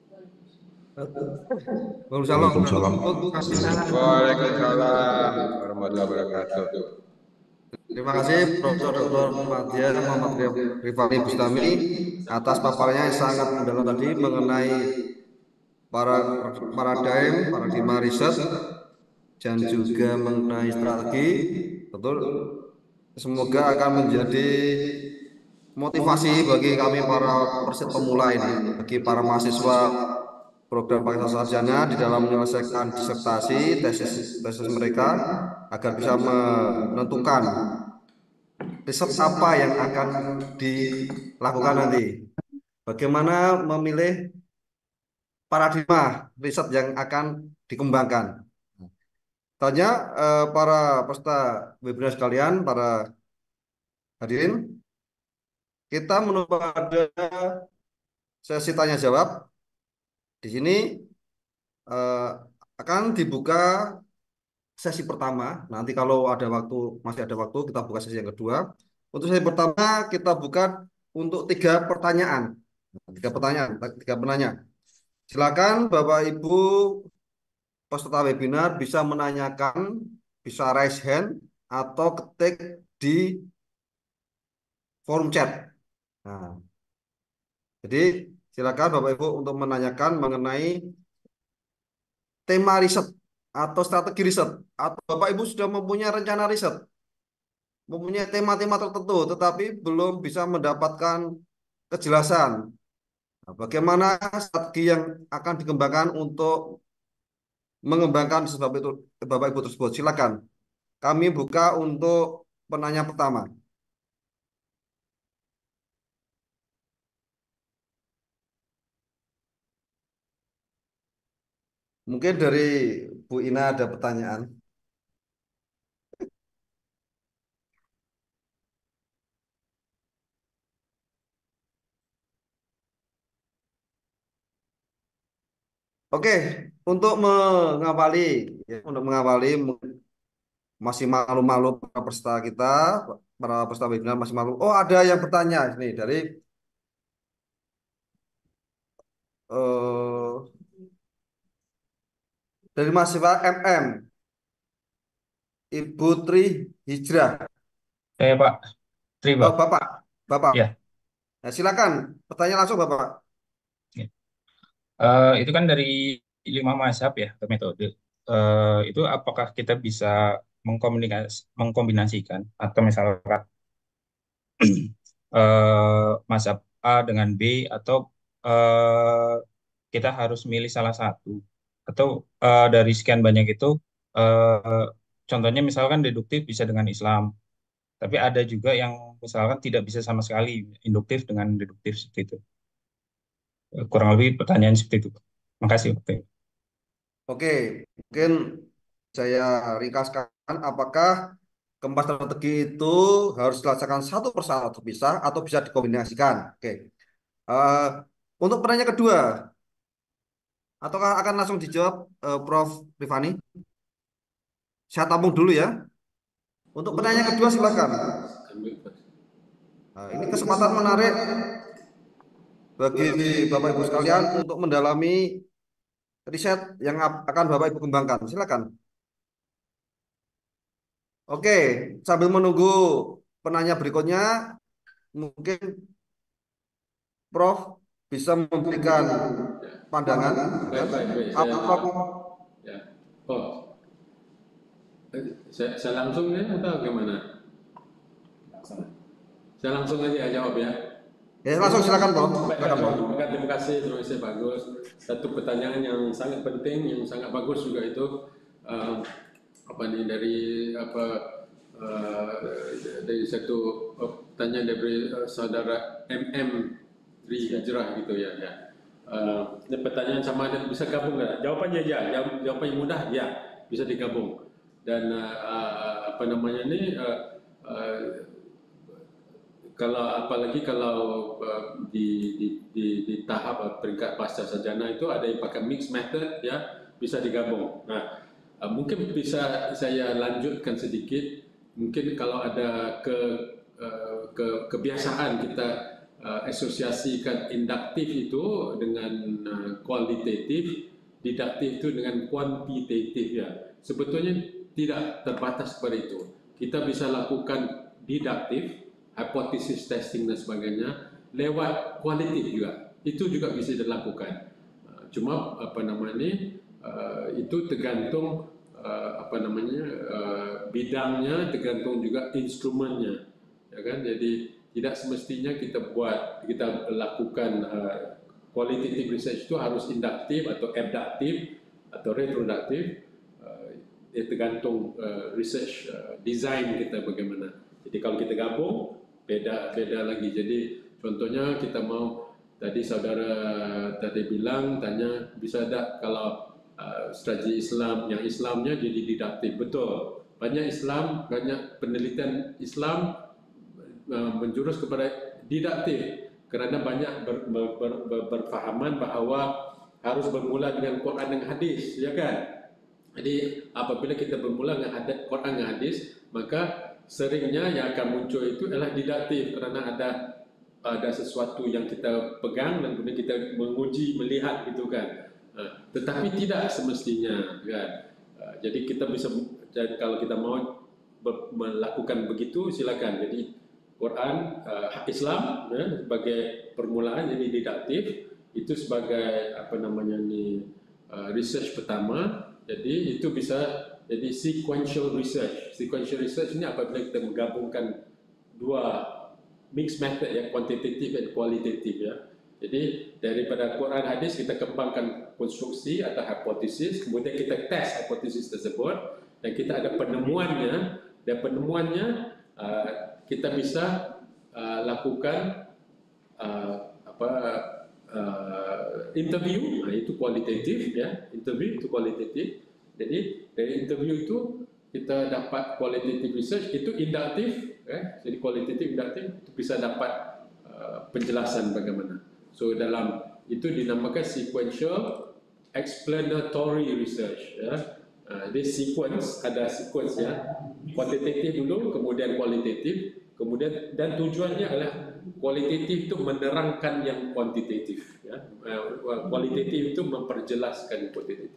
wabarakatuh. Waalaikumsalam.
Waalaikumsalam warahmatullahi wabarakatuh.
Terima kasih Profesor Doktor Madya Muhammad Rifani Bustami atas paparannya yang sangat mendalam tadi mengenai para paradigm, paradigma riset dan juga mengenai strategi. Betul. Semoga akan menjadi motivasi bagi kami para persit pemula ini, bagi para mahasiswa program Pakistan Sarjana di dalam menyelesaikan disertasi tesis tesis mereka agar bisa menentukan riset apa yang akan dilakukan nanti. Bagaimana memilih paradigma riset yang akan dikembangkan. Tanya eh, para peserta webinar sekalian, para hadirin, kita menuju pada sesi tanya jawab. Di sini eh, akan dibuka sesi pertama. Nanti kalau ada waktu, masih ada waktu, kita buka sesi yang kedua. Untuk sesi pertama kita buka untuk tiga pertanyaan. Tiga pertanyaan, tiga penanya. Silakan Bapak Ibu peserta webinar bisa menanyakan, bisa raise hand atau ketik di forum chat. Nah, jadi silakan Bapak Ibu untuk menanyakan mengenai tema riset atau strategi riset, atau Bapak Ibu sudah mempunyai rencana riset, mempunyai tema-tema tertentu, tetapi belum bisa mendapatkan kejelasan. Nah, bagaimana strategi yang akan dikembangkan untuk mengembangkan sebab itu Bapak Ibu tersebut? Silakan. Kami buka untuk penanya pertama. Mungkin dari Bu Ina ada pertanyaan. Oke, untuk mengawali, ya, untuk mengawali masih malu-malu para peserta kita, para peserta webinar masih malu. Oh, ada yang bertanya ini dari uh, dari mahasiswa M M, Ibu Tri Hijrah.
Eh, Pak, Tri,
Oh,
Pak.
Bapak, Bapak.
Ya.
Nah, silakan, pertanyaan langsung Bapak.
Ya. Eh, itu kan dari lima mazhab ya, atau metode. Eh, itu apakah kita bisa mengkomunikasi, mengkombinasikan atau misalkan eh, mazhab A dengan B atau eh, kita harus milih salah satu atau eh, dari sekian banyak itu eh, contohnya misalkan deduktif bisa dengan Islam, tapi ada juga yang misalkan tidak bisa sama sekali induktif dengan deduktif seperti itu. Eh, Kurang lebih pertanyaan seperti itu. Makasih. Pak.
Oke, mungkin saya ringkaskan apakah keempat strategi itu harus dilaksanakan satu persatu terpisah atau bisa dikombinasikan. Oke. Eh, untuk pertanyaan kedua, ataukah akan langsung dijawab eh, Prof Rifani? Saya tampung dulu ya. Untuk pertanyaan kedua silakan. Nah, ini kesempatan menarik bagi Bapak Ibu sekalian untuk mendalami riset yang akan Bapak Ibu kembangkan. Silakan. Oke, sambil menunggu penanya berikutnya, mungkin Prof bisa memberikan pandangan.
Baik, baik, baik.
Apa
Saya,
Prof?
ya. Oh, saya, saya langsung ya atau gimana? Saya langsung aja jawab ya.
Ya, langsung silakan Prof.
Baik,
Silakan Prof.
terima kasih, terima kasih, terima kasih, bagus. Satu pertanyaan yang sangat penting, yang sangat bagus juga itu uh, apa nih dari apa uh, dari satu uh, pertanyaan dari uh, saudara M M Tri Hijrah gitu ya. ya. Uh, ini pertanyaan sama ada bisa gabung nggak? Jawabannya ya, jawab, jawaban yang mudah ya, bisa digabung. Dan uh, uh, apa namanya ini uh, uh, kalau apalagi kalau uh, di, di, di, di tahap uh, peringkat pasca sarjana itu ada yang pakai mixed method ya, bisa digabung. Nah, uh, mungkin bisa saya lanjutkan sedikit. Mungkin kalau ada ke, uh, ke kebiasaan kita uh, asosiasikan induktif itu dengan uh, kualitatif, didaktif itu dengan kuantitatif ya. Sebetulnya tidak terbatas kepada itu. Kita bisa lakukan didaktif, hipotesis testing dan sebagainya lewat kualitatif juga, itu juga bisa dilakukan. Cuma apa namanya uh, itu tergantung uh, apa namanya uh, bidangnya, tergantung juga instrumennya, ya kan. Jadi tidak semestinya kita buat kita lakukan uh, qualitative research itu harus induktif atau abduktif atau retroduktif. Uh, ya tergantung uh, research uh, design kita bagaimana. Jadi kalau kita gabung beda beda lagi. Jadi contohnya kita mau tadi saudara tadi bilang tanya bisa tak kalau uh, strategi Islam yang Islamnya jadi didaktif. Betul, banyak Islam banyak penelitian Islam uh, menjurus kepada didaktif kerana banyak ber, ber, ber, ber, berfahaman bahawa harus bermula dengan Quran dan hadis, ya kan. Jadi apabila kita bermula dengan hadis, Quran dan hadis, maka seringnya yang akan muncul itu adalah didaktif kerana ada ada sesuatu yang kita pegang dan kemudian kita menguji, melihat gitu kan. Uh, tetapi tidak semestinya kan. Uh, jadi kita bisa, jadi kalau kita mau ber, melakukan begitu silakan. Jadi Quran, uh, Islam ya, sebagai permulaan jadi didaktif itu sebagai apa namanya ni uh, research pertama. Jadi itu bisa jadi sequential research. Sequential research ini apabila kita menggabungkan dua mixed method ya, kuantitatif dan kualitatif ya. Jadi daripada Quran hadis kita kembangkan konstruksi atau hipotesis, kemudian kita test hipotesis tersebut dan kita ada penemuannya, dan penemuannya uh, kita bisa uh, lakukan uh, apa uh, interview, nah, itu kualitatif ya, interview itu kualitatif. Jadi dari interview itu kita dapat qualitative research, itu induktif, eh? Jadi qualitative induktif itu bisa dapat uh, penjelasan bagaimana. So dalam itu dinamakan sequential explanatory research. Ya. Uh, jadi sequence, ada sequence ya, kuantitatif dulu, kemudian kualitatif, kemudian dan tujuannya adalah kualitatif itu menerangkan yang kuantitatif. Ya. Uh, kualitatif itu memperjelaskan kuantitatif.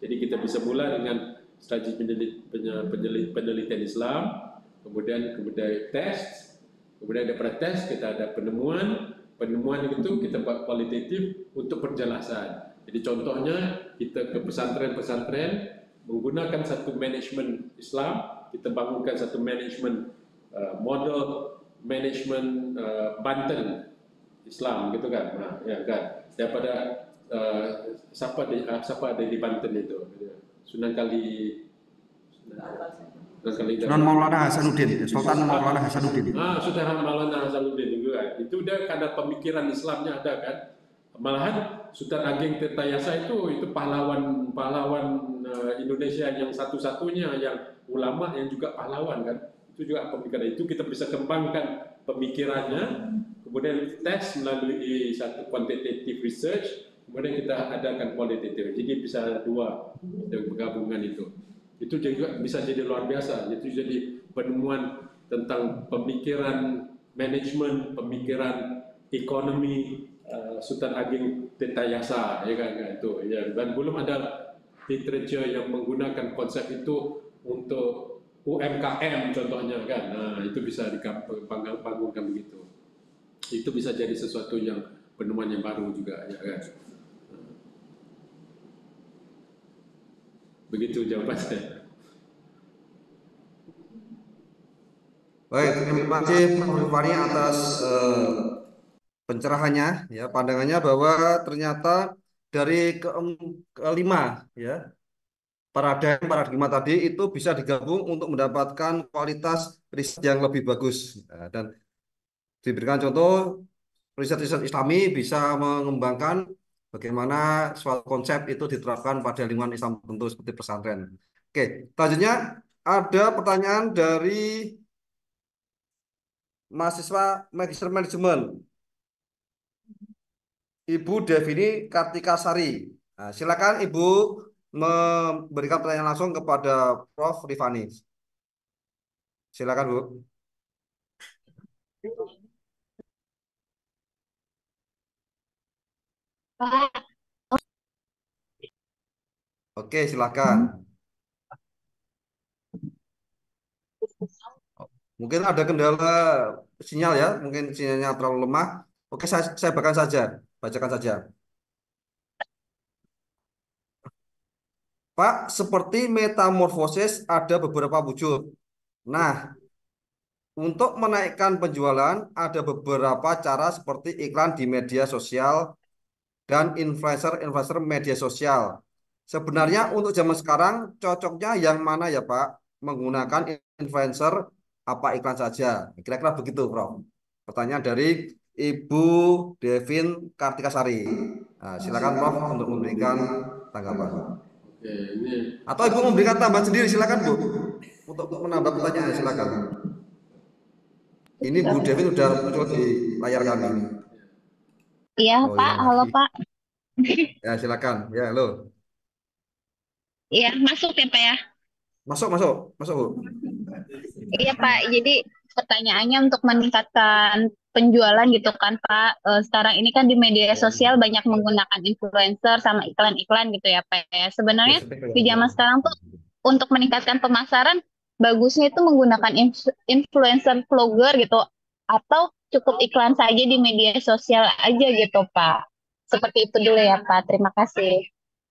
Jadi kita bisa mula dengan strategi penelit, penelit, penelitian Islam, kemudian kemudian tes, kemudian daripada tes kita ada penemuan, penemuan itu kita buat kualitatif untuk penjelasan. Jadi contohnya kita ke pesantren-pesantren menggunakan satu manajemen Islam, kita bangunkan satu manajemen uh, model manajemen uh, Banten Islam gitu kan. Nah, ya kan. Daripada uh, siapa di uh, siapa ada di Banten itu? Sunan Kali Sunan Kali
Sunan Maulana Hasanuddin, Sultan Maulana Hasanuddin.
Ah, Sultan Maulana Hasanuddin juga. Itu dia karena pemikiran Islamnya ada kan. Malahan Sultan Ageng Tirtayasa itu itu pahlawan pahlawan uh, Indonesia yang satu-satunya yang ulama yang juga pahlawan kan. Itu juga pemikiran itu kita bisa kembangkan pemikirannya, kemudian tes melalui satu quantitative research, kemudian kita adakan kualitatif. Jadi bisa dua penggabungan itu. Itu juga bisa jadi luar biasa. Itu jadi penemuan tentang pemikiran manajemen, pemikiran ekonomi uh, Sultan Ageng Tirtayasa, ya kan, kan itu. Ya, dan belum ada literature yang menggunakan konsep itu untuk U M K M contohnya kan. Nah, itu bisa dibangunkan begitu. Itu bisa jadi sesuatu yang penemuan yang baru juga, ya kan. Begitu jawaban saya.
Baik, terima kasih Prof Fani atas uh, pencerahannya, ya, pandangannya bahwa ternyata dari ke kelima, ya, paradigma paradigma tadi itu bisa digabung untuk mendapatkan kualitas riset yang lebih bagus. Ya, dan diberikan contoh riset-riset Islami bisa mengembangkan bagaimana suatu konsep itu diterapkan pada lingkungan Islam tertentu seperti pesantren. Oke, selanjutnya ada pertanyaan dari mahasiswa Magister Manajemen, Ibu Devini Kartikasari. Nah, silakan Ibu memberikan pertanyaan langsung kepada Prof Rifani. Silakan Bu. Oke, silakan. Mungkin ada kendala sinyal ya, mungkin sinyalnya terlalu lemah. Oke, saya, saya bacakan saja, bacakan saja. Pak, seperti metamorfosis ada beberapa wujud. Nah, untuk menaikkan penjualan ada beberapa cara seperti iklan di media sosial dan influencer-influencer media sosial. Sebenarnya untuk zaman sekarang cocoknya yang mana ya Pak? Menggunakan influencer apa iklan saja? Kira-kira begitu, Prof. Pertanyaan dari Ibu Devin Kartikasari. Nah, silakan Prof untuk memberikan tanggapan.
Oke, ini
Atau Ibu memberikan tambahan sendiri, silakan Bu. Untuk menambah pertanyaan, silakan. Ini Bu Devin sudah muncul di layar kami.
Iya,
oh,
Pak. Halo, Pak.
Ya, silakan. Ya, halo.
Iya, masuk ya, Pak ya?
Masuk, masuk. Masuk, Bu.
Iya, Pak. Jadi pertanyaannya untuk meningkatkan penjualan gitu kan, Pak. E, sekarang ini kan di media sosial banyak menggunakan influencer sama iklan-iklan gitu ya, Pak. Ya. Sebenarnya di zaman sekarang tuh untuk meningkatkan pemasaran, bagusnya itu menggunakan influencer vlogger gitu, atau cukup iklan saja di media sosial aja gitu, Pak. Seperti itu dulu ya, Pak. Terima kasih.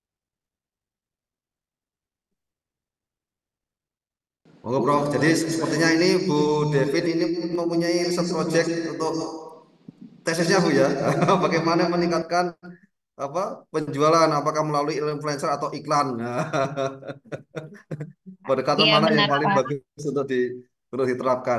Monggo Prof. Jadi sepertinya ini Bu Devin ini mempunyai riset project untuk tesisnya Bu ya. Bagaimana meningkatkan apa penjualan, apakah melalui influencer atau iklan. Pendekatan
Iya,
mana
benar,
yang paling
Pak.
bagus untuk di untuk diterapkan.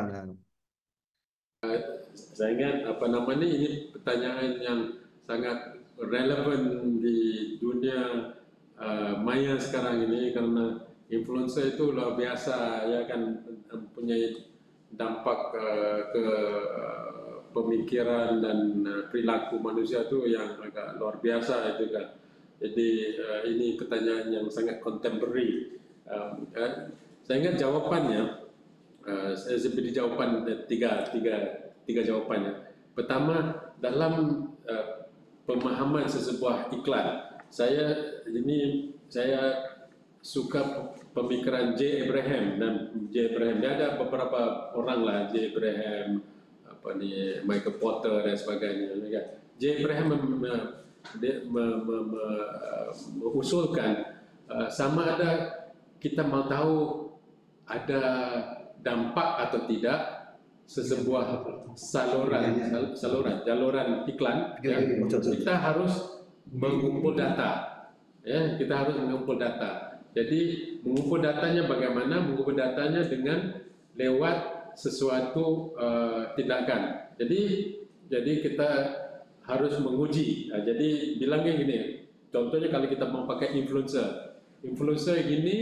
Saya ingat apa namanya ini pertanyaan yang sangat relevan di dunia uh, maya sekarang ini karena influencer itu luar biasa ya kan mempunyai dampak uh, ke uh, pemikiran dan uh, perilaku manusia itu yang agak luar biasa itu kan. Jadi uh, ini pertanyaan yang sangat contemporary. Um, uh, saya ingat jawabannya. Uh, saya beri jawaban uh, tiga tiga tiga jawabannya. Pertama, dalam uh, pemahaman sesebuah iklan, saya ini saya suka pemikiran J. Abraham, dan J. Abraham dia ada beberapa orang lah, J. Abraham, apa nih, Michael Porter dan sebagainya. J. Abraham mem, dia me, me, me, mengusulkan uh, sama ada kita mau tahu ada dampak atau tidak sesebuah saluran saluran jaluran iklan, ya, kita harus mengumpul data, ya, kita harus mengumpul data. Jadi mengumpul datanya bagaimana? Mengumpul datanya dengan lewat sesuatu uh, tindakan. Jadi jadi kita harus menguji. Nah, jadi bilangnya gini, contohnya kalau kita mau pakai influencer, influencer gini,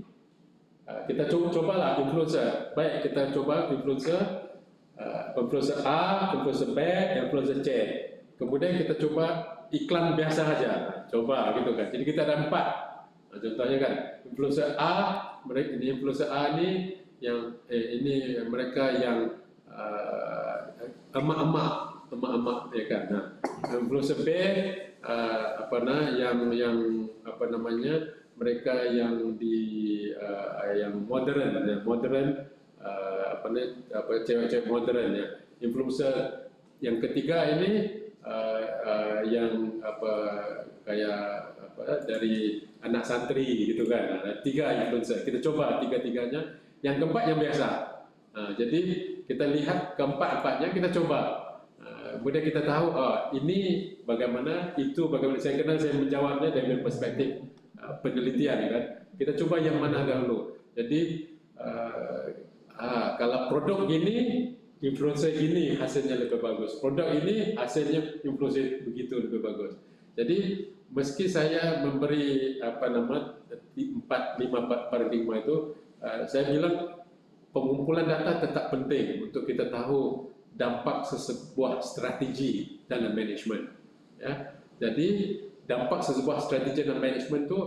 uh, kita coba cobalah influencer. Baik, kita coba influencer, uh, influencer A, influencer B, influencer C. Kemudian kita coba iklan biasa aja, coba gitu kan. Jadi kita ada empat. Nah, contohnya kan, influencer A, mereka ini influencer A ini yang eh, ini mereka yang uh, emak-emak, emak-emak ya kan. Nah, influencer B uh, apa nah yang yang apa namanya mereka yang di uh, yang modern, ya, modern uh, apa nih apa cewek-cewek modern ya. Influencer yang ketiga ini uh, uh, yang apa kayak apa dari anak santri gitu kan. Nah, tiga influencer kita coba tiga-tiganya. Yang keempat yang biasa. Nah, jadi kita lihat keempat-empatnya kita coba. Nah, kemudian kita tahu oh, ini bagaimana, itu bagaimana. Saya kenal saya menjawabnya dari perspektif uh, penelitian kan. Kita coba yang mana dahulu. Jadi uh, ah, kalau produk ini influencer ini hasilnya lebih bagus. Produk ini hasilnya influencer begitu lebih bagus. Jadi meski saya memberi apa nama empat lima paradigma itu, uh, saya bilang pengumpulan data tetap penting untuk kita tahu dampak sesebuah strategi dalam manajemen. Ya, jadi dampak sesebuah strategi dalam manajemen itu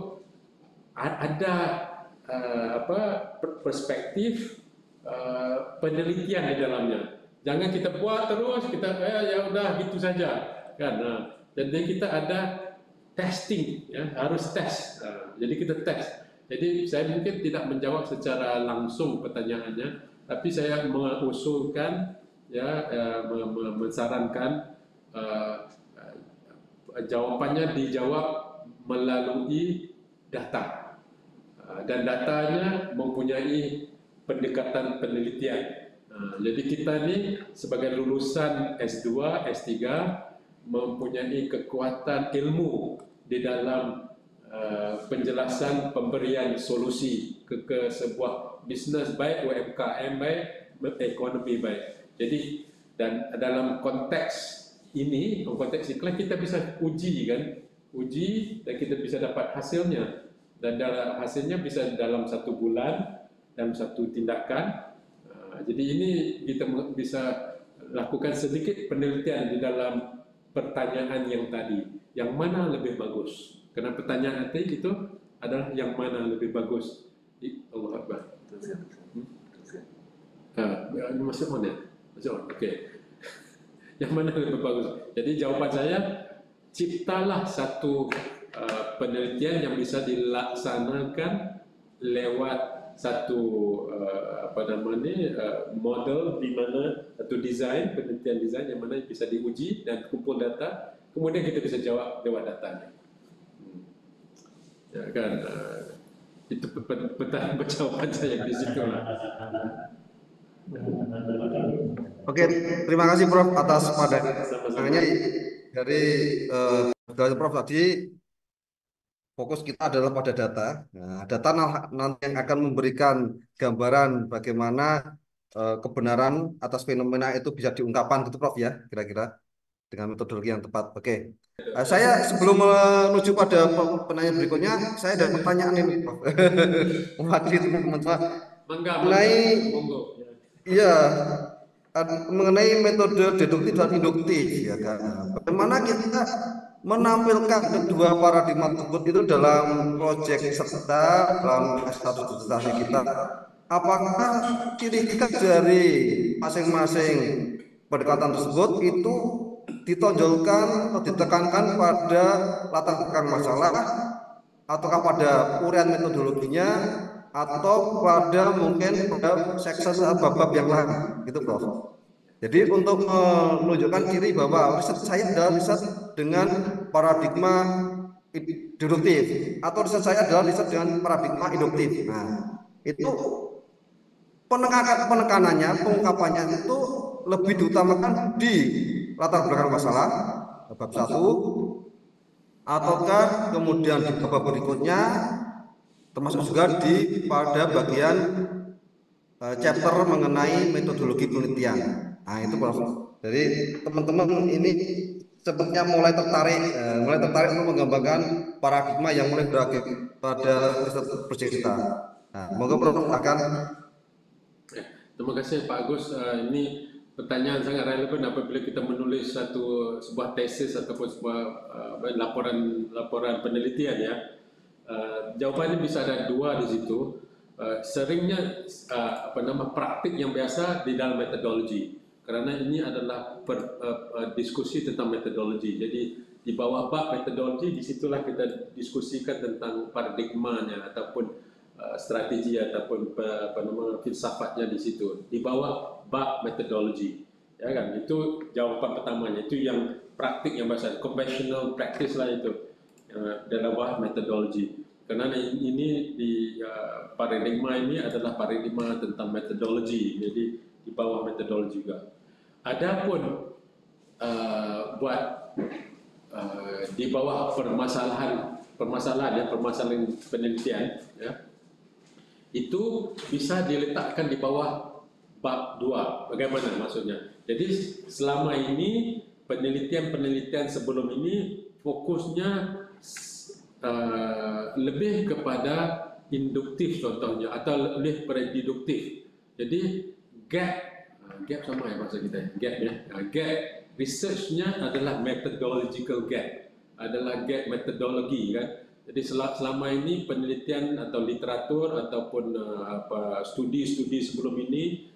ada uh, apa perspektif uh, penelitian di dalamnya. Jangan kita buat terus kita eh, ya udah gitu saja kan. Nah, jadi kita ada testing, ya, harus tes. Nah, jadi kita tes. Jadi saya mungkin tidak menjawab secara langsung pertanyaannya, tapi saya mengusulkan, ya, eh, mensarankan uh, jawabannya dijawab melalui data, uh, dan datanya mempunyai pendekatan penelitian. Nah, jadi kita ini sebagai lulusan S dua, S tiga mempunyai kekuatan ilmu di dalam uh, penjelasan pemberian solusi ke, ke sebuah bisnes baik U M K M baik ekonomi baik. Jadi dan dalam konteks ini, konteks iklan kita bisa uji kan, uji dan kita bisa dapat hasilnya, dan dalam hasilnya bisa dalam satu bulan, dalam satu tindakan. Uh, jadi ini kita bisa lakukan sedikit penelitian di dalam pertanyaan yang tadi, yang mana lebih bagus? Karena pertanyaan tadi itu adalah yang mana lebih bagus. Allah Akbar. Hmm? Ah, ini masih on ya? Masih on. Oke. Okay. Yang mana lebih bagus? Jadi jawaban saya, ciptalah satu uh, penelitian yang bisa dilaksanakan lewat satu uh, apa namanya uh, model di mana atau desain penelitian desain yang mana bisa diuji dan kumpul data, kemudian kita bisa jawab lewat datanya. Hmm. Ya kan, uh, itu pertanyaan jawaban saya di situ lah.
Oke, terima kasih Prof atas pandangannya. Dari uh, dari Prof tadi fokus kita adalah pada data. Nah, data nanti yang akan memberikan gambaran bagaimana uh, kebenaran atas fenomena itu bisa diungkapkan, gitu Prof ya, kira-kira dengan metodologi yang tepat. Oke, uh, saya sebelum menuju pada pertanyaan berikutnya, saya ada pertanyaan ini Prof. Mewakili teman-teman mengenai, iya, mengenai metode deduktif dan induktif, ya kan. Bagaimana kita menampilkan kedua paradigma tersebut itu dalam proyek serta dalam status disertasi kita. Apakah ciri khas dari masing-masing pendekatan tersebut itu ditonjolkan atau ditekankan pada latar belakang masalah ataukah pada uraian metodologinya atau pada mungkin pada section bab-bab yang lain gitu Prof. Jadi untuk menunjukkan ciri bahwa riset saya adalah riset dengan paradigma deduktif atau riset saya adalah riset dengan paradigma induktif. Nah, itu penekanan penekanannya, pengungkapannya itu lebih diutamakan di latar belakang masalah bab satu ataukah kemudian di bab berikutnya, termasuk juga di pada bagian uh, chapter mengenai metodologi penelitian. Nah itu Prof. Jadi teman-teman ini sepertinya mulai tertarik, uh, mulai tertarik untuk mengembangkan paradigma yang mulai berakhir pada riset proyek kita. Nah, moga Prof akan.
Terima kasih Pak Agus. Uh, ini pertanyaan sangat relevan apabila kita menulis satu sebuah tesis ataupun sebuah uh, laporan laporan penelitian ya. Uh, jawabannya bisa ada dua di situ. Uh, seringnya uh, apa nama praktik yang biasa di dalam metodologi. Karena ini adalah per, uh, uh, diskusi tentang metodologi. Jadi di bawah bab metodologi disitulah kita diskusikan tentang paradigmanya ataupun uh, strategi ataupun uh, apa nama filsafatnya di situ. Di bawah bab metodologi, ya kan? Itu jawaban pertamanya. Itu yang praktik yang biasa, conventional practice lah itu uh, dalam bawah metodologi. Karena ini di uh, paradigma ini adalah paradigma tentang metodologi. Jadi di bawah metodologi juga. Adapun uh, buat uh, di bawah permasalahan permasalahan ya permasalahan penelitian ya itu bisa diletakkan di bawah bab dua. Bagaimana maksudnya? Jadi selama ini penelitian-penelitian sebelum ini fokusnya uh, lebih kepada induktif contohnya atau lebih pada deduktif. Jadi gap gap sama ya maksud kita gap ya gap researchnya adalah methodological gap, adalah gap metodologi kan. Jadi selama ini penelitian atau literatur ataupun uh, apa studi-studi sebelum ini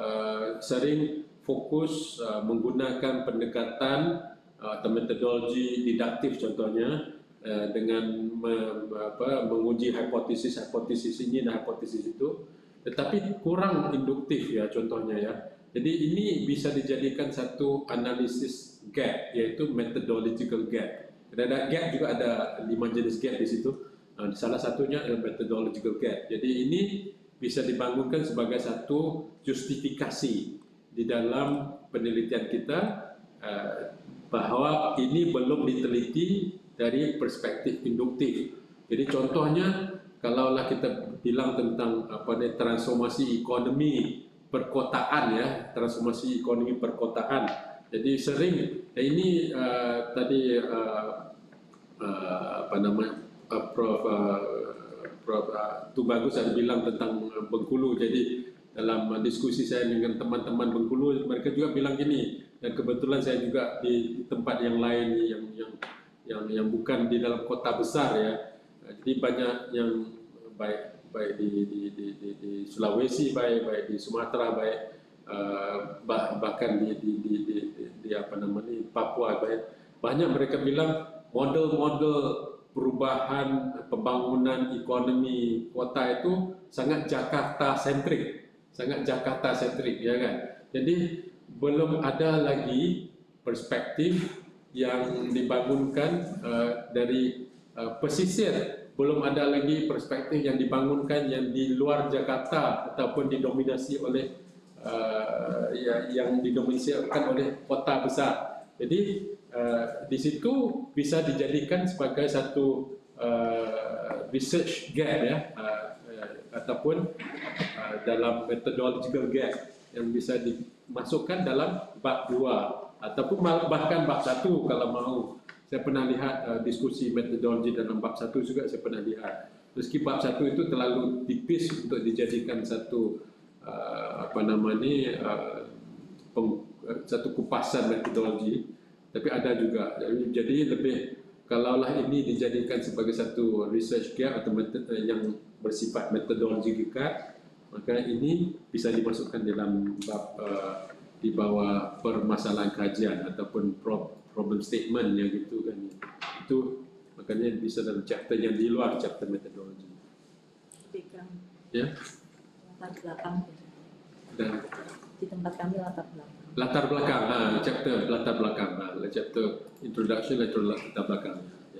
uh, sering fokus uh, menggunakan pendekatan uh, atau metodologi didaktif contohnya uh, dengan me, apa, menguji hipotesis hipotesis ini dan hipotesis itu, tetapi kurang induktif ya contohnya ya. Jadi ini bisa dijadikan satu analisis gap, yaitu methodological gap. Ada gap juga ada lima jenis gap di situ. Nah, salah satunya adalah methodological gap. Jadi ini bisa dibangunkan sebagai satu justifikasi di dalam penelitian kita uh, bahwa ini belum diteliti dari perspektif induktif. Jadi contohnya kalaulah kita bilang tentang apa nih transformasi ekonomi perkotaan ya, transformasi ekonomi perkotaan. Jadi sering ya ini uh, tadi uh, uh, apa namanya uh, Prof uh, Prof uh, Tubagus ada bilang tentang Bengkulu. Jadi dalam diskusi saya dengan teman-teman Bengkulu, mereka juga bilang gini. Dan kebetulan saya juga di tempat yang lain yang yang yang yang bukan di dalam kota besar ya. Jadi banyak yang baik baik di di, di, di, di Sulawesi, baik baik di Sumatera, baik uh, bah, bahkan di di, di di di apa namanya Papua, baik banyak mereka bilang model-model perubahan pembangunan ekonomi kota itu sangat Jakarta sentrik, sangat Jakarta sentrik ya kan. Jadi belum ada lagi perspektif yang dibangunkan uh, dari uh, pesisir. Belum ada lagi perspektif yang dibangunkan yang di luar Jakarta ataupun didominasi oleh uh, ya, yang didominasikan oleh kota besar. Jadi uh, di situ bisa dijadikan sebagai satu uh, research gap ya uh, uh, ataupun uh, dalam methodological gap yang bisa dimasukkan dalam bab dua ataupun bahkan bab satu kalau mau. Saya pernah lihat uh, diskusi metodologi dalam bab satu juga saya pernah lihat. Meski bab satu itu terlalu tipis untuk dijadikan satu uh, apa namanya uh, peng, uh, satu kupasan metodologi, tapi ada juga. Jadi, jadi lebih kalaulah ini dijadikan sebagai satu research gap atau metode, uh, yang bersifat metodologi gap, maka ini bisa dimasukkan dalam bab uh, di bawah permasalahan kajian ataupun problem statement yang gitu kan. Itu Makanya bisa dalam chapter yang di luar chapter metodologi. Ya.
Latar belakang.
Dan
Di tempat kami latar belakang.
latar belakang, ah, chapter latar belakang, ah, chapter introduction, latar belakang. Ya.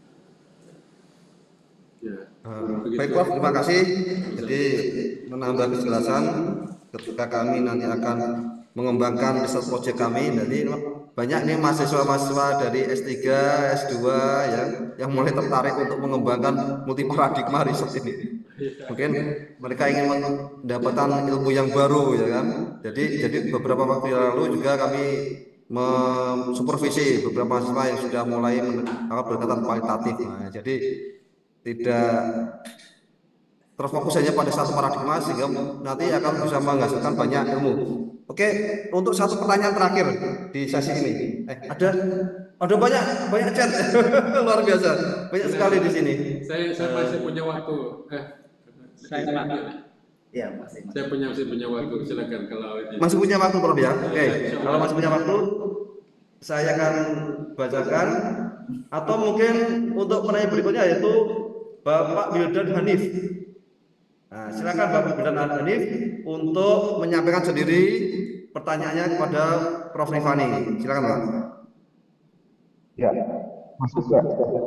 Ya.
Uh, baik Prof, terima kasih. Jadi menambah kejelasan ketika kami nanti akan mengembangkan research project kami. Jadi banyak nih mahasiswa-mahasiswa dari S tiga, S dua ya yang mulai tertarik untuk mengembangkan multi paradigma riset ini. Mungkin mereka ingin mendapatkan ilmu yang baru ya kan. Jadi jadi beberapa waktu yang lalu juga kami mensupervisi beberapa mahasiswa yang sudah mulai berkaitan kualitatif. Nah, jadi tidak terfokus hanya pada satu paradigma sehingga nanti akan bisa menghasilkan banyak ilmu. Oke, untuk satu pertanyaan terakhir di sesi ini. Eh, ada ada banyak banyak chat luar biasa, banyak sekali di sini.
Saya saya masih punya waktu. Eh,
saya ya masih.
Saya punya masih punya waktu. Silakan kalau ini.
Masih punya waktu Prof ya. Oke, kalau masih punya waktu, saya akan bacakan atau mungkin untuk pertanyaan berikutnya yaitu Bapak Wildan Hanif. Nah, silakan Bapak Wildan Hanif untuk menyampaikan sendiri pertanyaannya kepada Prof Rifani. Silakan Pak.
Ya, masuk ya.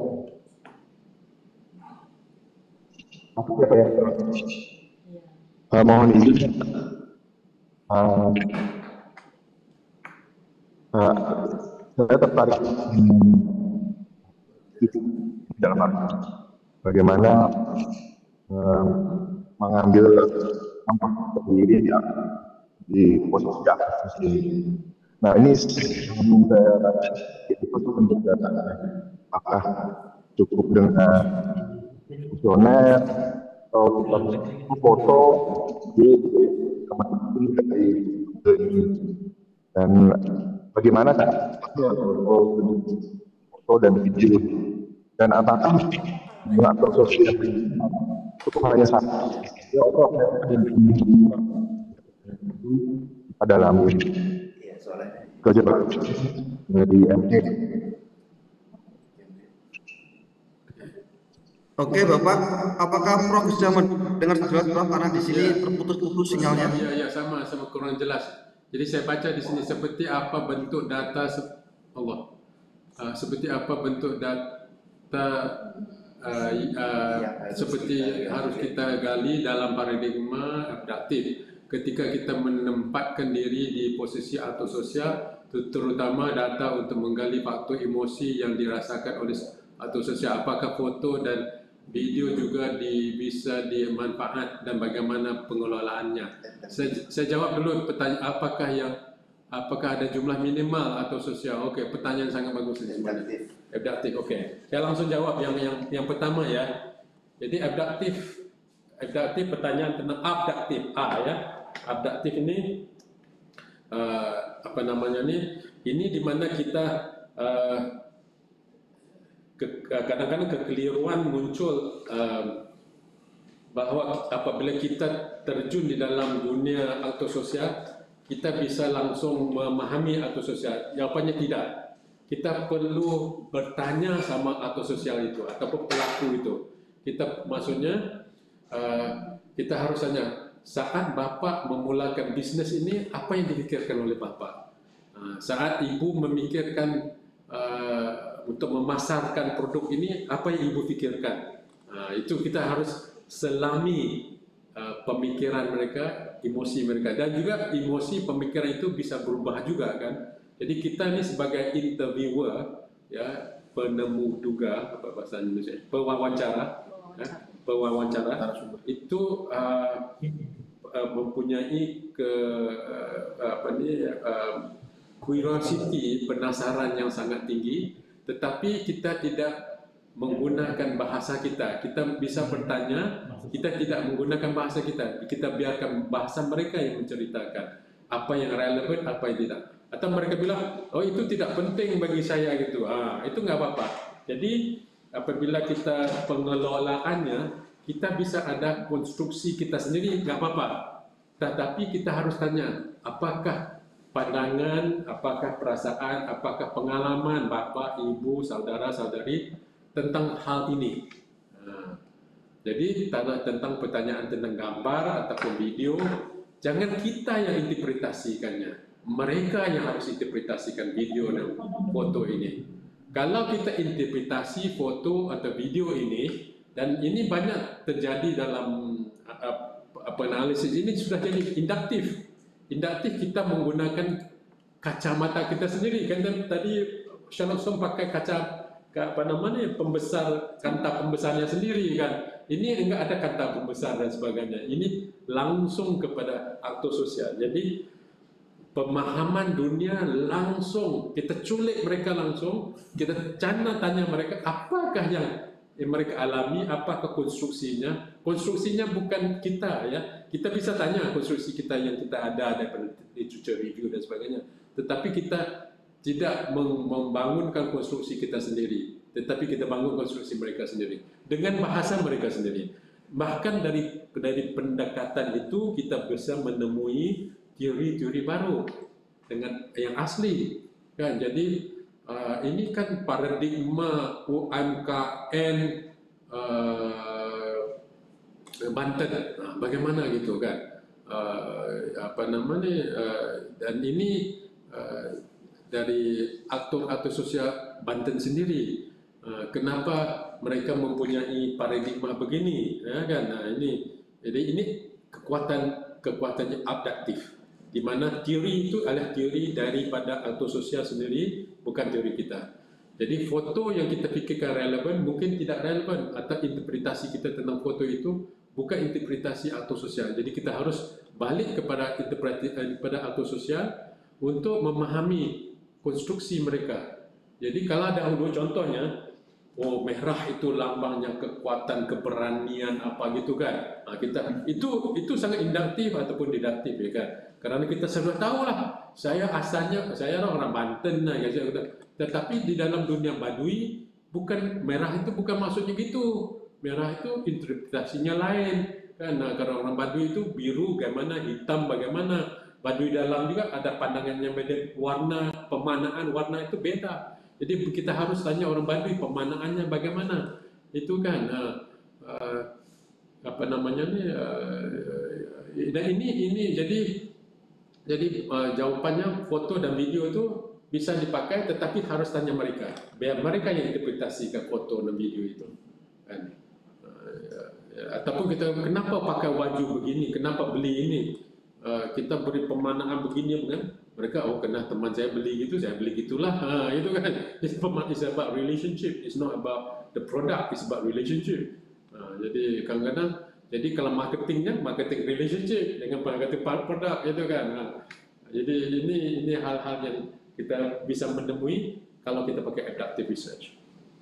Masuk ya Pak ya. Uh, mohon izin. Uh, uh, saya tertarik dalam arti bagaimana uh, mengambil sampah sendiri di, di posisi atas sendiri. Nah ini sebelum saya itu untuk data, apakah cukup dengan kuesioner atau foto di teman-teman dari ini, dan bagaimana caranya foto dan video, dan apakah atau sosial itu hanya satu ya atau ada dalam kerja dari M T.
Oke Bapak, apakah Prof bisa mendengar jelas Prof karena di sini terputus-putus sinyalnya?
Iya, ya, sama, sama kurang jelas. Jadi saya baca di sini seperti apa bentuk data Allah, uh, seperti apa bentuk data uh, uh, seperti harus kita gali dalam paradigma adaptif. Ketika kita menempatkan diri di posisi atau sosial, terutama data untuk menggali faktor emosi yang dirasakan oleh atau sosial, apakah foto dan video juga di, bisa dimanfaat dan bagaimana pengelolaannya. Saya, saya jawab dulu pertanyaan apakah yang apakah ada jumlah minimal atau sosial. Oke, pertanyaan sangat bagus ini sebenarnya. Adaptif. Oke. Saya langsung jawab yang yang yang pertama ya. Jadi adaptif adaptif pertanyaan tentang adaptif A ya. Adaptif ini uh, apa namanya nih? Ini di mana kita uh, kadang-kadang ke, kekeliruan muncul um, bahwa apabila kita terjun di dalam dunia auto sosial, kita bisa langsung memahami auto sosial. Jawabannya tidak. Kita perlu bertanya sama auto sosial itu ataupun pelaku itu. Kita maksudnya uh, kita harus tanya, saat Bapak memulakan bisnis ini, apa yang dipikirkan oleh Bapak? Uh, saat Ibu memikirkan uh, untuk memasarkan produk ini, apa yang Ibu pikirkan? Uh, itu kita harus selami uh, pemikiran mereka, emosi mereka, dan juga emosi pemikiran itu bisa berubah juga kan. Jadi kita ini sebagai interviewer, ya penemu duga apa bahasa Indonesia, pewawancara, ya, pewawancara itu uh, uh, mempunyai ke uh, apa ni uh, curiosity, penasaran yang sangat tinggi. Tetapi kita tidak menggunakan bahasa kita. Kita bisa bertanya, kita tidak menggunakan bahasa kita. Kita biarkan bahasa mereka yang menceritakan apa yang relevan, apa yang tidak. Atau mereka bilang, oh itu tidak penting bagi saya gitu. Ah, itu nggak apa-apa. Jadi apabila kita pengelolaannya, kita bisa ada konstruksi kita sendiri, nggak apa-apa. Tetapi kita harus tanya, apakah pandangan, apakah perasaan, apakah pengalaman Bapak, Ibu, saudara, saudari tentang hal ini. Nah, jadi tentang pertanyaan tentang gambar ataupun video, jangan kita yang interpretasikannya, mereka yang harus interpretasikan video dan foto ini. Kalau kita interpretasi foto atau video ini, dan ini banyak terjadi dalam apa analisis ini sudah jadi induktif. Induktif kita menggunakan kacamata kita sendiri. Kan tadi Sherlock Holmes pakai kaca apa namanya pembesar, kanta pembesarnya sendiri kan. Ini enggak ada kanta pembesar dan sebagainya. Ini langsung kepada aktor sosial. Jadi pemahaman dunia langsung, kita culik mereka langsung, kita cana tanya mereka apakah yang, yang mereka alami, apakah konstruksinya. Konstruksinya bukan kita ya, kita bisa tanya konstruksi kita yang kita ada daripada literature review dan sebagainya, tetapi kita tidak membangunkan konstruksi kita sendiri, tetapi kita bangun konstruksi mereka sendiri dengan bahasa mereka sendiri. Bahkan dari dari pendekatan itu kita bisa menemui teori-teori baru dengan yang asli kan. Jadi uh, ini kan paradigma U M K N uh, Banten, nah, bagaimana gitu kan, uh, apa namanya uh, dan ini uh, dari aktor-aktor sosial Banten sendiri, uh, kenapa mereka mempunyai paradigma begini ya kan. Nah, ini jadi ini kekuatan kekuatannya abduktif, di mana teori itu adalah teori daripada aktor sosial sendiri, bukan teori kita. Jadi foto yang kita fikirkan relevan mungkin tidak relevan, atau interpretasi kita tentang foto itu bukan interpretasi aktor sosial. Jadi kita harus balik kepada interpretasi kepada aktor sosial untuk memahami konstruksi mereka. Jadi kalau ada dua contohnya, oh merah itu lambangnya kekuatan, keberanian apa gitu kan. Nah, kita itu itu sangat induktif ataupun deduktif ya kan. Karena kita sudah tahu lah, saya asalnya saya orang Banten lah ya, tetapi di dalam dunia Baduy bukan merah itu bukan maksudnya gitu. Merah itu interpretasinya lain kan. Nah, kalau orang Baduy itu biru bagaimana, hitam bagaimana. Baduy dalam juga ada pandangannya beda, warna pemanaan warna itu beda. Jadi kita harus tanya orang Baduy pemanaannya bagaimana, itu kan uh, uh, apa namanya nih. Uh, dan ini ini jadi jadi uh, jawabannya foto dan video itu bisa dipakai, tetapi harus tanya mereka, biar mereka yang interpretasikan foto dan video itu. Kan? Uh, ya, ataupun kita kenapa pakai baju begini, kenapa beli ini, uh, kita beri pemanaan begini kan. Mereka, oh kena teman saya beli gitu, saya beli gitulah. Ha, itu kan. It's about relationship. It's not about the product. It's about relationship. Ha, jadi kadang-kadang, jadi kalau marketingnya, marketing relationship dengan marketing produk itu kan. Ha, jadi ini ini hal-hal yang kita bisa menemui kalau kita pakai adaptive research.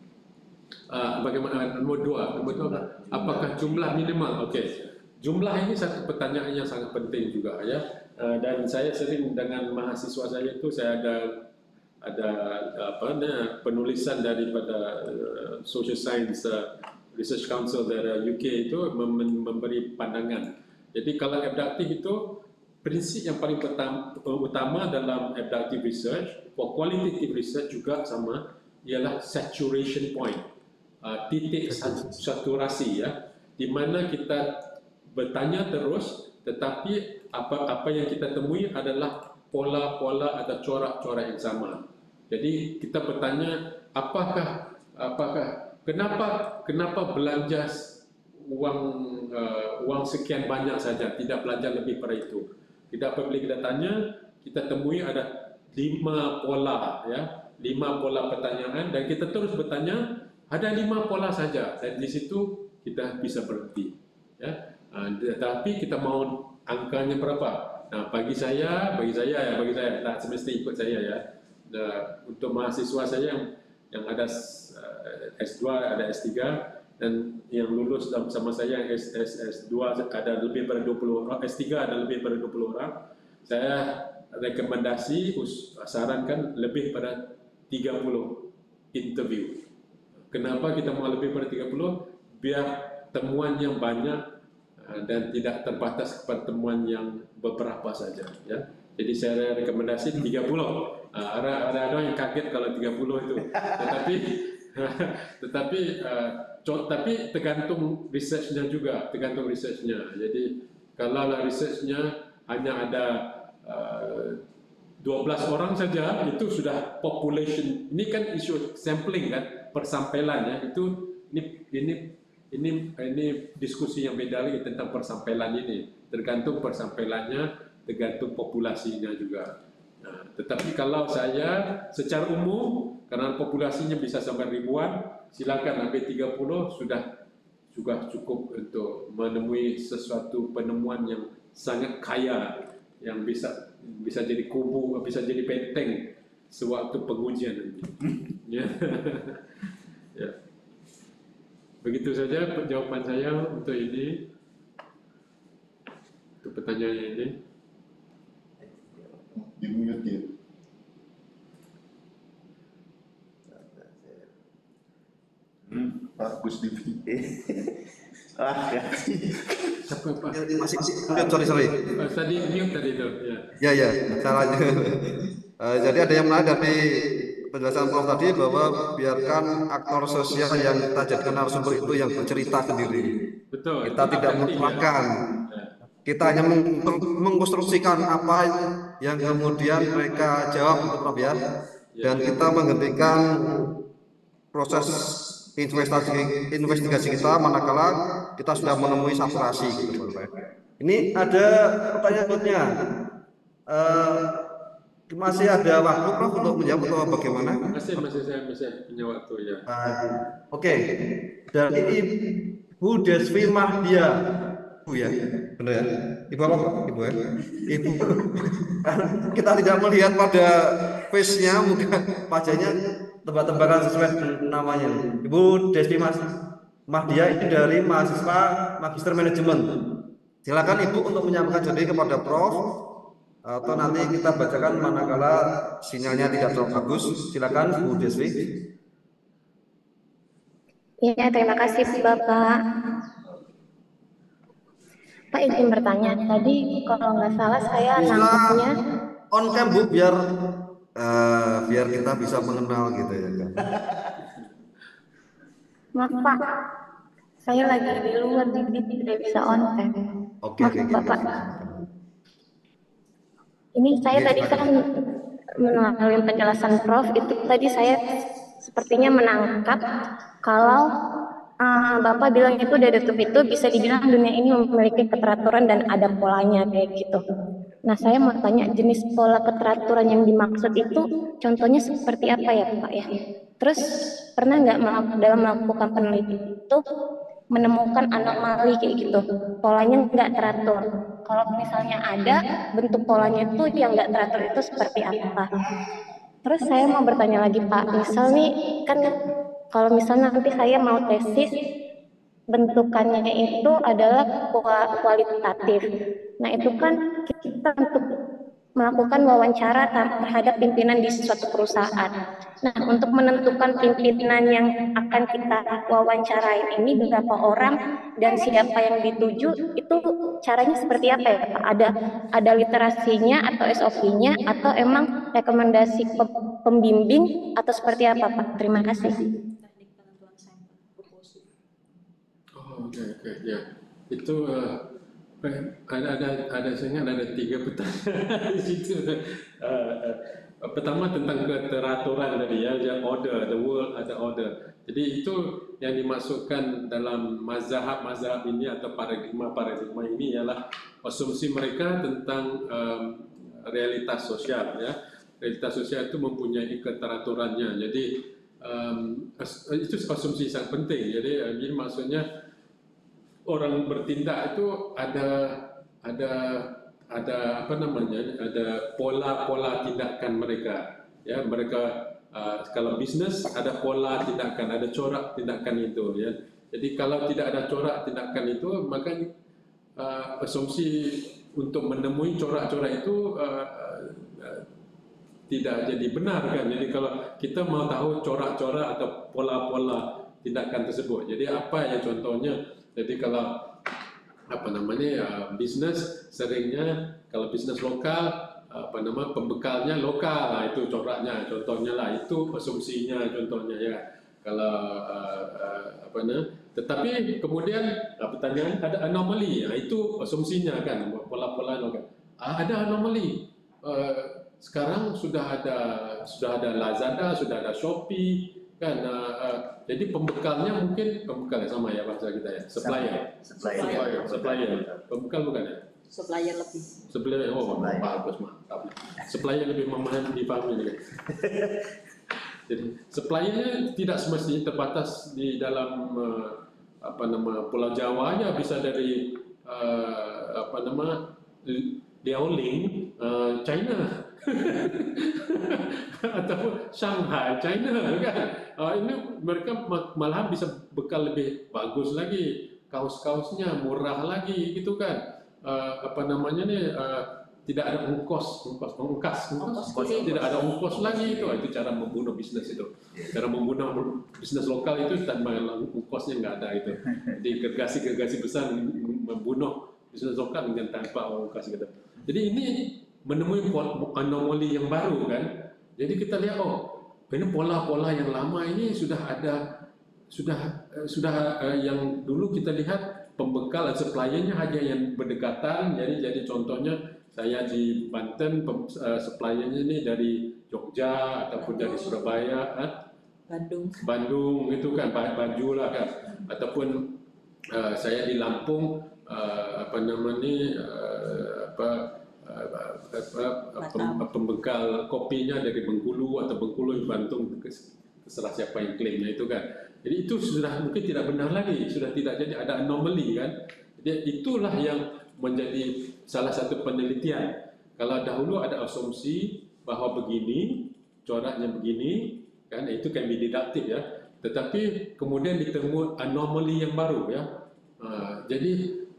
Uh, bagaimana nomor dua? Nomor dua, apakah jumlah minimal? Oke. Okay. Jumlah ini satu pertanyaan yang sangat penting juga ya. Uh, dan saya sering dengan mahasiswa saya itu saya ada ada apa nah, penulisan daripada uh, Social Science uh, Research Council dari U K itu mem memberi pandangan. Jadi kalau adaptive itu prinsip yang paling pertama, utama dalam adaptive research, for qualitative research juga sama, ialah saturation point, uh, titik saturasi ya, di mana kita bertanya terus, tetapi apa-apa yang kita temui adalah pola-pola atau corak-corak yang sama. Jadi kita bertanya, apakah, apakah, kenapa, kenapa belanja uang uh, uang sekian banyak saja, tidak belanja lebih pada itu? Kita apabila kita tanya, kita temui ada lima pola, ya, lima pola pertanyaan, dan kita terus bertanya, ada lima pola saja, dan di situ kita bisa berhenti, ya. Uh, tapi kita mau angkanya berapa? Nah, bagi saya, bagi saya ya, bagi saya, tak semestinya ikut saya ya. Nah, untuk mahasiswa saya yang yang ada uh, S dua, ada S tiga, dan yang lulus sama saya S, S, S2 ada lebih dari dua puluh orang, S tiga ada lebih dari dua puluh orang. Saya rekomendasi, sarankan lebih pada tiga puluh interview. Kenapa kita mau lebih pada tiga puluh? Biar temuan yang banyak dan tidak terbatas kepada temuan yang beberapa saja ya. Jadi saya rekomendasi tiga puluh. Ada ada orang yang kaget kalau tiga puluh itu. Tetapi Tetapi uh, tapi tergantung researchnya juga, tergantung researchnya. Jadi kalau researchnya hanya ada uh, dua belas orang saja, itu sudah population. Ini kan isu sampling kan, persampelan ya. Itu ini ini ini ini diskusi yang beda lagi tentang persampelan ini. Tergantung persampelannya, tergantung populasinya juga. Nah, tetapi kalau saya secara umum, karena populasinya bisa sampai ribuan, silakan sampai tiga puluh sudah juga cukup untuk menemui sesuatu penemuan yang sangat kaya, yang bisa bisa jadi kubu, bisa jadi benteng sewaktu pengujian nanti. Ya. Ya. Begitu saja jawaban saya untuk ini, untuk pertanyaan ini.
Dimute dia. Hmm, Pak Gus Divi.
Ah, kasih.
Siapa Pak?
Masih, masih, sorry, sorry.
Oh, tadi mute tadi itu.
Ya, ya, ya salahnya. uh, jadi ada yang menarik dari penjelasan Prof tadi bahwa biarkan aktor sosial yang kita jadikan narasumber itu yang bercerita sendiri.
Betul.
Kita tidak melupakan. Kita hanya meng mengkonstruksikan apa yang kemudian mereka jawab untuk Prof ya. Dan kita menghentikan proses investigasi investigasi kita manakala kita sudah menemui saturasi gitu. Ini ada pertanyaan berikutnya. Uh, masih ada waktu Prof untuk menjawab atau bagaimana?
Masih masih saya masih punya waktu ya.
Uh, Oke. Okay. Dari Ibu Desvi Mahdia. Ibu ya, benar ya? Ibu apa Pak? Ibu ya? Ibu. Kita tidak melihat pada face-nya, mungkin wajahnya tebak-tebakan sesuai namanya. Ibu Desvi Mas Mahdia ini dari mahasiswa Magister Manajemen. Silakan Ibu untuk menyampaikan diri kepada Prof atau nanti kita bacakan manakala sinyalnya tidak terlalu bagus. Silakan Bu Desvi.
Ya, terima kasih Bapak. Pak izin bertanya, tadi kalau nggak salah saya nangkepnya
on cam Bu, biar uh, biar kita bisa mengenal gitu ya kan.
Maaf Pak, saya lagi di luar jadi tidak bisa on cam.
Oke,
Maaf
oke,
Bapak. Ini saya tadi kan melalui penjelasan Prof itu tadi saya sepertinya menangkap kalau Uh, Bapak bilang itu detektif itu bisa dibilang dunia ini memiliki keteraturan dan ada polanya kayak gitu. Nah saya mau tanya jenis pola keteraturan yang dimaksud itu contohnya seperti apa ya Pak ya? Terus pernah nggak dalam melakukan penelitian itu menemukan anomali kayak gitu, polanya nggak teratur? Kalau misalnya ada bentuk polanya itu yang nggak teratur itu seperti apa? Terus saya mau bertanya lagi Pak, misal nih kan kalau misalnya nanti saya mau tesis bentukannya itu adalah kualitatif. Nah itu kan kita untuk melakukan wawancara terhadap pimpinan di suatu perusahaan. Nah untuk menentukan pimpinan yang akan kita wawancarain ini berapa orang dan siapa yang dituju, itu caranya seperti apa ya Pak? Ada ada literasinya atau S O P-nya atau emang rekomendasi pembimbing atau seperti apa Pak? Terima kasih.
Oke, oke, ya. Itu uh, ada ada ada saya ada tiga pertanyaan di situ. Uh, uh, pertama tentang keteraturan tadi ya, yang order, the world ada order. Jadi itu yang dimasukkan dalam mazhab-mazhab ini atau paradigma-paradigma ini ialah asumsi mereka tentang um, realitas sosial ya. Realitas sosial itu mempunyai keteraturannya. Jadi um, itu asumsi sangat penting. Jadi ini maksudnya orang bertindak itu ada ada ada apa namanya ada pola-pola tindakan mereka ya mereka uh, kalau bisnis ada pola tindakan, ada corak tindakan itu ya. Jadi kalau tidak ada corak tindakan itu maka uh, asumsi untuk menemui corak-corak itu uh, uh, tidak jadi benar kan. Jadi kalau kita mau tahu corak-corak atau pola-pola tindakan tersebut, jadi apa ya contohnya? Jadi kalau apa namanya ya, bisnis seringnya kalau bisnis lokal apa nama pembekalnya lokal, nah, itu coraknya contohnya lah, itu asumsinya contohnya ya. kalau uh, uh, apa namanya. Tetapi kemudian uh, pertanyaan ada anomali. Nah, itu asumsinya kan, pola-pola kan. Ah, ada anomali. Uh, sekarang sudah ada sudah ada Lazada, sudah ada Shopee kan. Uh, uh, jadi pembekalnya mungkin pembekal sama ya bahasa kita ya, supplier.
Supplier.
Supplier. Supplier. Pembekal bukan ya?
Supplier lebih.
Supplier. Oh, bagus mantap. Supplier lebih memahami dipahami kan. Jadi suppliernya tidak semestinya terbatas di dalam uh, apa nama Pulau Jawa aja, bisa dari uh, apa nama Liaoning, uh, China atau Shanghai, China kan. Uh, ini mereka malahan bisa bekal lebih bagus lagi, kaos-kaosnya murah lagi gitu kan. Uh, apa namanya nih? Uh, tidak ada ongkos, ongkos, ongkas, ongkos, ongkos, tidak ada ongkos lagi itu, itu cara membunuh bisnis itu, cara membunuh bisnis lokal itu tanpa ongkosnya nggak ada itu, jadi gergasi-gergasi besar membunuh bisnis lokal dengan tanpa ongkos gitu. Jadi ini menemui anomali yang baru kan, jadi kita lihat oh ini pola-pola yang lama ini sudah ada, sudah sudah uh, yang dulu kita lihat pembekal atau suppliernya hanya yang berdekatan, jadi jadi contohnya saya di Banten, uh, suppliernya ini dari Jogja ataupun dari Surabaya, eh?
Bandung,
Bandung itu kan baju lah kan, ataupun uh, saya di Lampung, uh, apa namanya, uh, apa, uh, apa pem, pembekal kopinya dari Bengkulu atau Bengkulu di Bantung, terserah siapa yang klaimnya itu kan. Jadi itu sudah mungkin tidak benar lagi, sudah tidak jadi ada anomali kan. Jadi itulah yang menjadi salah satu penelitian. Kalau dahulu ada asumsi bahwa begini, coraknya begini, kan itu can be deduktif ya. Tetapi kemudian ditemu anomali yang baru ya. Uh, jadi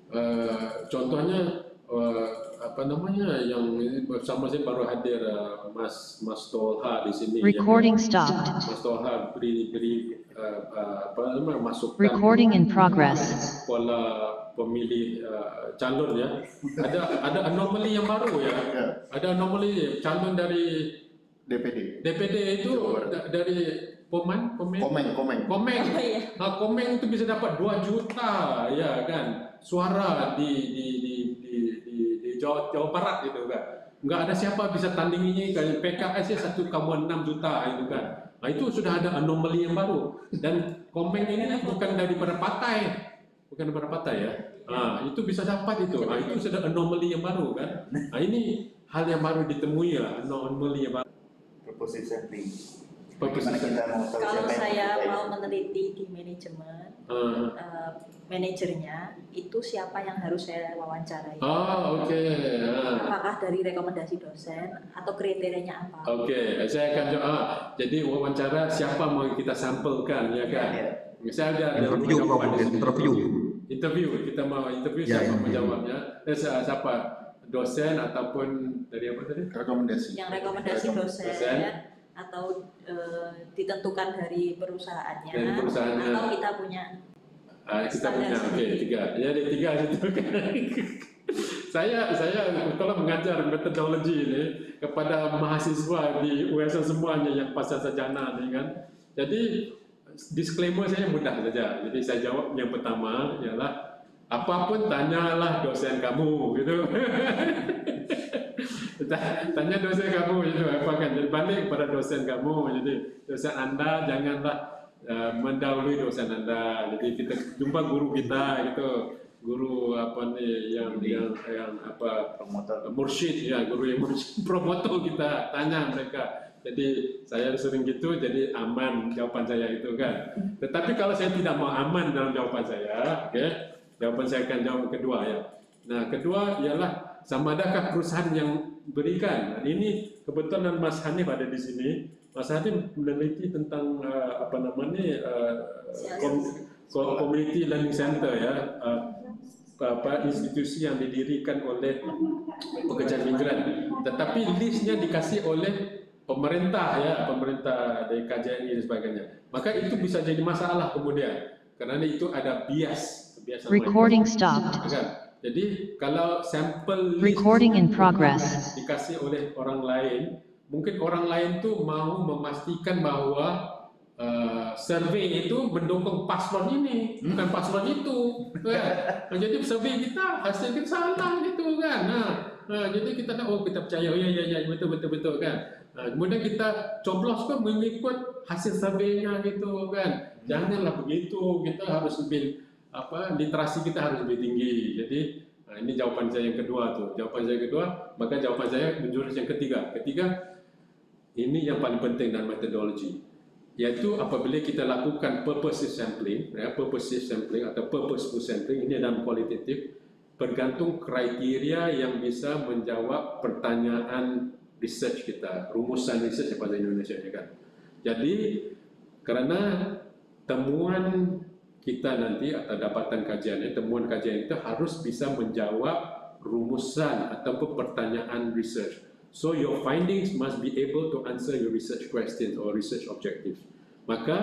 uh, contohnya uh, apa namanya yang bersama saya baru hadir uh, Mas Mas Tolha di sini.
Recording
ya.
stopped.
Mas Tolha beri beri uh, uh, apa namanya masukkan.
Recording in progress.
Pola pemilih uh, calon ya, ada ada anomali yang baru ya, ada anomali calon dari
D P D.
D P D itu da, dari Poman, Komeng,
Komeng, Komeng,
Komeng, nah, Komeng itu bisa dapat dua juta ya kan, suara di di di di di, di Jawa, Jawa Barat gitu kan, nggak ada siapa bisa tandinginya kan, P K S nya satu koma enam juta itu kan, nah itu sudah ada anomali yang baru, dan Komeng ini bukan daripada partai. Bukan daripada partai ya, nah, itu bisa dapat itu, nah, itu sudah anomali yang baru kan, nah ini hal yang baru ditemui lah, anomali yang baru.
Purpose sampling.
Purpose
kita mau tahu
Kalau
siapa
saya
yang
mau meneliti di manajemen,
uh.
uh, manajernya itu siapa yang harus saya wawancarai?
Oh oke. Okay. Uh.
Apakah dari rekomendasi dosen atau kriterianya apa?
Oke, okay. saya akan jawab. Ah, jadi wawancara siapa mau kita sampelkan ya kan? Ya, ya. Misalnya ada
interview, interview.
Interview, kita mau interview
ya,
siapa
ya.
menjawabnya? Eh, siapa? Dosen ataupun dari apa tadi?
Rekomendasi.
Yang rekomendasi dosen, dosen. Atau e, ditentukan dari perusahaannya,
dari perusahaannya.
Atau kita punya.
Ah, kita punya, oke okay, tiga. Ya ada tiga itu. saya saya kalau mengajar metodologi ini kepada mahasiswa di U S N semuanya yang pasca sarjana ini kan. Jadi disclaimer saya mudah saja. Jadi saya jawab yang pertama ialah apapun tanyalah dosen kamu gitu. Tanya dosen kamu itu apa kan? Jadi balik kepada dosen kamu. Jadi dosen Anda janganlah uh, mendahului dosen Anda. Jadi kita jumpa guru kita gitu. Guru apa nih yang yang yang apa
promotor
mursyid ya, guru yang mursyid promotor kita tanya mereka. Jadi saya sering gitu, jadi aman jawaban saya itu kan. Tetapi kalau saya tidak mau aman dalam jawaban saya, oke, okay, jawaban saya akan jawab kedua ya. Nah kedua ialah sama adakah perusahaan yang berikan. Nah, ini kebetulan Mas Hanif ada di sini. Mas Hanif meneliti tentang uh, apa namanya uh, community learning center ya. Uh, apa institusi yang didirikan oleh pekerja migran, tetapi listnya dikasih oleh pemerintah ya, pemerintah dari K J R I dan sebagainya. Maka itu bisa jadi masalah kemudian, karena itu ada bias. bias
Recording stopped.
Jadi kalau sampel
Recording in progress
dikasih oleh orang lain, mungkin orang lain tuh mau memastikan bahwa uh, survei itu mendukung paslon ini, bukan paslon itu. Kan? Nah, jadi survei kita hasil kita salah gitu kan. Nah, nah jadi kita oh kita percaya, oh ya ya ya betul betul betul kan. Nah, kemudian kita coblos kan mengikut hasil surveinya gitu kan. Janganlah begitu, kita harus lebih apa literasi kita harus lebih tinggi. Jadi nah ini jawaban saya yang kedua tuh. Jawaban saya kedua, maka jawaban saya menjurus yang ketiga. Ketiga, ini yang paling penting dalam metodologi, yaitu apabila kita lakukan purposive sampling, ya, purposive sampling atau purposeful sampling, ini dalam kualitatif, bergantung kriteria yang bisa menjawab pertanyaan research kita, rumusan research pada Indonesia ya kan. Jadi karena temuan kita nanti atau dapatan kajiannya, temuan kajian itu harus bisa menjawab rumusan ataupun pertanyaan research. So your findings must be able to answer your research questions or research objectives. Maka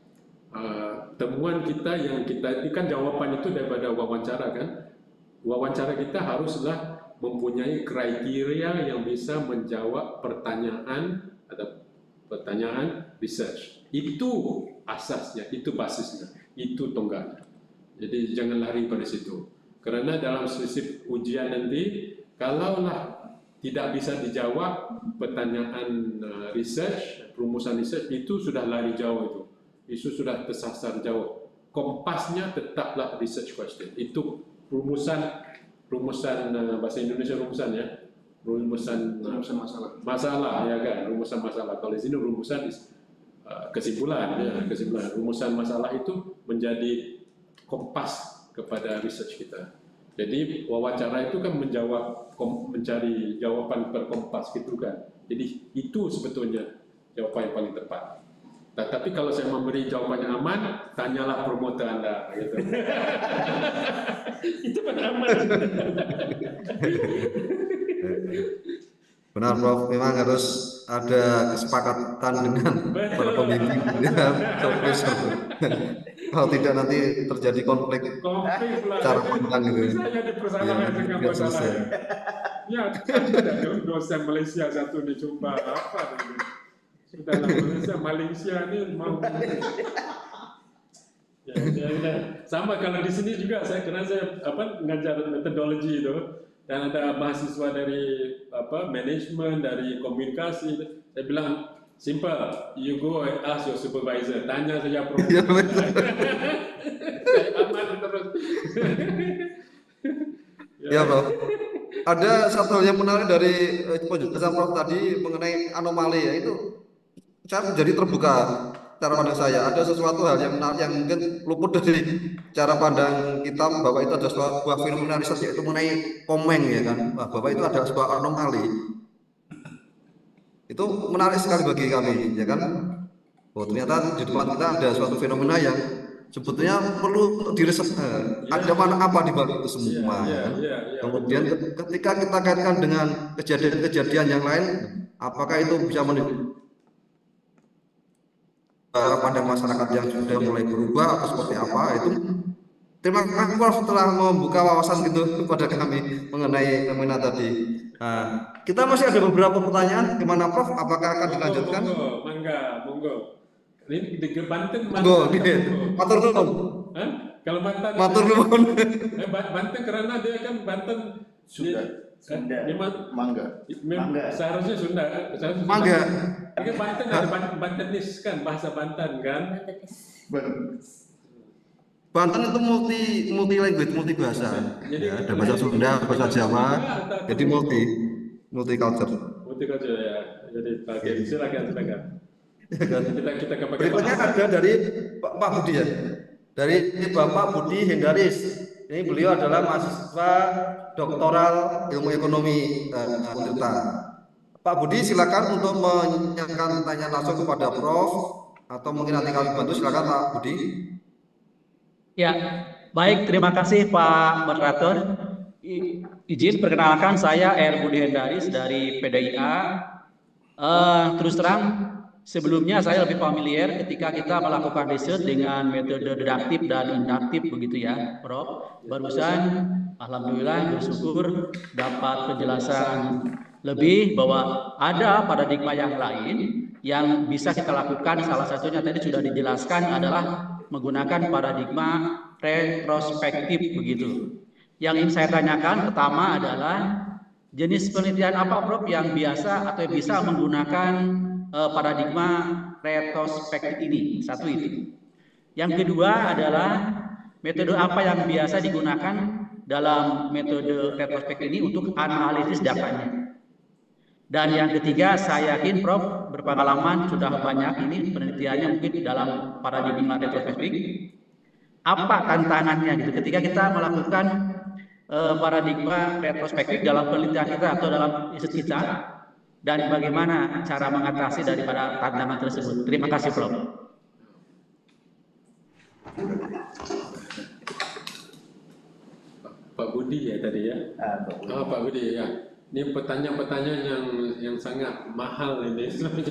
uh, temuan kita yang kita ini kan jawaban itu daripada wawancara kan. Wawancara kita haruslah mempunyai kriteria yang bisa menjawab pertanyaan atau pertanyaan research. Itu asasnya, itu basisnya, itu tonggaknya. Jadi jangan lari pada situ. Karena dalam sisi ujian nanti, kalaulah tidak bisa dijawab pertanyaan uh, research, rumusan research, itu sudah lari jauh itu. Itu sudah tersasar jauh. Kompasnya tetaplah research question. Itu rumusan rumusan uh, bahasa Indonesia rumusan ya. Rumusan, uh, rumusan masalah. Masalah ya kan, rumusan masalah. Kalau di sini rumusan uh, kesimpulan ya, kesimpulan. Rumusan masalah itu menjadi kompas kepada research kita. Jadi wawancara itu kan menjawab, mencari jawaban berkompas gitu kan. Jadi itu sebetulnya jawaban yang paling tepat. Nah, tapi kalau saya memberi jawabannya aman, tanyalah promotor Anda. Gitu. Itu kan aman.
Benar Prof, memang harus ada kesepakatan dengan para pembimbing ya, profesor. Kalau tidak nanti terjadi konflik, konflik cara pandang gitu.
Saya dipersalahkan ya, dengan masalah. Ya, ada dosen Malaysia satu dicoba apa ini. Sudah Malaysia, Malaysia ini mau. Ya, ya, ya. Sama kalau di sini juga saya karena saya apa ngajar metodologi itu dan ada mahasiswa dari apa manajemen, dari komunikasi, saya bilang simple, you go and ask your supervisor, tanya saja prof. Ya, saya aman terus.
Ya Prof, ada satu hal yang menarik dari penjelasan Prof tadi mengenai anomali ya, itu saya menjadi terbuka cara pandang saya. Ada sesuatu hal yang menarik yang mungkin luput dari cara pandang kita bahwa itu ada sebuah fenomena riset, yaitu mengenai komeng ya kan, bahwa itu ada sebuah anomali. Itu menarik sekali bagi kami ya kan. Oh ternyata di depan kita ada suatu fenomena yang sebetulnya perlu diriset, eh, ada mana apa di balik itu semua. Ya, ya, ya, ya, kemudian ketika kita kaitkan dengan kejadian-kejadian yang lain, apakah itu bisa menunjukkan pada masyarakat yang sudah mulai berubah atau seperti apa? Itu terima kasih Prof telah membuka wawasan gitu kepada kami mengenai fenomena tadi. Nah, kita masih ada beberapa pertanyaan. Gimana Prof? Apakah akan dilanjutkan?
Monggo, mangga, monggo. Ini di Banten mana?
Monggo, matur nuwun.
Hah? Kalau Banten.
Matur nuwun.
Eh, Banten karena dia kan Banten
Sunda. Sunda. Mangga.
Mangga. Seharusnya Sunda. Seharusnya
Mangga.
Ini Banten ada Bantenis kan, bahasa Banten kan?
Banten itu multi multi language, multi bahasa. Jadi, ya, ada bahasa Sunda, bahasa Jawa, jadi multi multi culture.
Multi culture ya. Jadi oke, silakan silakan. Kita kita ke
berikutnya ada dari Pak, Pak Budi ya. Dari Bapak Budi Hendaris. Ini beliau adalah mahasiswa doktoral ilmu ekonomi uh, Untirta. Pak Budi silakan untuk menanyakan pertanyaan langsung kepada Prof atau mungkin nanti kami bantu. Silakan Pak Budi.
Ya, baik, terima kasih Pak Moderator. I, izin perkenalkan saya R. Budi Hendaris dari P D I A. Uh, terus terang, sebelumnya saya lebih familiar ketika kita melakukan riset dengan metode deduktif dan induktif begitu ya, Prof. Barusan, alhamdulillah bersyukur dapat penjelasan lebih bahwa ada paradigma yang lain yang bisa kita lakukan. Salah satunya tadi sudah dijelaskan adalah menggunakan paradigma retrospektif begitu. Yang ingin saya tanyakan pertama adalah jenis penelitian apa Prof yang biasa atau bisa menggunakan uh, paradigma retrospektif ini? Satu itu. Yang kedua adalah metode apa yang biasa digunakan dalam metode retrospektif ini untuk analisis datanya. Dan yang ketiga, saya yakin Prof berpengalaman sudah banyak ini penelitiannya mungkin dalam paradigma retrospektif. Apa tantangannya gitu ketika kita melakukan uh, paradigma retrospektif dalam penelitian kita atau dalam riset kita, dan bagaimana cara mengatasi daripada tantangan tersebut? Terima kasih Prof.
Pak Budi ya tadi ya. Oh, Pak Budi ya. Ini pertanyaan-pertanyaan yang yang sangat mahal ini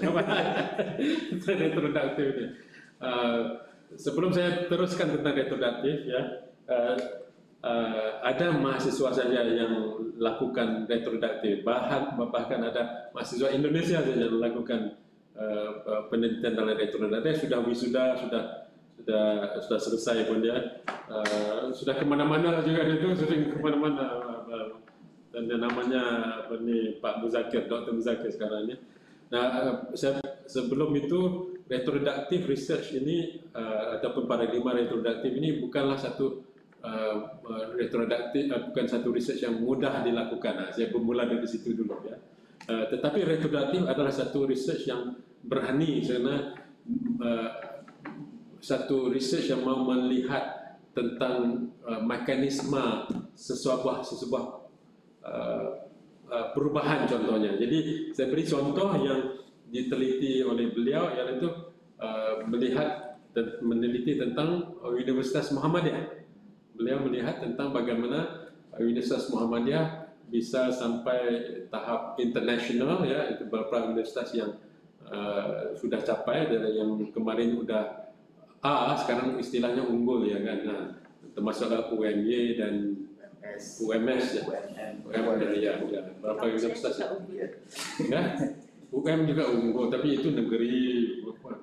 retroduktif ini. Uh, sebelum saya teruskan tentang retroduktif ya, uh, uh, ada mahasiswa saja yang lakukan retroduktif. Bahkan bahkan ada mahasiswa Indonesia saja yang melakukan uh, penelitian dalam retroduktif. Sudah wisuda, sudah sudah sudah selesai pun dia. Uh, sudah kemana-mana juga itu, sering kemana-mana. Uh, dan yang namanya apa nih Pak Muzakir, Doktor Muzakir sekarang ini. Nah, saya, sebelum itu retroduktif research ini uh, ataupun paradigma retroduktif ini bukanlah satu uh, retroduktif, uh, bukan satu research yang mudah dilakukan. Nah, saya bermula dari situ dulu ya. Uh, tetapi retroduktif adalah satu research yang berani karena uh, satu research yang mau melihat tentang uh, mekanisme sesebuah sesebuah Uh, uh, perubahan contohnya. Jadi saya beri contoh yang diteliti oleh beliau yaitu uh, melihat dan meneliti tentang Universitas Muhammadiyah. Beliau melihat tentang bagaimana Universitas Muhammadiyah bisa sampai tahap internasional ya, itu beberapa universitas yang uh, sudah capai dari yang kemarin udah A, sekarang istilahnya unggul ya kan. Nah, termasuk U M Y dan U M S ya, U M ya, ya, berapa universitas ya? Ya, U M juga unggul, tapi itu negeri.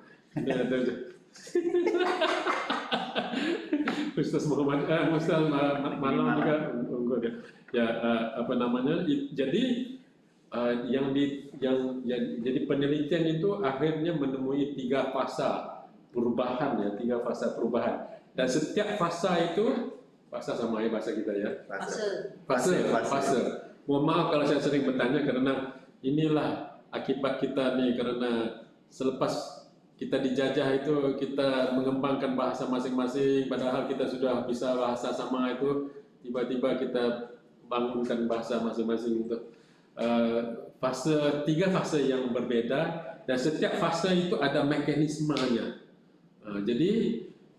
Ustaz Muhammad, eh, Ustaz Malam juga unggul ya. Ya, uh, apa namanya? Jadi uh, yang di, yang, yang jadi penelitian itu akhirnya menemui tiga fasa perubahan ya, tiga fasa perubahan. Dan setiap fasa itu fase sama ya bahasa kita ya. Fase. Fase. Fase. Fase. Mohon maaf kalau saya sering bertanya karena inilah akibat kita nih, karena selepas kita dijajah itu kita mengembangkan bahasa masing-masing padahal kita sudah bisa bahasa sama itu, tiba-tiba kita bangunkan bahasa masing-masing untuk uh, fase, tiga fase yang berbeda dan setiap fase itu ada mekanismenya. Uh, jadi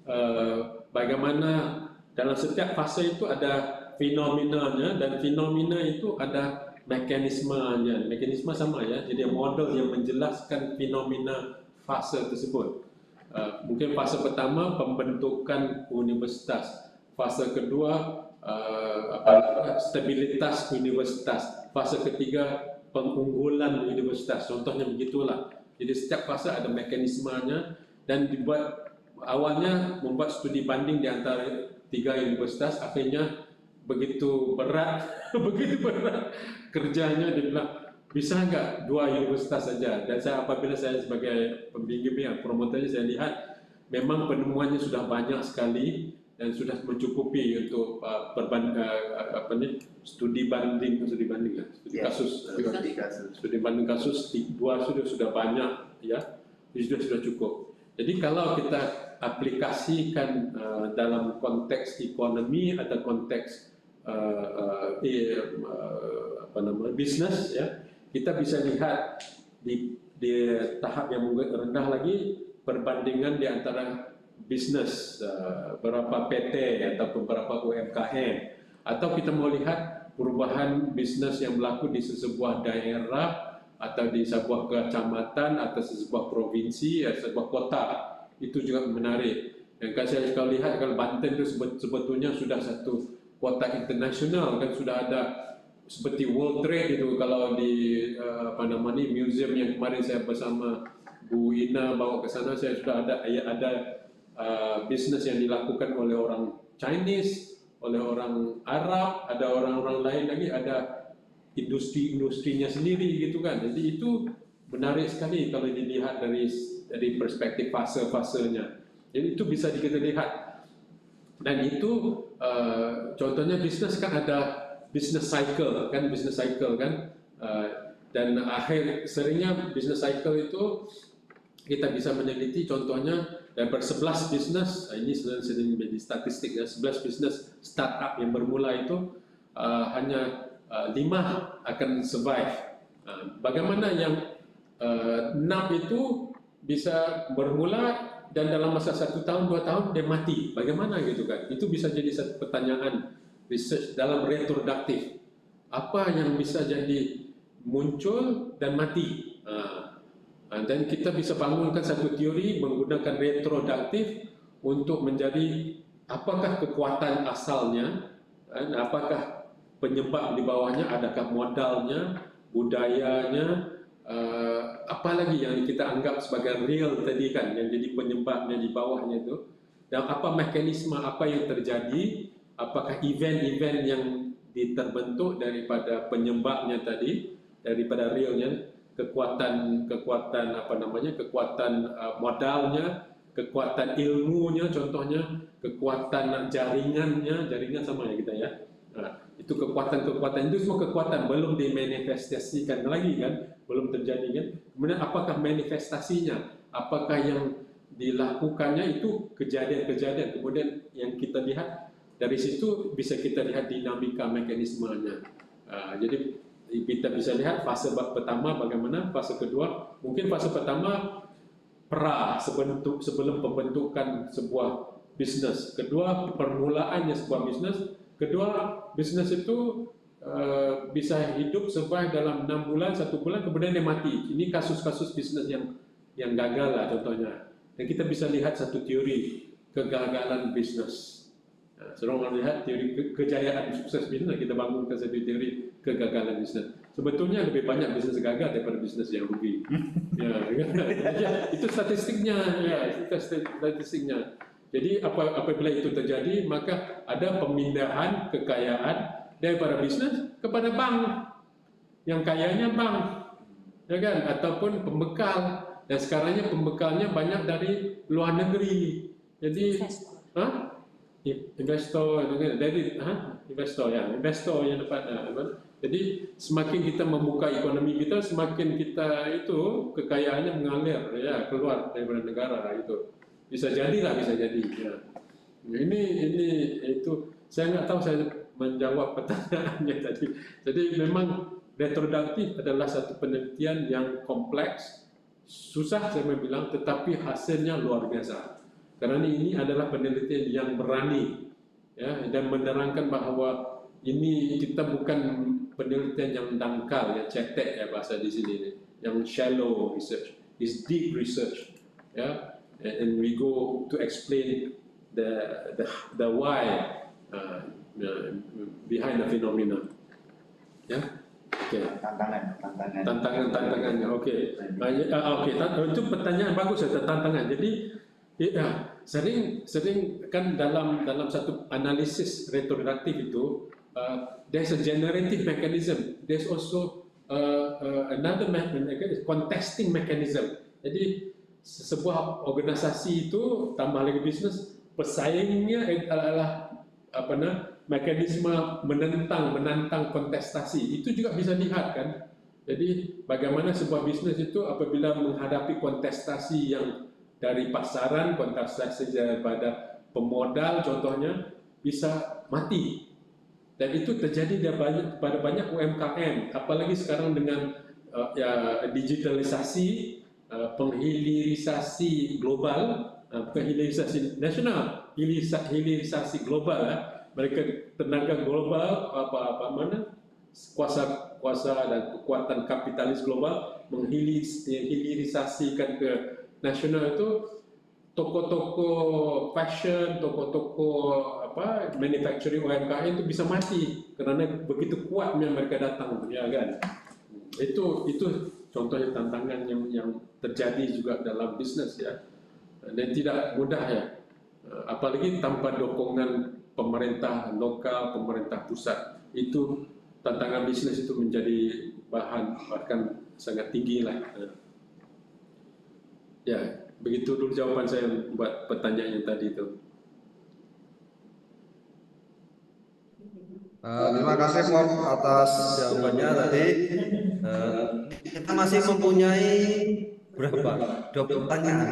uh, bagaimana dalam setiap fase itu ada fenomenanya dan fenomena itu ada mekanismenya. Mekanisme sama ya, jadi model yang menjelaskan fenomena fase tersebut. Uh, mungkin fase pertama pembentukan universitas, fase kedua uh, apa, stabilitas universitas, fase ketiga pengunggulan universitas. Contohnya begitulah. Jadi setiap fase ada mekanismenya dan dibuat awalnya membuat studi banding di antara tiga universitas, akhirnya begitu berat, begitu berat kerjanya, dibilang bisa nggak dua universitas saja. Dan saya apabila saya sebagai pembimbing ya promotornya saya lihat memang penemuannya sudah banyak sekali dan sudah mencukupi untuk uh, perbanding uh, apa nih studi banding, studi banding ya, studi ya, kasus, studi kasus, studi banding kasus dua sudah sudah banyak ya, sudah sudah cukup. Jadi kalau kita aplikasikan uh, dalam konteks ekonomi atau konteks uh, uh, eh, uh, apa namanya bisnis ya, kita bisa lihat di, di tahap yang rendah lagi perbandingan di antara bisnis uh, beberapa P T atau beberapa U M K M, atau kita mau lihat perubahan bisnis yang berlaku di sebuah daerah atau di sebuah kecamatan atau sebuah provinsi atau sebuah kota. Itu juga menarik. Dan kalau saya kalau lihat kalau Banten itu sebetulnya sudah satu kota internasional kan, sudah ada seperti World Trade itu, kalau di uh, apa namanya museum yang kemarin saya bersama Bu Ina bawa ke sana, saya sudah ada ya, ada uh, bisnis yang dilakukan oleh orang Chinese, oleh orang Arab, ada orang-orang lain lagi, ada industri-industrinya sendiri gitu kan. Jadi itu menarik sekali kalau dilihat dari dari perspektif fase-fasenya. Jadi itu bisa kita lihat. Dan itu uh, contohnya bisnis kan ada business cycle kan, business cycle kan, uh, dan akhir seringnya business cycle itu kita bisa meneliti contohnya dan bersebelas bisnis, ini sering sering menjadi statistik ya, sebelas bisnis startup yang bermula itu uh, hanya uh, lima akan survive. Uh, bagaimana yang uh, enam itu bisa bermula dan dalam masa satu tahun dua tahun dia mati, bagaimana gitu kan? Itu bisa jadi satu pertanyaan research dalam retroduktif, apa yang bisa jadi muncul dan mati. Uh, dan kita bisa bangunkan satu teori menggunakan retroduktif untuk menjadi apakah kekuatan asalnya, dan apakah penyebab di bawahnya, adakah modalnya, budayanya, uh, apalagi yang kita anggap sebagai real tadi kan, yang jadi penyebabnya di bawahnya itu, dan apa mekanisme apa yang terjadi. Apakah event-event yang terbentuk daripada penyebabnya tadi, daripada realnya, kekuatan kekuatan apa namanya, kekuatan uh, modalnya, kekuatan ilmunya, contohnya kekuatan jaringannya, jaringan sama ya kita ya. Nah, itu kekuatan-kekuatan itu semua kekuatan belum dimanifestasikan lagi kan, belum terjadi kan. Kemudian apakah manifestasinya, apakah yang dilakukannya itu kejadian-kejadian, kemudian yang kita lihat. Dari situ bisa kita lihat dinamika mekanismenya. Uh, jadi kita bisa lihat fase pertama bagaimana, fase kedua, mungkin fase pertama pra sebelum, sebelum pembentukan sebuah bisnis. Kedua permulaannya sebuah bisnis. Kedua bisnis itu uh, bisa hidup survive dalam enam bulan, satu bulan, kemudian dia mati. Ini kasus-kasus bisnis yang yang gagal lah contohnya. Dan kita bisa lihat satu teori kegagalan bisnis. Nah, seorang melihat teori ke kejayaan sukses bisnis, kita bangunkan satu teori kegagalan bisnis. Sebetulnya lebih banyak bisnis gagal daripada bisnis yang rugi. Ya, ya, itu statistiknya, ya, itu statistiknya. Jadi apa, apabila itu terjadi, maka ada pemindahan kekayaan daripada bisnis kepada bank. Yang kayanya bank, ya kan? Ataupun pembekal. Dan sekarangnya pembekalnya banyak dari luar negeri. Jadi, ha? Investor, dari ha? investor ya, investor yang dapat. Ha? Jadi semakin kita membuka ekonomi kita, semakin kita itu kekayaannya mengalir ya keluar daripada negara itu. Bisa jadi lah, bisa jadi. Ya. Ini ini itu saya nggak tahu saya menjawab pertanyaannya tadi. Jadi memang retroduktif adalah satu penelitian yang kompleks, susah saya bilang, tetapi hasilnya luar biasa. Karena ini adalah penelitian yang berani, ya, dan menerangkan bahwa ini kita bukan penelitian yang dangkal, ya, cetek ya bahasa di sini, yang shallow research, is deep research, ya, and we go to explain the the the why uh, behind the phenomena, ya. Oke. Okay.
Tantangan, tantangan.
Tantangan, tantangannya. Oke. Okay. Uh, Oke. Okay. Itu pertanyaan bagus ya, tantangan. Jadi ya, sering sering kan dalam dalam satu analisis retroduktif itu uh, there's a generative mechanism, there's also uh, uh, another mechanism, contesting mechanism. Jadi sebuah organisasi itu tambah lagi bisnis, pesaingnya adalah apa namanya, mekanisme menentang menantang kontestasi. Itu juga bisa lihat kan. Jadi bagaimana sebuah bisnis itu apabila menghadapi kontestasi yang dari pasaran, kontestasi daripada pemodal contohnya, bisa mati. Dan itu terjadi pada banyak U M K M, apalagi sekarang dengan uh, ya, digitalisasi, uh, penghilirisasi global, uh, penghilirisasi nasional, hilirisasi global, ya. Mereka tenaga global apa apa mana kuasa kuasa dan kekuatan kapitalis global menghilirisasikan ke nasional itu, toko-toko fashion, toko-toko apa manufacturing U M K M itu bisa mati karena begitu kuatnya mereka datang, ya kan? Itu itu contohnya tantangan yang yang terjadi juga dalam bisnis ya, dan tidak mudah ya, apalagi tanpa dukungan pemerintah lokal, pemerintah pusat. Itu tantangan bisnis itu menjadi bahan bahkan sangat tinggi lah. Ya, begitu dulu jawaban saya buat pertanyaan yang tadi itu.
Uh, terima kasih Prof atas jawabannya tadi. Uh, kita masih mempunyai berapa? dua puluh pertanyaan.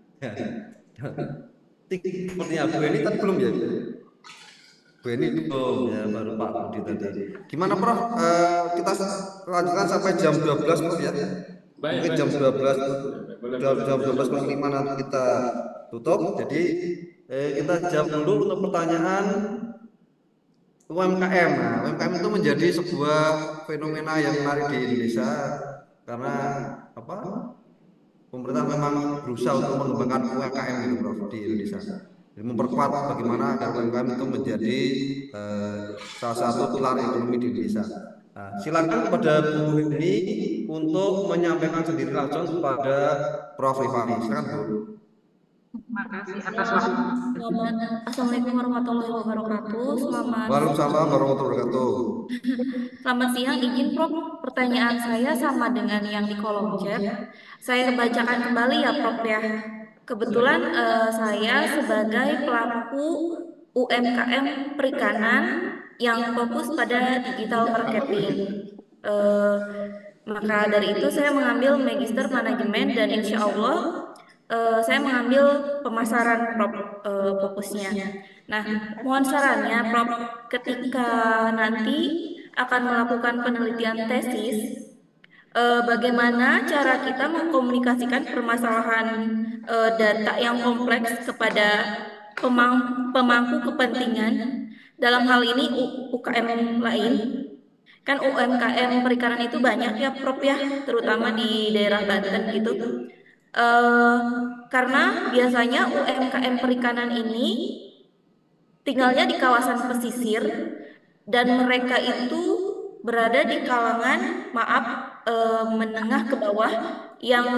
Sepertinya Bu Eni tadi belum ya? Bu Eni belum ya, baru Pak Budi tadi. Gimana Prof? Uh, kita lanjutkan sampai jam dua belas Prof ya?
Baik,
mungkin
baik.
jam dua belas, jam dua belas kurang lima nanti kita tutup. Jadi eh, kita jawab dulu untuk pertanyaan U M K M. Nah, U M K M itu menjadi sebuah fenomena yang menarik di Indonesia karena apa? Pemerintah memang berusaha untuk mengembangkan U M K M gitu, Prof, di Indonesia. Jadi memperkuat bagaimana agar U M K M itu menjadi eh, salah satu pilar ekonomi di Indonesia. Nah, silakan kepada Bu ini untuk menyampaikan sendiri langsung kepada Prof Rifani. Silakan Bu.
Terima kasih atas waktu.
Selamat, Assalamualaikum warahmatullahi wabarakatuh. Selamat.
Waalaikumsalam warahmatullahi wabarakatuh.
Selamat siang, izin Prof. Pertanyaan saya sama dengan yang di kolom chat. Saya bacakan kembali ya Prof ya. Kebetulan eh, saya sebagai pelaku U M K M perikanan yang fokus pada digital marketing. Eh, maka dari itu saya mengambil Magister Manajemen dan insya Allah Uh, saya mengambil pemasaran Prof uh, fokusnya. Nah, mohon sarannya Prof ketika nanti akan melakukan penelitian tesis, uh, bagaimana cara kita mengkomunikasikan permasalahan uh, data yang kompleks kepada pemang pemangku kepentingan. Dalam hal ini U K M lain. Kan U M K M perikanan itu banyak ya Prof ya, terutama di daerah Banten gitu. Uh, karena biasanya U M K M perikanan ini tinggalnya di kawasan pesisir dan mereka itu berada di kalangan maaf uh, menengah ke bawah yang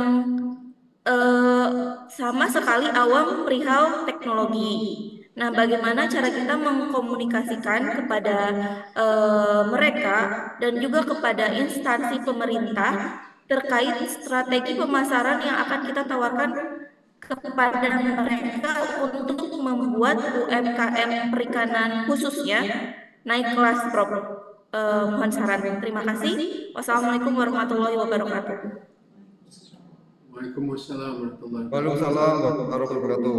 uh, sama sekali awam perihal teknologi. Nah, bagaimana cara kita mengkomunikasikan kepada uh, mereka dan juga kepada instansi pemerintah terkait strategi pemasaran yang akan kita tawarkan kepada mereka untuk membuat U M K M perikanan khususnya naik kelas Prof. Uh, mohon saran. Terima kasih. Wassalamualaikum warahmatullahi wabarakatuh.
Waalaikumsalam warahmatullahi
wabarakatuh. wabarakatuh.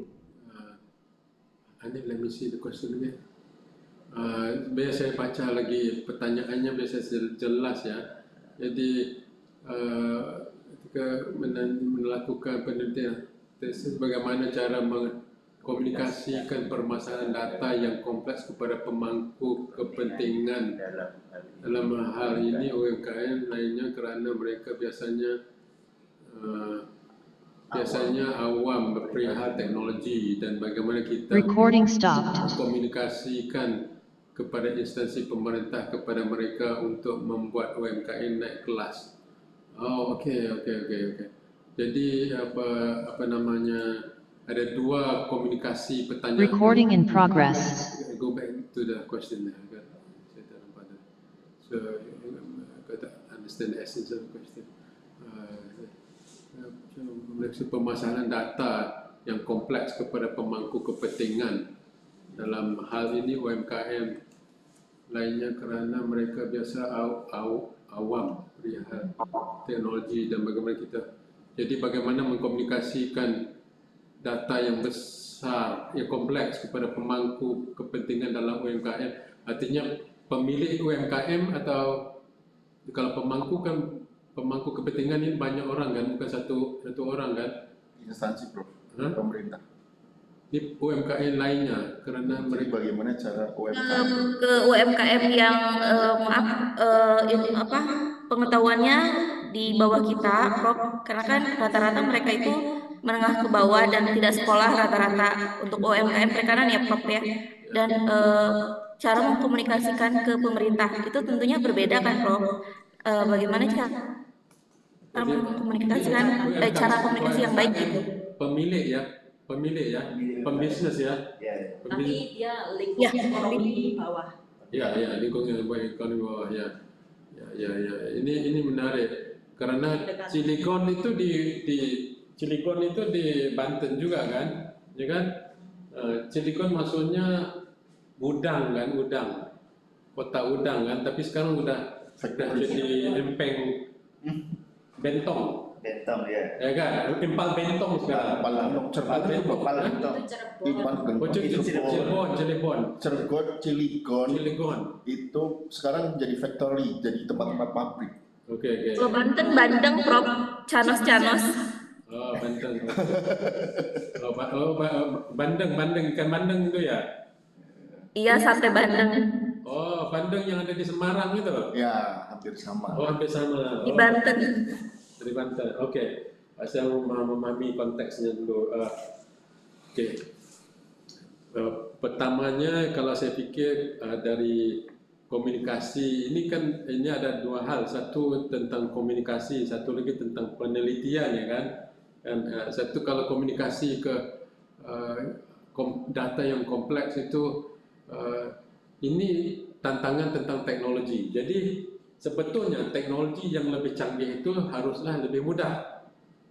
Uh, let me see the question again. Uh, biar saya baca lagi pertanyaannya biar saya jelas ya. Jadi Uh, ketika melakukan penelitian tesis, bagaimana cara mengkomunikasikan permasalahan data yang kompleks kepada pemangku kepentingan dalam hal ini U M K M lainnya karena mereka biasanya uh, biasanya awam perihal teknologi dan bagaimana kita mengkomunikasikan kepada instansi pemerintah kepada mereka untuk membuat U M K M naik kelas. Oh, oke, okay, oke, okay, oke, okay, oke. Okay. Jadi apa apa namanya ada dua komunikasi pertanyaan.
Recording in progress.
Go back to the question. Saya tak nampak. So, I don't understand the essence of the question. Uh, pemasaran data yang kompleks kepada pemangku kepentingan dalam hal ini U M K M lainnya kerana mereka biasa aw, aw, awam perihal teknologi dan bagaimana kita jadi bagaimana mengkomunikasikan data yang besar yang kompleks kepada pemangku kepentingan dalam U M K M, artinya pemilik U M K M atau kalau pemangku kan pemangku kepentingan ini banyak orang kan, bukan satu satu orang kan,
instansi Prof,
huh?
pemerintah
di U M K M lainnya karena mereka
bagaimana cara U M K M
ke U M K M yang uh, maaf uh, in, apa pengetahuannya di bawah kita Prof, karena kan rata-rata mereka itu menengah ke bawah dan tidak sekolah rata-rata untuk U M K M perikanan ya Prof ya. dan uh, cara mengkomunikasikan ke pemerintah itu tentunya berbeda kan, Prof? Uh, bagaimana cara mengkomunikasikan eh, cara komunikasi yang baik gitu?
Pemilik ya, pemilik ya, pembisnis ya.
Tapi dia link
ya,
ekonomi di bawah.
Ya, ya, lingkungan ekonomi bawah ya. Ya, ya, ya. Ini ini menarik karena Cilegon itu di di Cilegon itu di Banten juga kan, ya kan? Uh, Cilegon maksudnya Udang kan, Udang, kota Udang kan, tapi sekarang udah sudah jadi empeng Bentong.
Bentong ya.
Ya kan, Empal Bentong sekarang.
Empal Bentong, Cirebon itu Empal Bentong. Empal Bentong itu
Cirebon, Cirebon.
Cirebon, Cilegon.
Cilegon.
Itu sekarang jadi factory, jadi tempat-tempat pabrik.
Oke, oke.
Kalau Banten, Bandeng, Prof, Canos-canos.
Oh, Banten. Oh, ba oh ba Bandeng, Bandeng, ikan bandeng itu ya?
Iya, sate bandeng.
Oh, bandeng yang ada di Semarang itu?
Ya, hampir sama.
Oh, hampir sama.
Di Banten.
Oh, di Banten. Oke. Okay. Saya mau memahami konteksnya dulu. Uh, Oke. Okay. Uh, pertamanya kalau saya pikir uh, dari komunikasi ini kan ini ada dua hal. Satu tentang komunikasi, satu lagi tentang penelitian ya kan. Dan uh, satu kalau komunikasi ke uh, kom data yang kompleks itu uh, ini tantangan tentang teknologi. Jadi sebetulnya teknologi yang lebih canggih itu haruslah lebih mudah,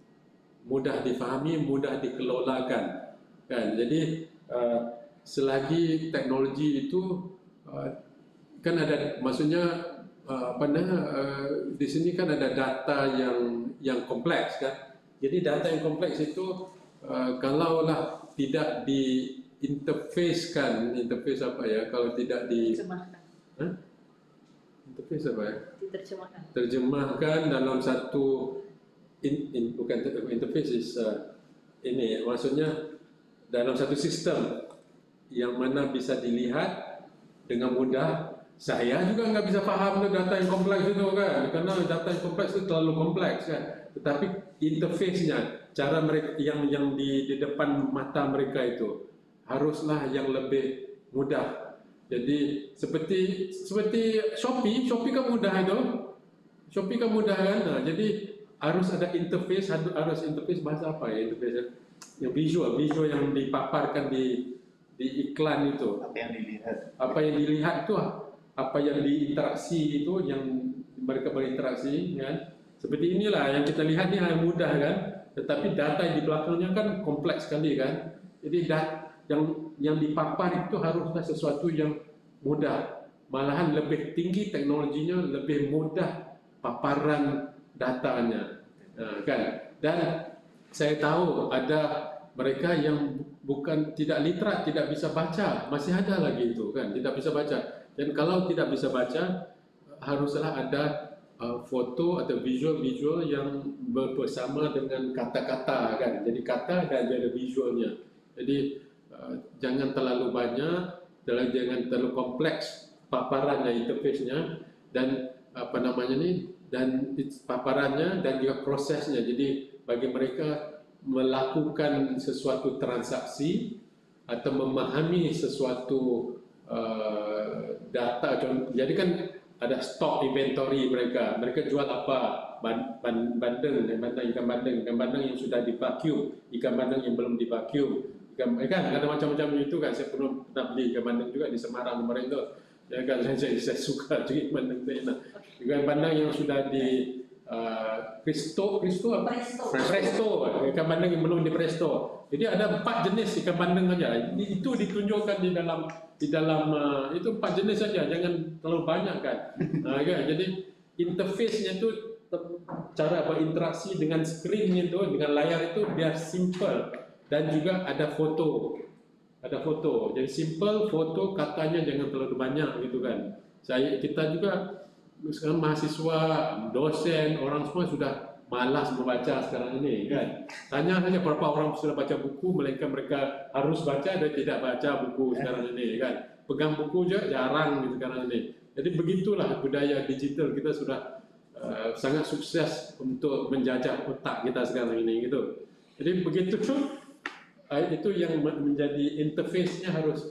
mudah difahami, mudah dikelolakan. Kan? Jadi uh, selagi teknologi itu uh, kan ada, maksudnya uh, apa namanya uh, di sini kan ada data yang yang kompleks kan. Jadi data yang kompleks itu uh, kalaulah tidak di interface kan, interface apa ya, kalau tidak di huh? interface apa ya?
Diterjemahkan.
Terjemahkan dalam satu in, in, bukan interface is, uh, ini maksudnya dalam satu sistem yang mana bisa dilihat dengan mudah. Saya juga nggak bisa paham tuh data yang kompleks itu kan, karena data yang kompleks itu terlalu kompleks kan. Tetapi interface-nya, cara mereka yang yang di, di depan mata mereka itu haruslah yang lebih mudah. Jadi seperti seperti Shopee, Shopee kan mudah itu, Shopee kan mudah kan. Nah, jadi harus ada interface, harus interface bahasa apa ya interface yang visual, visual yang dipaparkan di di iklan itu.
Apa yang dilihat?
Apa yang dilihat itu, apa yang diinteraksi itu, yang mereka berinteraksi kan. Seperti inilah yang kita lihat ini hal mudah kan, tetapi data yang di belakangnya kan kompleks sekali kan. Jadi dat yang yang dipapar itu haruslah sesuatu yang mudah, malahan lebih tinggi teknologinya, lebih mudah paparan datanya, nah, kan. Dan saya tahu ada mereka yang bukan tidak literat, tidak bisa baca, masih ada lagi itu kan, tidak bisa baca. Dan kalau tidak bisa baca, haruslah ada uh, foto atau visual-visual yang bersama dengan kata-kata kan. Jadi kata dan ada visualnya. Jadi uh, jangan terlalu banyak, jangan terlalu kompleks paparan dan interface-nya, dan apa namanya nih, dan paparannya dan juga prosesnya. Jadi bagi mereka melakukan sesuatu transaksi atau memahami sesuatu uh, data, jadi kan ada stok inventory mereka, mereka jual apa, ban, ban, bandeng, bandeng, ikan bandeng, ikan bandeng yang sudah divacuum, ikan bandeng yang belum divacuum, ikan, kan ada macam-macam itu kan. Saya pernah, pernah beli ikan bandeng juga di Semarang kemarin itu, ya kan, saya, saya suka juga ikan bandeng itu enak. Ikan bandeng yang sudah di Uh, Presto, Presto apa? Presto. Presto, ikan bandeng yang belum di Presto. Jadi ada empat jenis ikan bandeng saja. Itu ditunjukkan di dalam di dalam uh, itu empat jenis saja, jangan terlalu banyak kan. Nah, kan? Jadi interface-nya itu, cara berinteraksi dengan screen itu, dengan layar itu biar simple, dan juga ada foto, ada foto. Jadi simple, foto, katanya jangan terlalu banyak gitu kan. Saya kita juga sekarang mahasiswa, dosen, orang semua sudah malas membaca sekarang ini kan. Tanya saja berapa orang sudah baca buku, melainkan mereka harus baca dan tidak baca buku sekarang ini kan. Pegang buku juga jarang gitu sekarang ini. Jadi begitulah budaya digital kita sudah uh, sangat sukses untuk menjajah otak kita sekarang ini gitu. Jadi begitu uh, itu yang menjadi interface-nya harus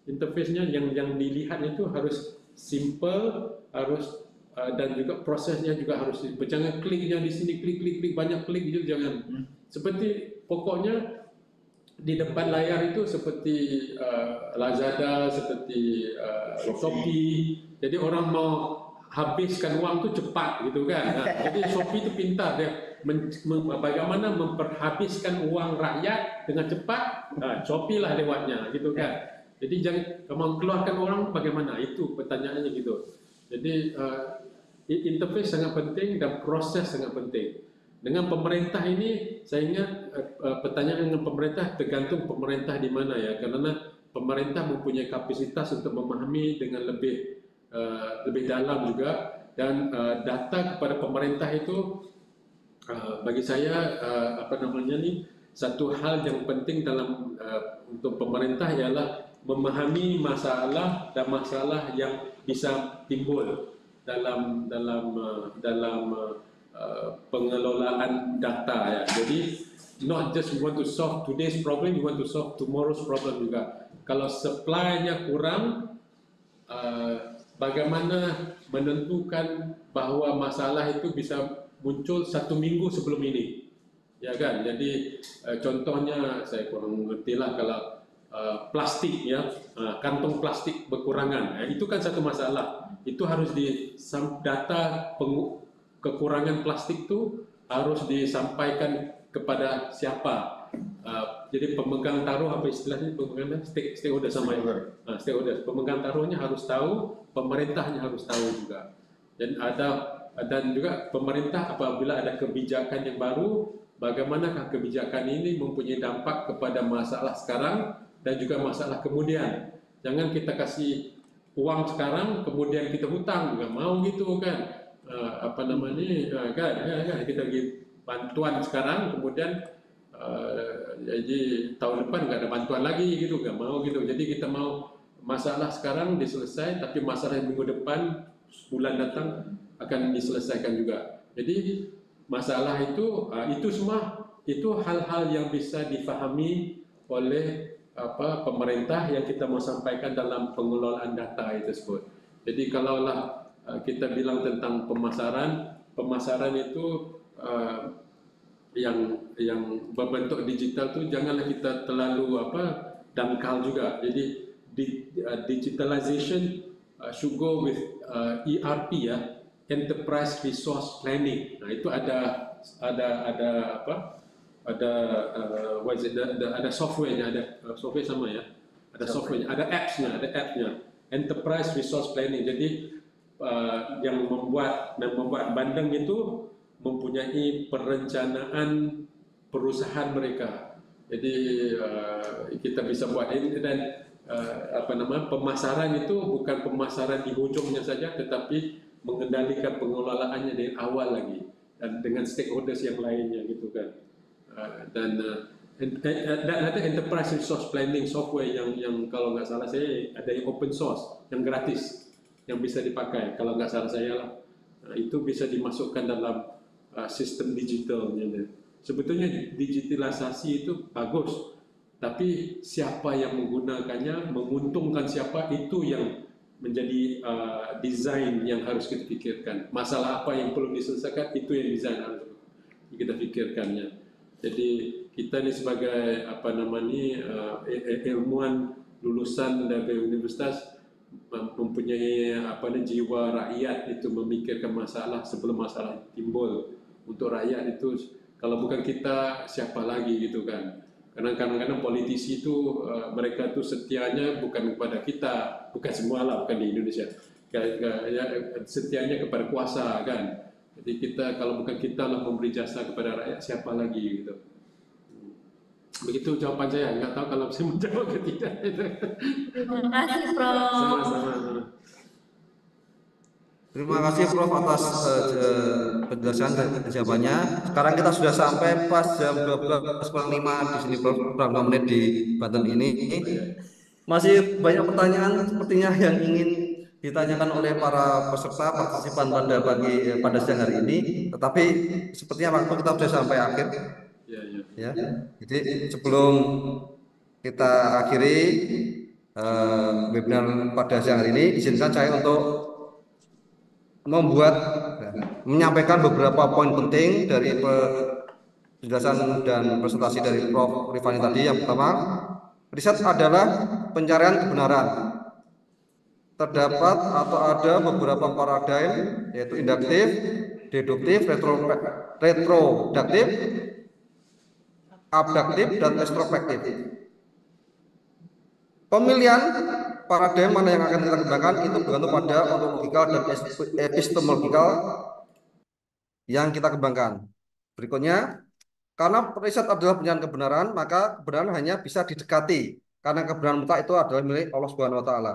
interface-nya yang yang dilihat itu harus simple, harus uh, dan juga prosesnya juga harus simple. Jangan kliknya di sini klik klik klik banyak klik itu jangan. Seperti pokoknya di depan layar itu seperti uh, Lazada, seperti uh, Shopee. Jadi orang mau habiskan uang itu cepat gitu kan. Nah, jadi Shopee itu pintar dia men, mem, bagaimana memperhabiskan uang rakyat dengan cepat. Nah, Shopee lah lewatnya gitu kan. Jadi jangan kalau keluarkan orang bagaimana itu pertanyaannya gitu. Jadi uh, interface sangat penting dan proses sangat penting. Dengan pemerintah ini saya ingat uh, pertanyaan dengan pemerintah tergantung pemerintah di mana ya, karena pemerintah mempunyai kapasitas untuk memahami dengan lebih uh, lebih dalam juga, dan uh, data kepada pemerintah itu uh, bagi saya uh, apa namanya nih satu hal yang penting dalam uh, untuk pemerintah ialah memahami masalah dan masalah yang bisa timbul dalam dalam uh, dalam uh, pengelolaan data ya. Jadi not just you want to solve today's problem, you want to solve tomorrow's problem juga. Kalau supply-nya kurang, uh, bagaimana menentukan bahwa masalah itu bisa muncul satu minggu sebelum ini, ya kan? Jadi uh, contohnya saya kurang mengerti lah kalau Uh, plastik ya, uh, kantong plastik berkurangan, eh, itu kan satu masalah. Itu harus di data pengu, kekurangan plastik itu harus disampaikan kepada siapa. Uh, jadi pemegang taruh apa istilahnya pemegang stake stakeholder sama ya. Nah, stakeholder pemegang taruhnya harus tahu, pemerintahnya harus tahu juga. Dan ada dan juga pemerintah apabila ada kebijakan yang baru, bagaimanakah kebijakan ini mempunyai dampak kepada masalah sekarang dan juga masalah kemudian. Jangan kita kasih uang sekarang kemudian kita hutang, nggak mau gitu kan. Uh, apa namanya uh, kan, ya, ya, kita bagi bantuan sekarang kemudian uh, jadi tahun depan nggak ada bantuan lagi gitu, nggak mau gitu. Jadi kita mau masalah sekarang diselesaikan, tapi masalah minggu depan bulan datang akan diselesaikan juga. Jadi masalah itu uh, itu semua itu hal-hal yang bisa difahami oleh apa pemerintah yang kita mau sampaikan dalam pengelolaan data itu tersebut. Jadi kalaulah uh, kita bilang tentang pemasaran, pemasaran itu uh, yang yang berbentuk digital itu janganlah kita terlalu apa dangkal juga. Jadi di, uh, digitalization uh, should go with uh, E R P ya, Enterprise Resource Planning. Nah itu ada ada ada apa? Ada uh, what is it, ada, ada, ada softwarenya, ada uh, software sama ya, ada softwarenya, ada apps-nya, ada app-nya, Enterprise Resource Planning. Jadi uh, yang membuat yang membuat Bandeng itu mempunyai perencanaan perusahaan mereka. Jadi uh, kita bisa buat ini dan uh, apa nama pemasaran itu bukan pemasaran di hujungnya saja, tetapi mengendalikan pengelolaannya dari awal lagi dan dengan stakeholders yang lainnya gitu kan. Uh, dan uh, dan ada enterprise resource planning software yang yang kalau nggak salah saya ada yang open source yang gratis yang bisa dipakai kalau nggak salah saya lah. Nah, itu bisa dimasukkan dalam uh, sistem digitalnya. Sebetulnya digitalisasi itu bagus, tapi siapa yang menggunakannya, menguntungkan siapa, itu yang menjadi uh, desain yang harus kita pikirkan. Masalah apa yang perlu diselesaikan, itu yang desain harus kita pikirkannya. Jadi kita ini sebagai apa namanya uh, ilmuwan lulusan dari universitas mempunyai apa nih jiwa rakyat itu memikirkan masalah sebelum masalah timbul untuk rakyat itu. Kalau bukan kita siapa lagi gitu kan. Karena kadang-kadang politisi itu uh, mereka tuh setianya bukan kepada kita, bukan semua lah, bukan di Indonesia. Ya, setianya kepada kuasa kan. Jadi kita kalau bukan kita lah memberi jasa kepada rakyat, siapa lagi gitu. Begitu jawaban saya. Nggak tahu kalau saya menjawab ke tidak.
Terima kasih, Prof.
Sama-sama.
Terima kasih Prof atas uh, penjelasan dan jawabannya. Sekarang kita sudah sampai pas jam dua belas kurang lima di sini Prof, berapa menit di Banten ini. Masih banyak pertanyaan sepertinya yang ingin ditanyakan oleh para peserta partisipan pada pagi pada siang hari ini, tetapi sepertinya waktu kita sudah sampai akhir. Ya, ya. Jadi sebelum kita akhiri, uh, webinar pada siang hari ini, izinkan saya untuk membuat menyampaikan beberapa poin penting dari penjelasan dan presentasi dari Profesor Rifani tadi. Yang pertama, riset adalah pencarian kebenaran. Terdapat atau ada beberapa paradigm, yaitu induktif, deduktif, retro, retroduktif, abduktif, dan extrospektif. Pemilihan paradigm mana yang akan kita kembangkan itu bergantung pada ontologikal dan epistemologikal yang kita kembangkan. Berikutnya, karena riset adalah pencarian kebenaran, maka kebenaran hanya bisa didekati, karena kebenaran mutlak itu adalah milik Allah Subhanahu wa Ta'ala.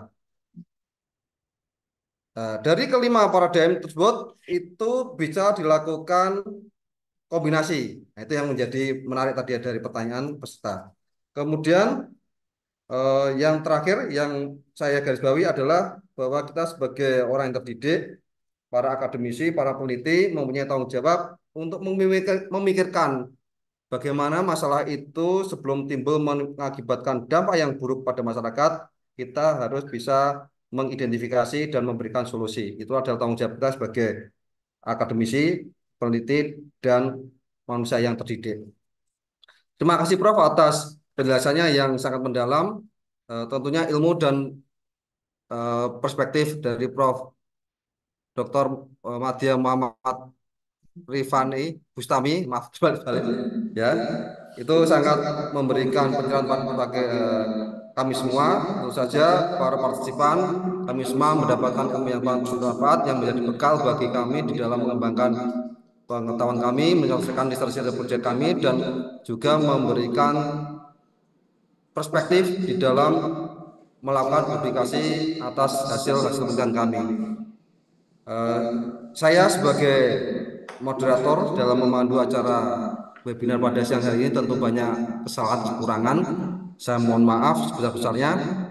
Nah, dari kelima paradigm tersebut itu bisa dilakukan kombinasi. Nah, itu yang menjadi menarik tadi dari pertanyaan peserta. Kemudian eh, yang terakhir yang saya garis bawahi adalah bahwa kita sebagai orang yang terdidik, para akademisi, para peneliti mempunyai tanggung jawab untuk memikir, memikirkan bagaimana masalah itu sebelum timbul mengakibatkan dampak yang buruk pada masyarakat. Kita harus bisa mengidentifikasi dan memberikan solusi. Itu adalah tanggung jawab kita sebagai akademisi, peneliti, dan manusia yang terdidik. Terima kasih Prof atas penjelasannya yang sangat mendalam. Uh, tentunya ilmu dan uh, perspektif dari Prof Doktor Madya Muhammad Rifani Bustami, maaf balik ya, itu sangat memberikan pencerahan bagi uh, kami semua. Tentu saja para partisipan, kami semua mendapatkan ilmu yang bermanfaat yang menjadi bekal bagi kami di dalam mengembangkan pengetahuan kami, menyelesaikan research proyek kami, dan juga memberikan perspektif di dalam melakukan publikasi atas hasil-hasil penelitian kami. Uh, saya sebagai moderator dalam memandu acara webinar pada siang hari ini tentu banyak kesalahan kekurangan. Saya mohon maaf sebesar-besarnya.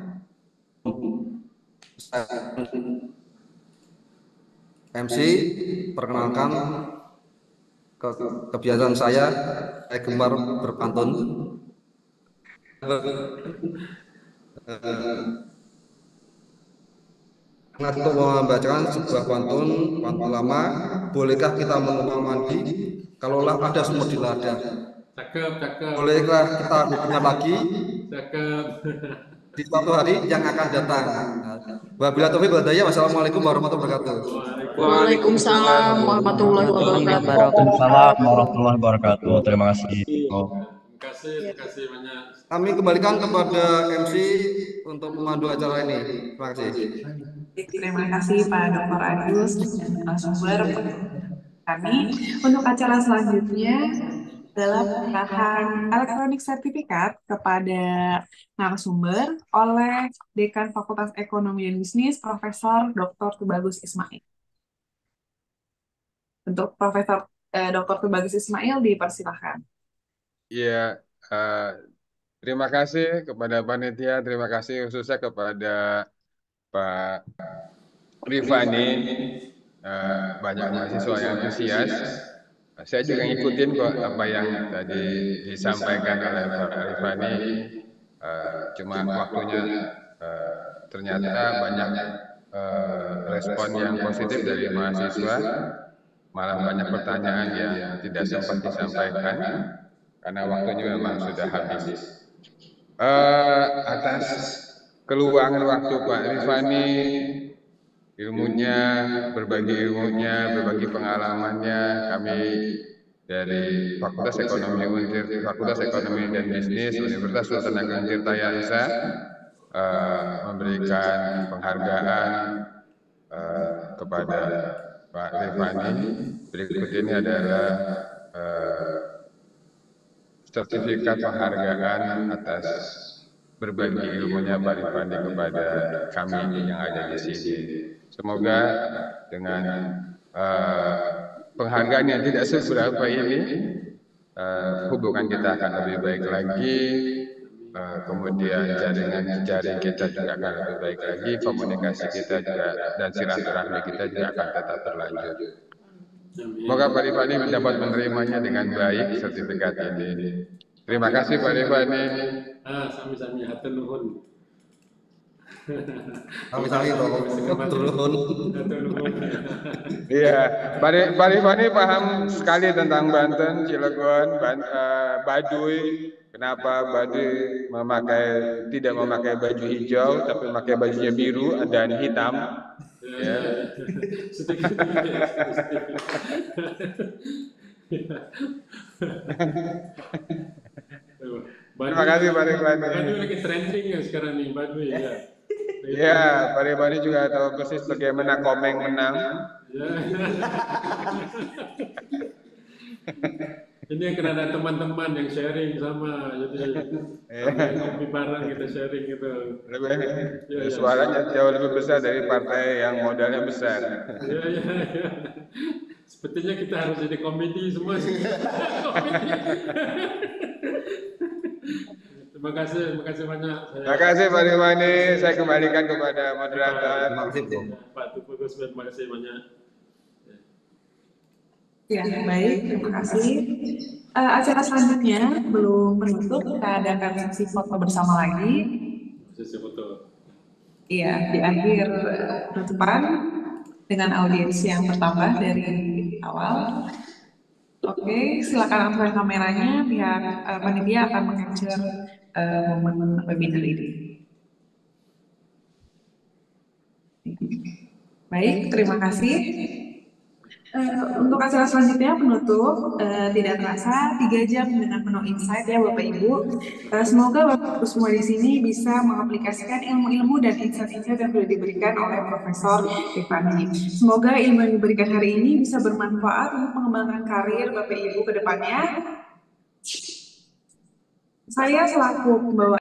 M C, perkenalkan ke kebiasaan saya, saya gemar berpantun. Untuk membacakan sebuah pantun, pantun lama. Bolehkah kita menumpang mandi? Kalaulah ada sumur di ladang.
Cakep, cakep.
Bolehkah kita hubungan lagi?
Cakep.
Di suatu hari yang akan datang. Wabillahi taufiq wal hidayah. Wassalamualaikum warahmatullahi wabarakatuh.
Waalaikumsalam warahmatullahi wabarakatuh.
Waalaikumsalam warahmatullahi wabarakatuh. Terima kasih.
Terima kasih, terima kasih banyak.
Kami kembalikan kepada M C untuk memandu acara ini. Terima kasih.
Terima kasih Pak Doktor Agus dan narasumber kami. Untuk acara selanjutnya adalah penyerahan elektronik sertifikat kepada narasumber oleh Dekan Fakultas Ekonomi dan Bisnis Profesor Doktor Tubagus Ismail. Untuk Profesor eh, Doktor Tubagus Ismail dipersilahkan.
Iya, uh, terima kasih kepada panitia, terima kasih khususnya kepada Pak Rifani, uh, banyak mahasiswa yang antusias. Saya juga ngikutin kok apa yang tadi disampaikan oleh Pak Rifani, uh, cuma waktunya uh, ternyata banyak uh, respon yang positif dari mahasiswa, malah banyak pertanyaan yang tidak sempat disampaikan karena waktunya memang sudah habis. Uh, atas keluangan waktu Pak Rifani, ilmunya, berbagi ilmunya, berbagi pengalamannya, kami dari Fakultas Ekonomi Untir, Fakultas Ekonomi dan Bisnis Universitas Sultan Ageng Tirtayansa uh, memberikan penghargaan uh, kepada Pak Rifani. Berikut ini adalah uh, sertifikat penghargaan atas berbagi ilmunya Pak Rifani kepada kami yang ada di sini. Semoga dengan uh, penghargaan yang tidak seberapa ini, uh, hubungan kita akan lebih baik lagi, uh, kemudian jaringan jaring kita juga akan lebih baik lagi, komunikasi kita juga dan silaturahmi kita juga akan tetap berlanjut. Semoga Pak Rifani dapat menerimanya dengan baik sertifikat ini. Terima kasih Pak Rifani.
Ah, sami-sami hatur nuhun.
Kami-kami tolong turun.
Iya, Pak Ri- Pak Rifani paham sekali tentang Banten, Cilegon, Ban- eh, Baduy. Kenapa Baduy memakai tidak memakai baju hijau, tapi memakai bajunya biru dan hitam? Ya.
Sedikit.
Terima kasih Pak Rifani.
Baduy lagi trending ya sekarang nih, Baduy ya.
Iya, Pak Rifani juga tahu persis bagaimana Komeng menang.
Ya. Ini yang kena ada teman-teman yang sharing sama, jadi sampai ngopi bareng kita sharing gitu.
Lebih,
Ya, ya.
suaranya jauh lebih besar dari partai yang modalnya besar.
Ya, ya, ya. Sepertinya kita harus jadi komedi semua. Komedi. Terima kasih, terima kasih banyak. Saya,
Terima kasih Pak Rifani. Saya kembalikan kepada moderator.
Terima kasih, Bro.
Pak Tupu Gus, terima kasih banyak.
Ya, baik, terima kasih. Eh, acara selanjutnya belum menutup, kita adakan sesi foto bersama lagi.
Sesi foto.
Iya, di akhir penutupan dengan audiens yang bertambah dari awal. Oke, silakan aktifkan kameranya. Pihak eh, panitia akan meng-capture eh, momen webinar ini. Baik, terima kasih. Eh, untuk acara selanjutnya penutup, eh, tidak terasa tiga jam dengan penuh insight ya Bapak Ibu. Eh, semoga Bapak Ibu semua di sini bisa mengaplikasikan ilmu-ilmu dan insight-insight yang sudah diberikan oleh Profesor Rifani. Semoga ilmu yang diberikan hari ini bisa bermanfaat untuk mengembangkan karir Bapak Ibu ke depannya. Saya selaku pembawa